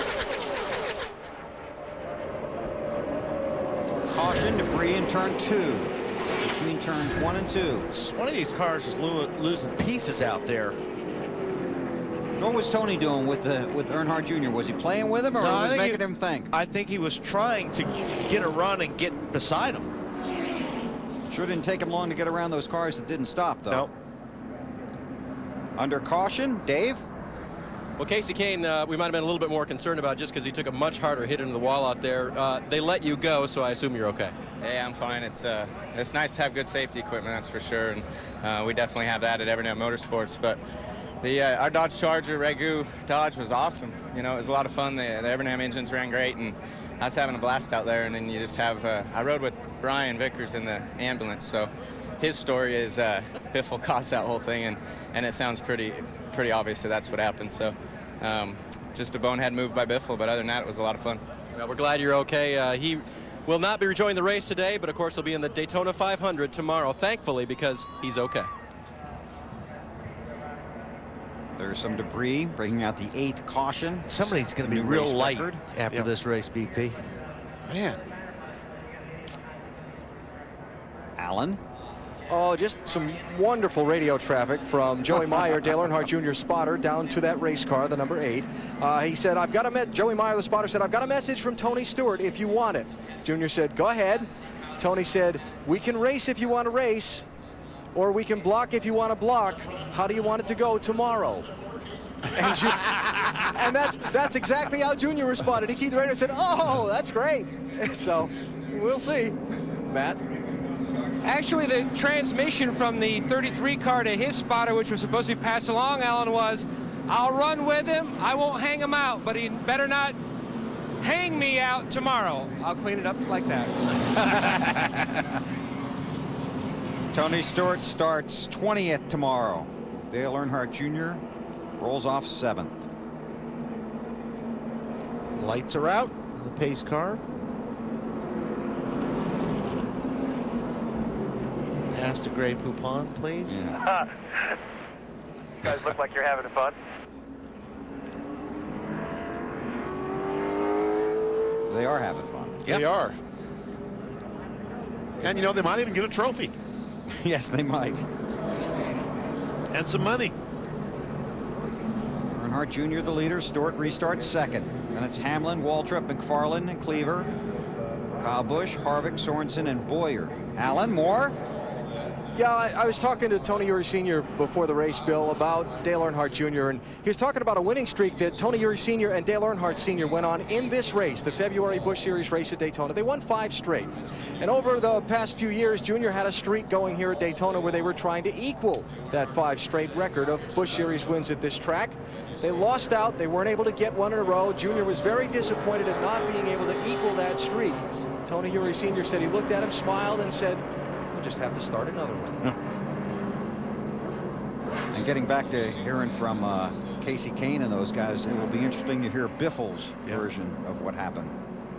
Caution, debris in turn 2. Between turns 1 and 2. One of these cars is losing pieces out there. What was Tony doing with Earnhardt Jr.? Was he playing with him, or was he making him think? I think he was trying to get a run and get beside him. Sure didn't take him long to get around those cars that didn't stop, though. Nope. Under caution, Dave? Well, Casey Kane, we might have been a little bit more concerned about just because he took a much harder hit into the wall out there. They let you go, so I assume you're okay. Hey, I'm fine. It's nice to have good safety equipment, that's for sure, and we definitely have that at Evernet Motorsports. But our Dodge Charger, Ragu Dodge, was awesome. You know, it was a lot of fun. The Evernham engines ran great, and I was having a blast out there. And then you just have I rode with Brian Vickers in the ambulance, so his story is Biffle caused that whole thing, and it sounds pretty obvious that that's what happened. So just a bonehead move by Biffle, but other than that, it was a lot of fun. Well, we're glad you're okay. He will not be rejoining the race today, but of course he'll be in the Daytona 500 tomorrow, thankfully, because he's okay. There's some debris bringing out the 8th caution. Somebody's going to be real light after this race, BP. Man. Allen. Oh, just some wonderful radio traffic from Joey Meyer, Dale Earnhardt Jr. spotter, down to that race car, the number 8. He said, Joey Meyer, the spotter, said, I've got a message from Tony Stewart if you want it. Junior said, go ahead. Tony said, we can race if you want to race, or we can block if you want to block. How do you want it to go tomorrow? And that's exactly how Junior responded. He keyed the radio and said, oh, that's great. So we'll see. Matt? Actually, the transmission from the 33 car to his spotter, which was supposed to be passed along, Alan, was, I'll run with him. I won't hang him out, but he better not hang me out tomorrow. I'll clean it up like that. Tony Stewart starts 20th tomorrow. Dale Earnhardt Jr. rolls off 7th. Lights are out in the pace car. Pass to Grey Poupon, please. Yeah. You guys look like you're having fun. They are having fun. They are. And, you know, they might even get a trophy. Yes, they might. And some money. Earnhardt Jr. the leader. Stewart restarts 2nd. And it's Hamlin, Waltrip, McFarlane, and Cleaver. Kyle Busch, Harvick, Sorensen, and Boyer. Allen, more? Yeah, I was talking to Tony Eury Sr. before the race, Bill, about Dale Earnhardt Jr., and he was talking about a winning streak that Tony Eury Sr. and Dale Earnhardt Sr. went on in this race, the February Busch Series race at Daytona. They won 5 straight. And over the past few years, Jr. had a streak going here at Daytona where they were trying to equal that 5 straight record of Busch Series wins at this track. They lost out. They weren't able to get one in a row. Jr. was very disappointed at not being able to equal that streak. Tony Eury Sr. said he looked at him, smiled, and said, we'll just have to start another one. And getting back to hearing from Casey Kane and those guys, it will be interesting to hear Biffle's version of what happened.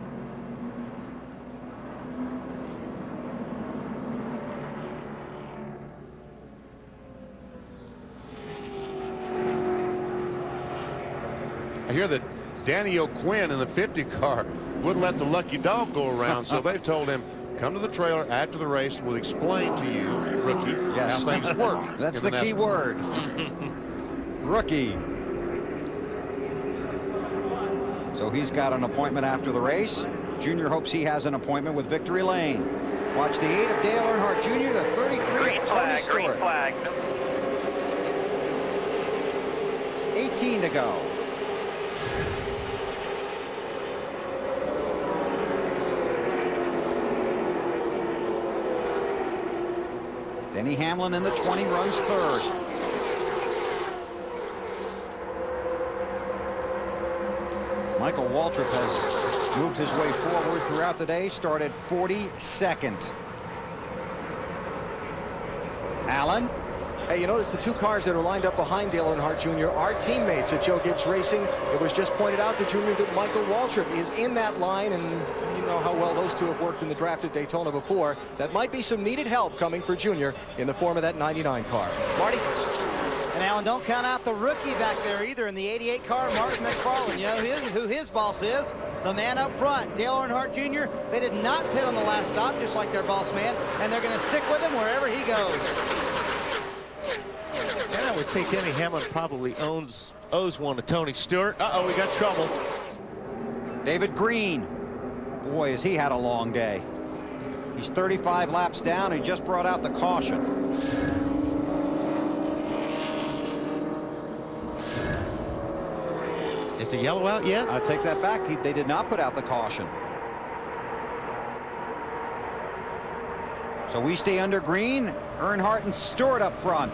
I hear that Danny O'Quinn in the 50 car wouldn't let the lucky dog go around, so they've told him, come to the trailer after the race, and we'll explain to you, rookie, how things work. That's the key word. Rookie. So he's got an appointment after the race. Junior hopes he has an appointment with Victory Lane. Watch the 8 of Dale Earnhardt Jr., the 33 of Tony Stewart. Green flag. 18 to go. Denny Hamlin in the 20 runs 3rd. Michael Waltrip has moved his way forward throughout the day, started 42nd. Allen. Hey, you notice the 2 cars that are lined up behind Dale Earnhardt Jr. are teammates at Joe Gibbs Racing. It was just pointed out to Junior that Michael Waltrip is in that line, and you know how well those 2 have worked in the draft at Daytona before. That might be some needed help coming for Junior in the form of that 99 car. Marty? And Alan, don't count out the rookie back there either in the 88 car, Martin McFarlane. You know who his boss is? The man up front, Dale Earnhardt Jr. They did not pit on the last stop, just like their boss man, and they're going to stick with him wherever he goes. And I would say Denny Hamlin probably owes one to Tony Stewart. Uh-oh, we got trouble. David Green. Boy, has he had a long day. He's 35 laps down. He just brought out the caution. Is the yellow out yet? I take that back. They did not put out the caution. So we stay under Green. Earnhardt and Stewart up front.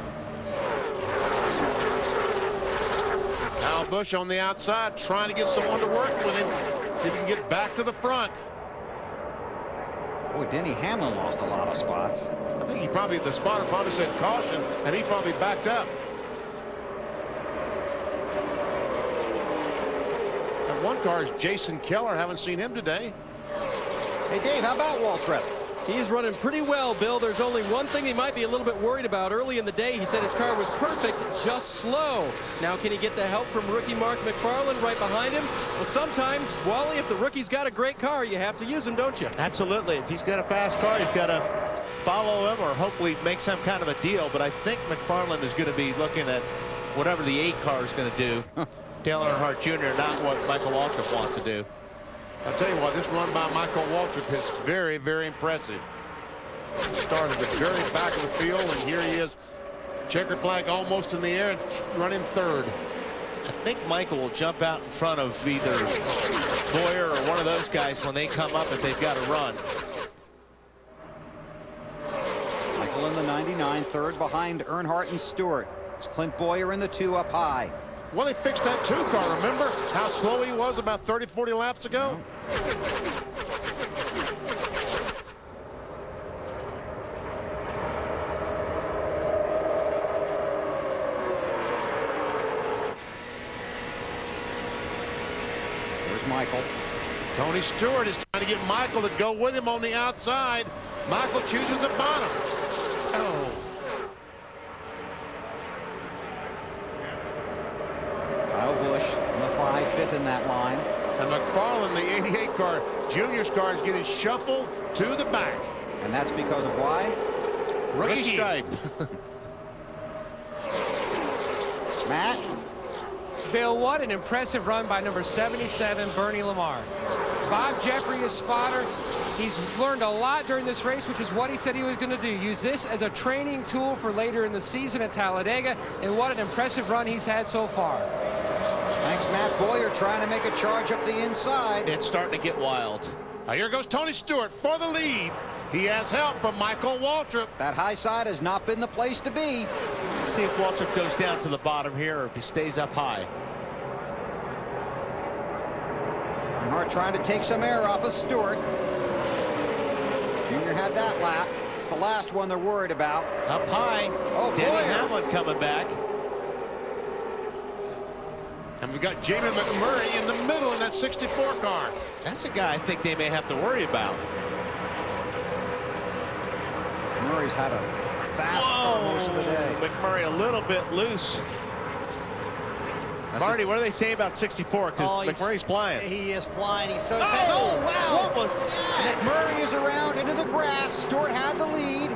Now Busch on the outside trying to get someone to work with him. See if he can get back to the front. Boy, Denny Hamlin lost a lot of spots. I think the spotter probably said caution, and he probably backed up. And one car is Jason Keller. Haven't seen him today. Hey, Dave, how about Waltrip? He's running pretty well, Bill. There's only one thing he might be a little bit worried about. Early in the day, he said his car was perfect, just slow. Now, can he get the help from rookie Mark McFarland right behind him? Well, sometimes, Wally, if the rookie's got a great car, you have to use him, don't you? Absolutely. If he's got a fast car, he's got to follow him or hopefully make some kind of a deal. But I think McFarland is going to be looking at whatever the 8 car is going to do. Dale Earnhardt Jr., not what Michael Waltrip wants to do. I'll tell you what, this run by Michael Waltrip is very, very impressive. Started at the very back of the field, and here he is, checkered flag almost in the air and running third. I think Michael will jump out in front of either Boyer or one of those guys when they come up if they've got to run. Michael in the 99, third behind Earnhardt and Stewart. It's Clint Boyer in the 2 up high. Well, they fixed that 2 car, remember how slow he was about 30-40 laps ago? There's Michael. Tony Stewart is trying to get Michael to go with him on the outside. Michael chooses the bottom. Oh. Kyle Busch in the 5, 5th in that line. And McFarland, the 88 car, Junior's car, is getting shuffled to the back. And that's because of why? Rookie stripe. Matt? Bill, what an impressive run by number 77, Bernie Lamar. Bob Jeffrey is spotter. He's learned a lot during this race, which is what he said he was going to do. Use this as a training tool for later in the season at Talladega. And what an impressive run he's had so far. Thanks, Matt. Boyer trying to make a charge up the inside. It's starting to get wild. Now here goes Tony Stewart for the lead. He has help from Michael Waltrip. That high side has not been the place to be. Let's see if Waltrip goes down to the bottom here or if he stays up high. Earnhardt trying to take some air off of Stewart. Junior had that lap. It's the last one they're worried about. Up high. Oh, Denny Hamlin coming back. And we've got Jamie McMurray in the middle in that 64 car. That's a guy I think they may have to worry about. Murray's had a fast car most of the day. McMurray a little bit loose. Marty, what do they say about 64? Because McMurray's flying. He is flying. He's so fast. Oh, Wow. What was that? McMurray is around into the grass. Stewart had the lead.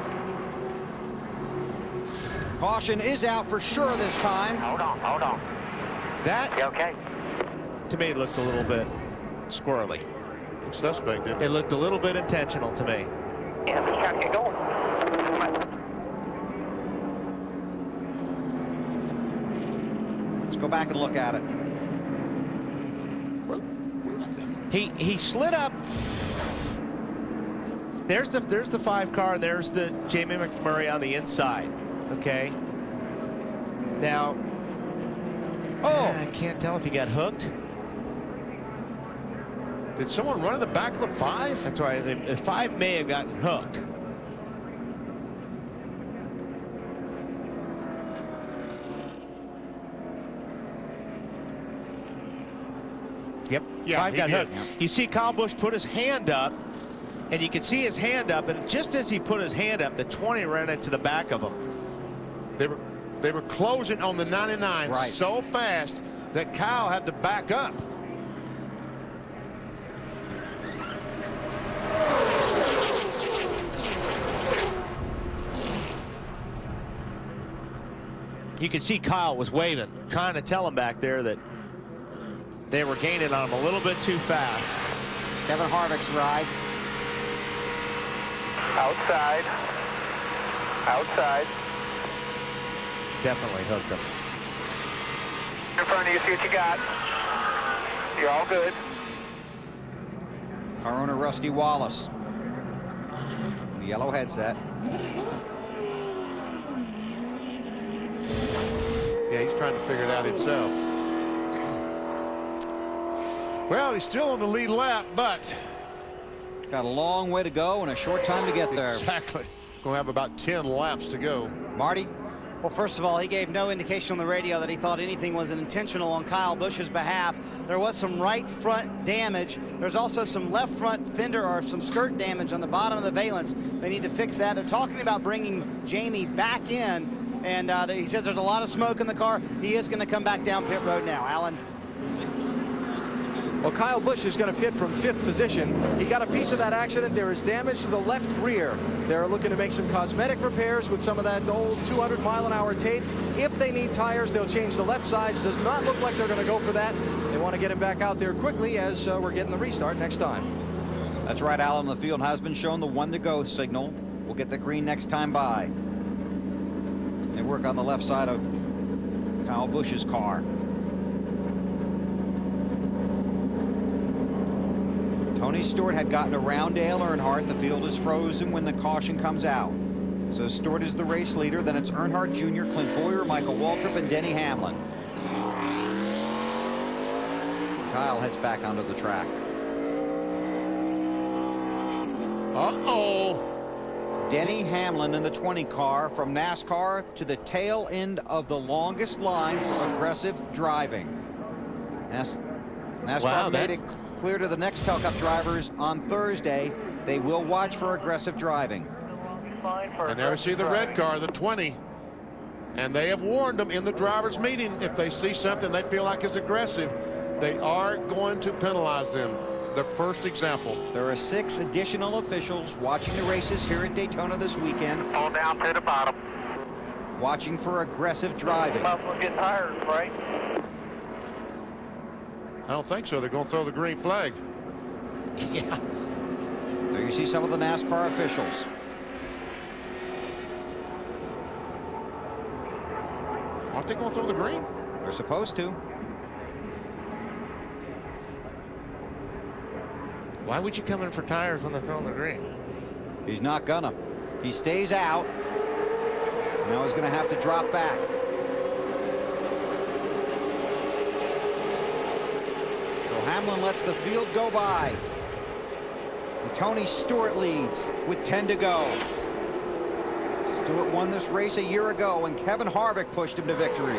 Caution is out for sure this time. Hold on. That, You okay? to me, looked a little bit squirrely. Looks suspect, didn't It looked a little bit intentional to me. Yeah, just trying to get going. Let's go back and look at it. He slid up. There's the 5 car. There's the Jamie McMurray on the inside. Okay. Now, I can't tell if he got hooked. Did someone run in the back of the 5? That's right. The 5 may have gotten hooked. Yep. Yeah, 5 he got did. hooked. You see Kyle Busch put his hand up, and you can see his hand up, and just as he put his hand up, the 20 ran into the back of him. They were closing on the 99 so fast that Kyle had to back up. You can see Kyle was waving, trying to tell him back there that they were gaining on him a little bit too fast. It's Kevin Harvick's ride. Outside. Definitely hooked him. In front of you, see what you got. You're all good. Car owner Rusty Wallace. The yellow headset. Yeah, he's trying to figure it out himself. Well, he's still on the lead lap, but got a long way to go and a short time to get there. Exactly. Going to have about 10 laps to go. Marty? Well, first of all, he gave no indication on the radio that he thought anything was intentional on Kyle Busch's behalf. There was some right front damage. There's also some left front fender or some skirt damage on the bottom of the valence. They need to fix that. They're talking about bringing Jamie back in, and he says there's a lot of smoke in the car. He is going to come back down pit road now. Alan? Well, Kyle Busch is going to pit from 5th position. He got a piece of that accident. There is damage to the left rear. They're looking to make some cosmetic repairs with some of that old 200-mile-an-hour tape. If they need tires, they'll change the left sides. Does not look like they're going to go for that. They want to get him back out there quickly as we're getting the restart next time. That's right, Alan. The field has been shown the 1 to go signal. We'll get the green next time by. They work on the left side of Kyle Busch's car. Tony Stewart had gotten around Dale Earnhardt. The field is frozen when the caution comes out. So Stewart is the race leader. Then it's Earnhardt Jr., Clint Bowyer, Michael Waltrip, and Denny Hamlin. Kyle heads back onto the track. Uh-oh. Denny Hamlin in the 20 car from NASCAR to the tail end of the longest line for aggressive driving. NASCAR made it clear to the Nextel Cup drivers on Thursday they will watch for aggressive driving. And there we see the red car, the 20. And they have warned them in the drivers' meeting, if they see something they feel like is aggressive, they are going to penalize them. The first example. There are 6 additional officials watching the races here at Daytona this weekend. Pull down to the bottom. Watching for aggressive driving. We'll get tires, right? I don't think so. They're going to throw the green flag. Yeah. There you see some of the NASCAR officials. Aren't they going to throw the green? They're supposed to. Why would you come in for tires when they're throwing the green? He's not gonna. He stays out. Now he's going to have to drop back. Hamlin lets the field go by. And Tony Stewart leads with 10 to go. Stewart won this race a year ago when Kevin Harvick pushed him to victory.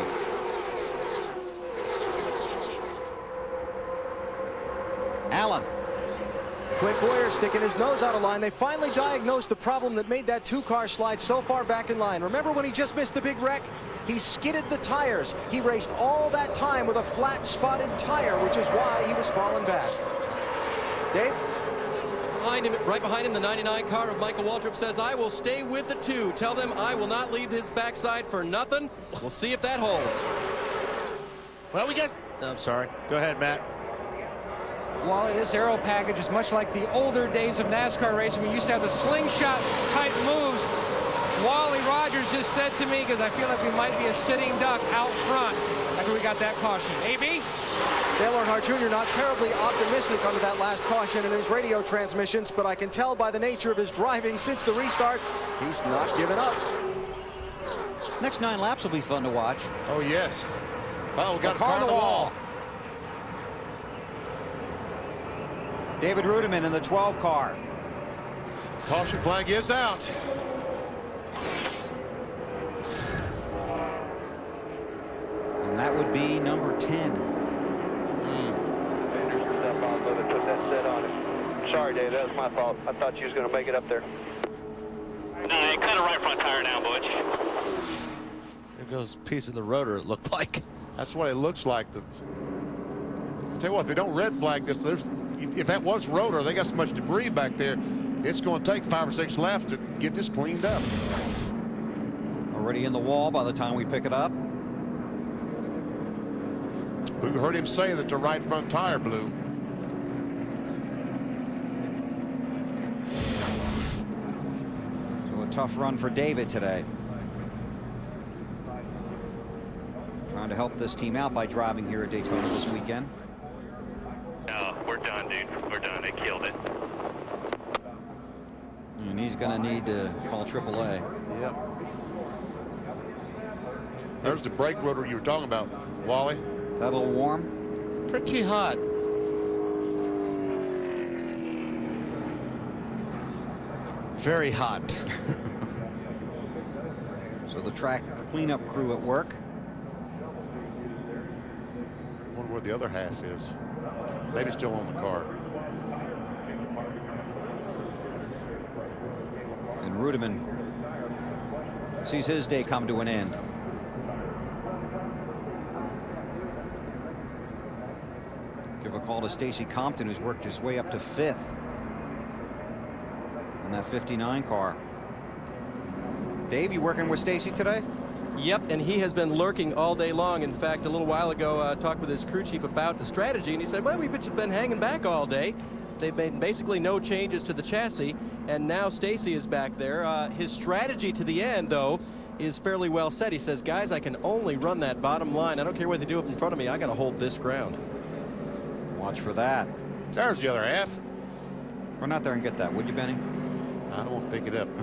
Allen. Clint Bowyer sticking his nose out of line. They finally diagnosed the problem that made that 2-car slide so far back in line. Remember when he just missed the big wreck? He skidded the tires. He raced all that time with a flat spotted tire, which is why he was falling back. Dave? Behind him, right behind him, the 99 car of Michael Waltrip says, I will stay with the 2. Tell them I will not leave his backside for nothing. We'll see if that holds. Well, we got... I'm sorry. Go ahead, Matt. Wally, this aero package is much like the older days of NASCAR racing. We used to have the slingshot type moves. Wally Rogers just said to me, because I feel like we might be a sitting duck out front after we got that caution. AB? Dale Earnhardt Jr. not terribly optimistic under that last caution in his radio transmissions, but I can tell by the nature of his driving since the restart, he's not giving up. Next 9 laps will be fun to watch. Oh, yes. Oh, we got a car on the wall. David Rudiman in the 12 car. Caution flag is out. And that would be number 10. Put that set on it. Sorry, Dave, that was my fault. I thought you was going to make it up there. No, you cut a right front tire now, Butch. There goes a piece of the rotor, it looked like. That's what it looks like. I'll tell you what, if they don't red flag this, if that was rotor, they got so much debris back there, it's going to take 5 or 6 laps to get this cleaned up. Already in the wall by the time we pick it up. We heard him say that the right front tire blew. So a tough run for David today. Trying to help this team out by driving here at Daytona this weekend. No, we're done, dude. We're done. They killed it. And he's going to need to call AAA. Yep. There's the brake rotor you were talking about, Wally. That a little warm? Pretty hot. Very hot. So the track cleanup crew at work. I wonder where the other half is. Maybe still on the car. And Rudiman sees his day come to an end. Give a call to Stacy Compton, who's worked his way up to 5th in that 59 car. Dave, you working with Stacy today? Yep, and he has been lurking all day long. In fact, a little while ago, I talked with his crew chief about the strategy, and he said, well, we've been hanging back all day. They've made basically no changes to the chassis, and now Stacy is back there. His strategy to the end, though, is fairly well set. He says, guys, I can only run that bottom line. I don't care what they do up in front of me. I got to hold this ground. Watch for that. There's the other half. Run out there and get that, would you, Benny? I don't want to pick it up.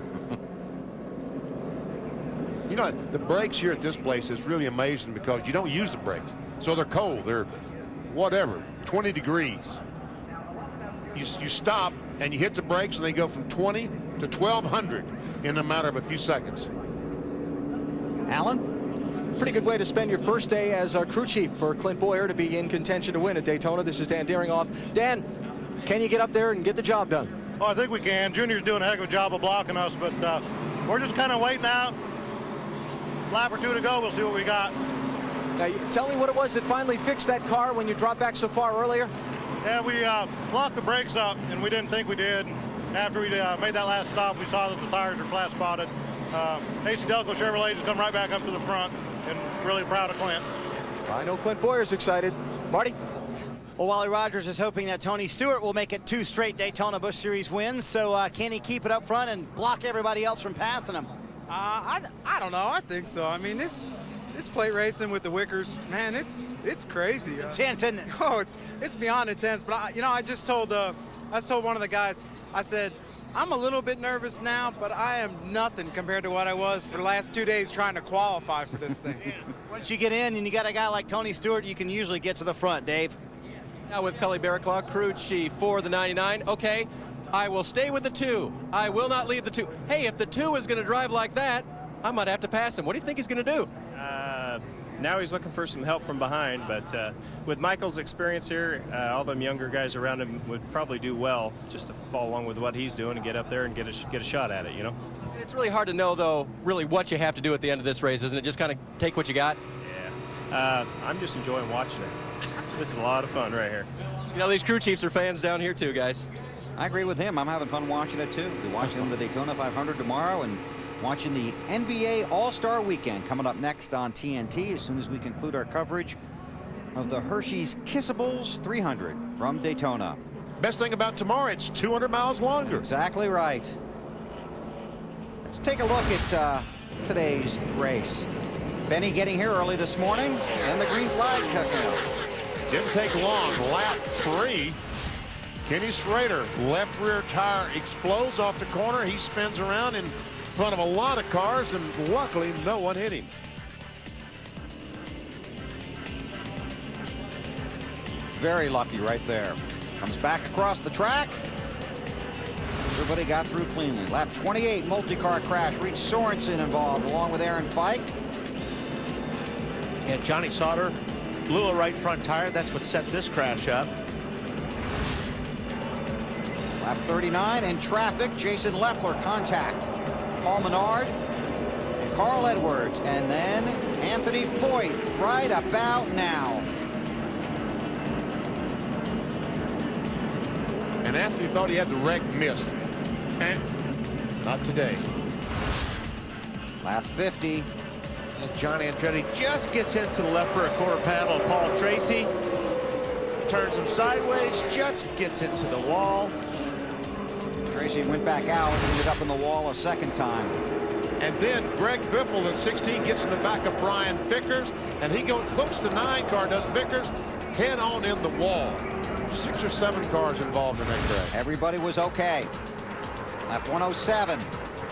You know, the brakes here at this place is really amazing because you don't use the brakes. So they're cold. They're whatever, 20 degrees. You stop and you hit the brakes and they go from 20 to 1200 in a matter of a few seconds. Alan? Pretty good way to spend your first day as our crew chief for Clint Boyer to be in contention to win at Daytona. This is Dan Deeringoff. Dan, can you get up there and get the job done? Oh, I think we can. Junior's doing a heck of a job of blocking us, but we're just kind of waiting out. Lap or two to go, we'll see what we got. Now, tell me what it was that finally fixed that car when you dropped back so far earlier. Yeah, we locked the brakes up, and we didn't think we did. After we made that last stop, we saw that the tires are flat spotted. AC Delco Chevrolet just come right back up to the front, and really proud of Clint. I know Clint Boyer's excited. Marty? Well, Wally Rogers is hoping that Tony Stewart will make it 2 straight Daytona Busch Series wins. So can he keep it up front and block everybody else from passing him? I don't know. I think so. I mean, this plate racing with the Wickers, man, it's crazy. It's intense, isn't it? Oh, it's beyond intense. But I just told one of the guys, I said, I'm a little bit nervous now, but I am nothing compared to what I was for the last 2 days trying to qualify for this thing. Once you get in and you got a guy like Tony Stewart, you can usually get to the front, Dave. Now with Cully Barraclough, crew chief for the 99. Okay, I will stay with the 2. I will not leave the 2. Hey, if the 2 is going to drive like that, I might have to pass him. What do you think he's going to do? Now he's looking for some help from behind, but with Michael's experience here, all them younger guys around him would probably do well just to follow along with what he's doing and get up there and get a shot at it, you know? It's really hard to know, though, really what you have to do at the end of this race, isn't it? Just kind of take what you got? Yeah. I'm just enjoying watching it. This is a lot of fun right here. You know, these crew chiefs are fans down here, too, guys. I agree with him. I'm having fun watching it, too. We're watching the Daytona 500 tomorrow and watching the NBA All-Star Weekend coming up next on TNT as soon as we conclude our coverage of the Hershey's Kissables 300 from Daytona. Best thing about tomorrow, it's 200 miles longer. Exactly right. Let's take a look at today's race. Benny getting here early this morning, and the green flag cooking up. Didn't take long. Lap 3. Kenny Schrader, left rear tire explodes off the corner. He spins around in front of a lot of cars, and luckily no one hit him. Very lucky right there. Comes back across the track. Everybody got through cleanly. Lap 28, multi-car crash. Reed Sorensen involved along with Aaron Fike. And Johnny Sauter blew a right front tire. That's what set this crash up. Lap 39 in traffic. Jason Leffler contact. Paul Menard and Carl Edwards, and then Anthony Foyt right about now. And Anthony thought he had the wreck missed. Not today. Lap 50. And John Andretti just gets into the left rear quarter panel of Paul Tracy. Turns him sideways, just gets into the wall. Tracy went back out, ended up in the wall a second time. And then Greg Biffle in 16 gets in the back of Brian Vickers, and he goes close to 9 car, does Vickers, head on in the wall. 6 or 7 cars involved in that crash. Everybody was okay. Lap 107.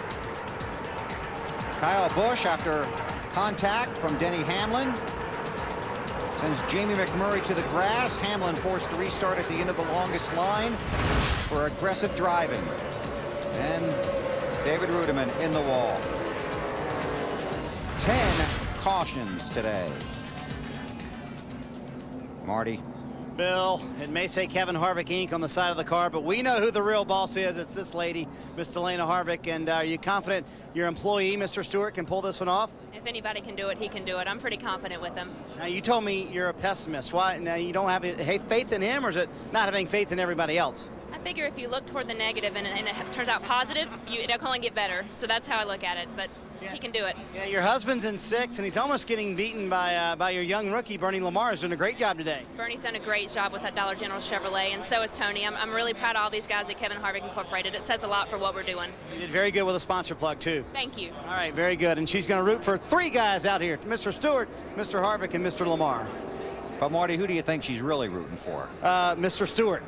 Kyle Busch, after contact from Denny Hamlin, sends Jamie McMurray to the grass. Hamlin forced to restart at the end of the longest line for aggressive driving. And David Rudiman in the wall. 10 cautions today. Marty. Bill, it may say Kevin Harvick Inc. on the side of the car, but we know who the real boss is. It's this lady, Miss Delana Harvick. And are you confident your employee, Mr. Stewart, can pull this one off? If anybody can do it, he can do it. I'm pretty confident with him. Now, you told me you're a pessimist. Why? Now, you don't have faith in him, or is it not having faith in everybody else? I figure if you look toward the negative and it turns out positive, it'll only get better. So that's how I look at it, but he can do it. Yeah, your husband's in 6th, and he's almost getting beaten by your young rookie, Bernie Lamar, who's doing a great job today. Bernie's done a great job with that Dollar General Chevrolet, and so is Tony. I'm really proud of all these guys at Kevin Harvick Incorporated. It says a lot for what we're doing. You did very good with a sponsor plug, too. Thank you. All right, very good. And she's going to root for 3 guys out here, Mr. Stewart, Mr. Harvick, and Mr. Lamar. But, Marty, who do you think she's really rooting for? Mr. Stewart.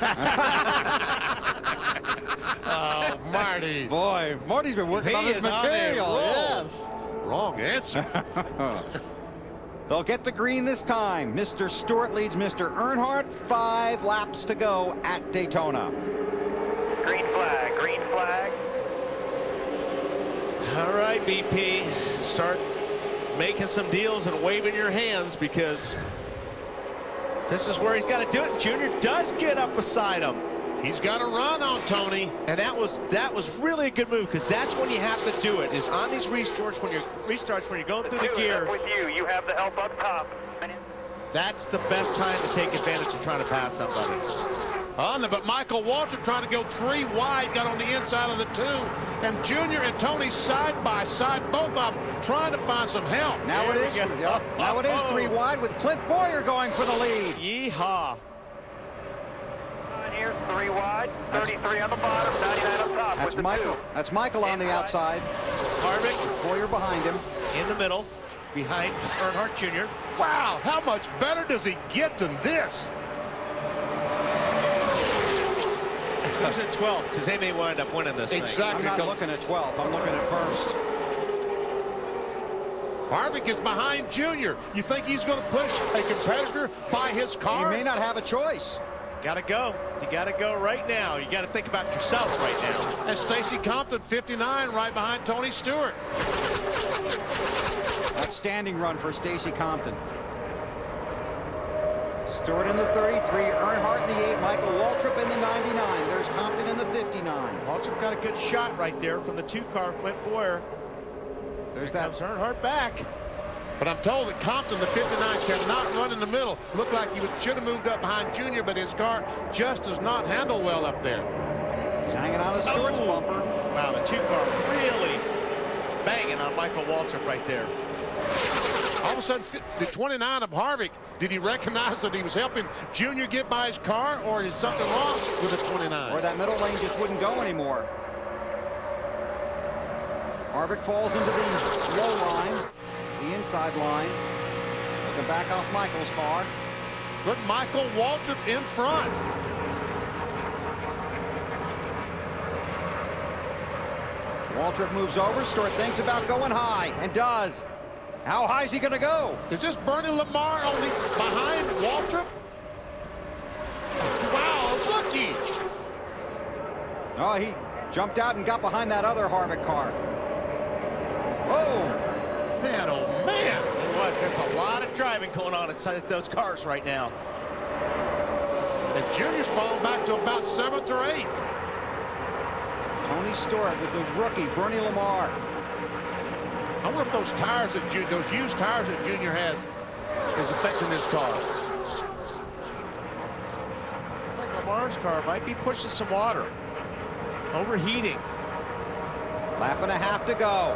Oh, Marty. Boy, Marty's been working on this material. Yes. Wrong answer. They'll get the green this time. Mr. Stewart leads Mr. Earnhardt. 5 laps to go at Daytona. Green flag, green flag. All right, BP, start making some deals and waving your hands, because this is where he's got to do it. Junior does get up beside him. He's got to run on Tony. And that was really a good move, because that's when you have to do it, is on these restarts when you're going through the gears. With you have the help up top. That's the best time to take advantage of trying to pass somebody. But Michael Walter trying to go 3 wide, got on the inside of the 2, and Junior and Tony side by side, both of them trying to find some help. Now it is. Now it is 3 wide with Clint Boyer going for the lead. Yeehaw. Here, 3 wide, 33 on the bottom, 99 on top. That's Michael. That's Michael on the outside. Harvick. Boyer behind him. In the middle, behind Earnhardt Jr. Wow, how much better does he get than this? Who's in 12th? Because they may wind up winning this thing. I'm not looking at 12th. I'm looking at 1st. Harvick is behind Junior. You think he's going to push a competitor by his car? He may not have a choice. Got to go. You got to go right now. You got to think about yourself right now. And Stacy Compton, 59, right behind Tony Stewart. Outstanding run for Stacy Compton. Stewart in the 33, Earnhardt in the 8, Michael Waltrip in the 99. There's Compton in the 59. Waltrip got a good shot right there from the 2 car, Clint Boyer. There's that. Comes Earnhardt back. But I'm told that Compton, the 59, cannot run in the middle. Looked like he should have moved up behind Junior, but his car just does not handle well up there. He's hanging on to Stewart's bumper. Wow, the 2 car really banging on Michael Waltrip right there. All of a sudden, the 29 of Harvick, did he recognize that he was helping Junior get by his car, or is something wrong with the 29? Or that middle lane just wouldn't go anymore. Harvick falls into the low line, the inside line. Looking back off Michael's car. Put Michael Waltrip in front. Waltrip moves over. Stewart thinks about going high, and does. How high is he going to go? Is this Bernie Lamar only behind Waltrip? Wow, looky. Oh, he jumped out and got behind that other Harvick car. Whoa. Man, oh, man. You know what? There's a lot of driving going on inside those cars right now. And Junior's falling back to about 7th or 8th. Tony Stewart with the rookie, Bernie Lamar. I wonder if those tires that those used tires that Junior has is affecting his car. Looks like Lamar's car might be pushing some water. Overheating. Lap and a half to go.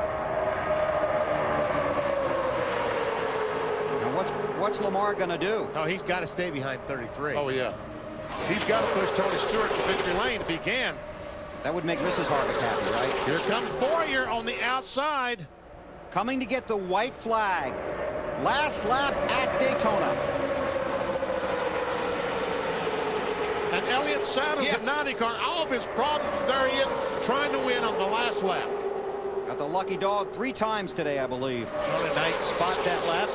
Now what's Lamar going to do? Oh, he's got to stay behind 33. Oh, yeah. He's got to push Tony Stewart to victory lane if he can. That would make Mrs. Harvick happy, right? Here comes Boyer on the outside. Coming to get the white flag. Last lap at Daytona. And Elliott Saddles at 90 car. All of his problems, there he is, trying to win on the last lap. Got the lucky dog 3 times today, I believe. What a nice spot that lap.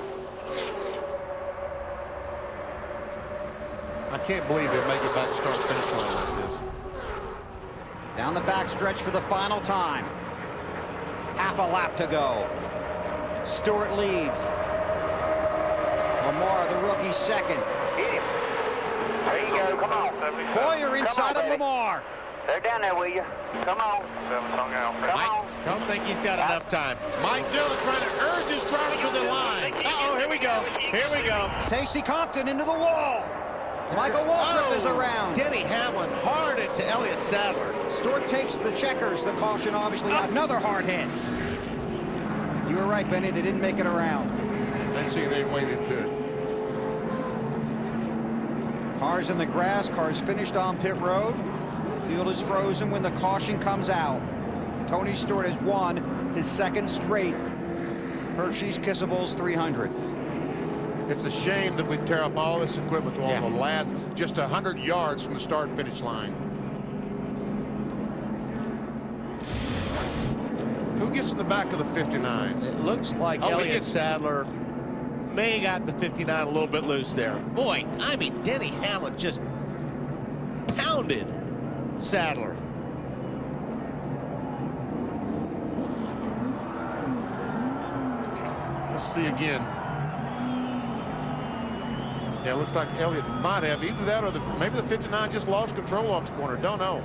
I can't believe he'll make it back to start finish line like this. Down the back stretch for the final time. Half a lap to go. Stewart leads. Lamar, the rookie, second. Get him. There you go. Come on. Boyer inside of Lamar. They're down there with you. Come on. Come on. Don't think he's got enough time. Mike Dillon trying to urge his driver to the line. Uh-oh, here we go. Here we go. Casey Compton into the wall. Michael Waltrip is around. Denny Hamlin hard into Elliott Sadler. Stewart takes the checkers. The caution, obviously, another hard hit. You were right, Benny. They didn't make it around. Didn't see any way they could. Cars in the grass. Cars finished on pit road. Field is frozen when the caution comes out. Tony Stewart has won his second straight Hershey's Kissables 300. It's a shame that we tear up all this equipment on the last, just 100 yards from the start-finish line. Who gets in the back of the 59? It looks like Elliott Sadler may have got the 59 a little bit loose there. Boy, I mean, Denny Hamlin just pounded Sadler. Let's see again. Yeah, it looks like Elliott might have either that or maybe the 59 just lost control off the corner. Don't know.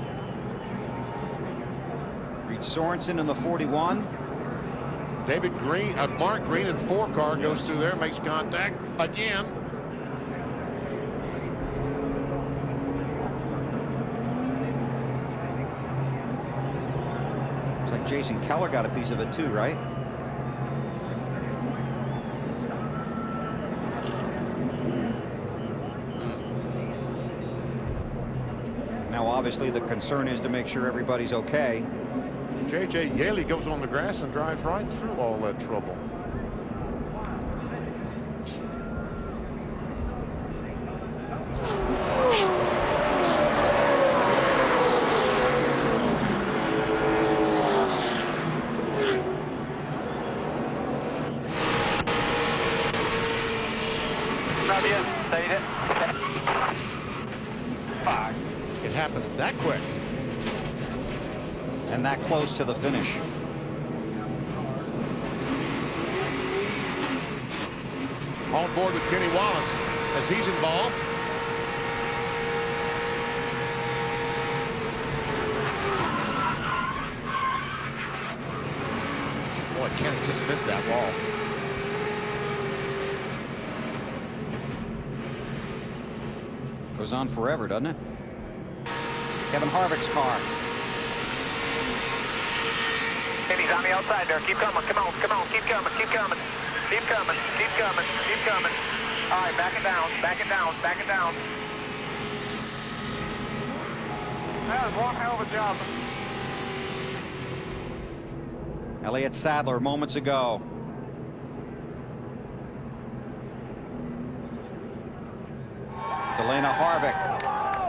Reed Sorensen in the 41. David Green, Mark Green in 4 car goes through there, makes contact again. Looks like Jason Keller got a piece of it too, right? Now, obviously, the concern is to make sure everybody's okay. J.J. Yaley goes on the grass and drives right through all that trouble. It happens that quick. And that close to the finish. On board with Kenny Wallace as he's involved. Boy, Kenny just missed that ball. Goes on forever, doesn't it? Kevin Harvick's car. Kenny's on the outside there. Keep coming. Come on. Come on. Keep coming. Keep coming. Keep coming. Keep coming. Keep coming. All right. Back it down. Back it down. Back it down. That was one hell of a job. Elliott Sadler moments ago. Delana Harvick.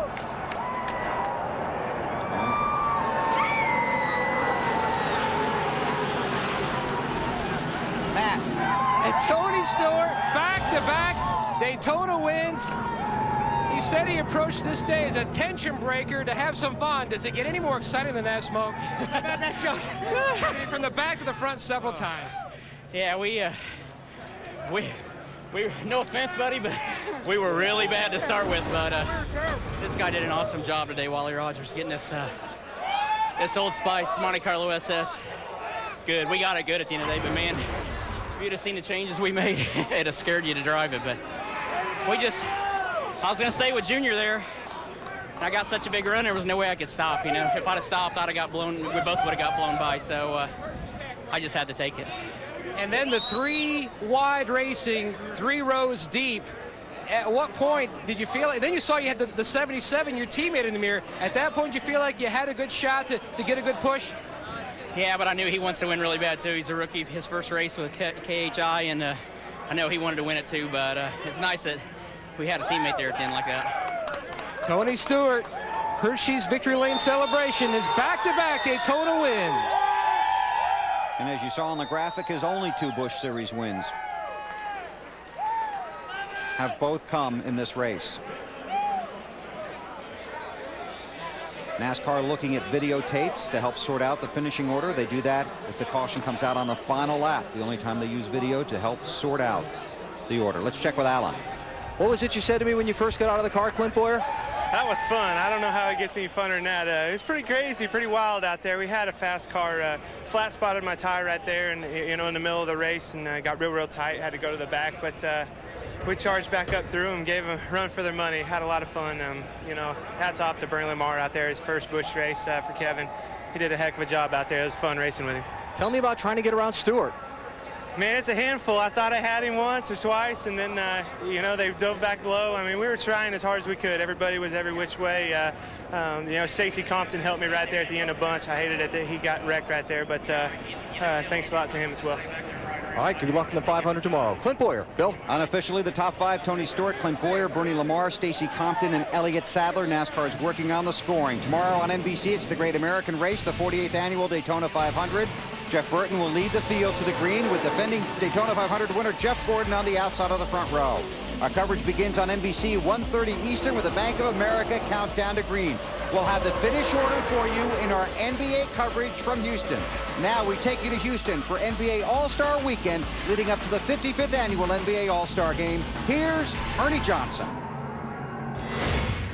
Matt. And Tony Stewart, back-to-back Daytona wins. He said he approached this day as a tension breaker to have some fun. Does it get any more exciting than that, Smoke? From the back to the front several times. Yeah, we no offense, buddy, but we were really bad to start with. But this guy did an awesome job today, Wally Rogers, getting this Old Spice Monte Carlo SS good. We got it good at the end of the day, but man, if you'd have seen the changes we made, it'd have scared you to drive it. But I was gonna stay with Junior there. I got such a big run, there was no way I could stop, you know. If I'd have stopped, I'd have got blown, we both would have got blown by, so I just had to take it. And then the 3 wide racing, 3 rows deep. At what point did you feel it? Then you saw you had the 77, your teammate in the mirror. At that point, did you feel like you had a good shot to get a good push? Yeah, but I knew he wants to win really bad, too. He's a rookie, his first race with KHI, and I know he wanted to win it, too. But it's nice that we had a teammate there at the end like that. Tony Stewart, Hershey's Victory Lane celebration, his back-to-back Daytona win. And as you saw on the graphic, his only 2 Busch Series wins have both come in this race. NASCAR looking at videotapes to help sort out the finishing order. They do that if the caution comes out on the final lap. The only time they use video to help sort out the order. Let's check with Alan. What was it you said to me when you first got out of the car, Clint Boyer? That was fun. I don't know how it gets any funner than that. It was pretty crazy, pretty wild out there. We had a fast car, flat spotted my tire right there, and in the middle of the race, and got real tight. Had to go to the back, but we charged back up through them, gave them a run for their money. Had a lot of fun. Hats off to Bernie Lamar out there. His first Busch race for Kevin. He did a heck of a job out there. It was fun racing with him. Tell me about trying to get around Stewart. Man, it's a handful. I thought I had him once or twice, and then, they dove back low. I mean, we were trying as hard as we could. Everybody was every which way. Stacey Compton helped me right there at the end of bunch. I hated it that he got wrecked right there, but thanks a lot to him as well. All right, good luck in the 500 tomorrow. Clint Boyer, Bill. Unofficially, the top 5, Tony Stewart, Clint Boyer, Bernie Lamar, Stacey Compton, and Elliott Sadler. NASCAR is working on the scoring. Tomorrow on NBC, it's the Great American Race, the 48th Annual Daytona 500. Jeff Burton will lead the field to the green with defending Daytona 500 winner Jeff Gordon on the outside of the front row. Our coverage begins on NBC 1:30 Eastern with the Bank of America countdown to green. We'll have the finish order for you in our NBA coverage from Houston. Now we take you to Houston for NBA All-Star Weekend leading up to the 55th Annual NBA All-Star Game. Here's Ernie Johnson.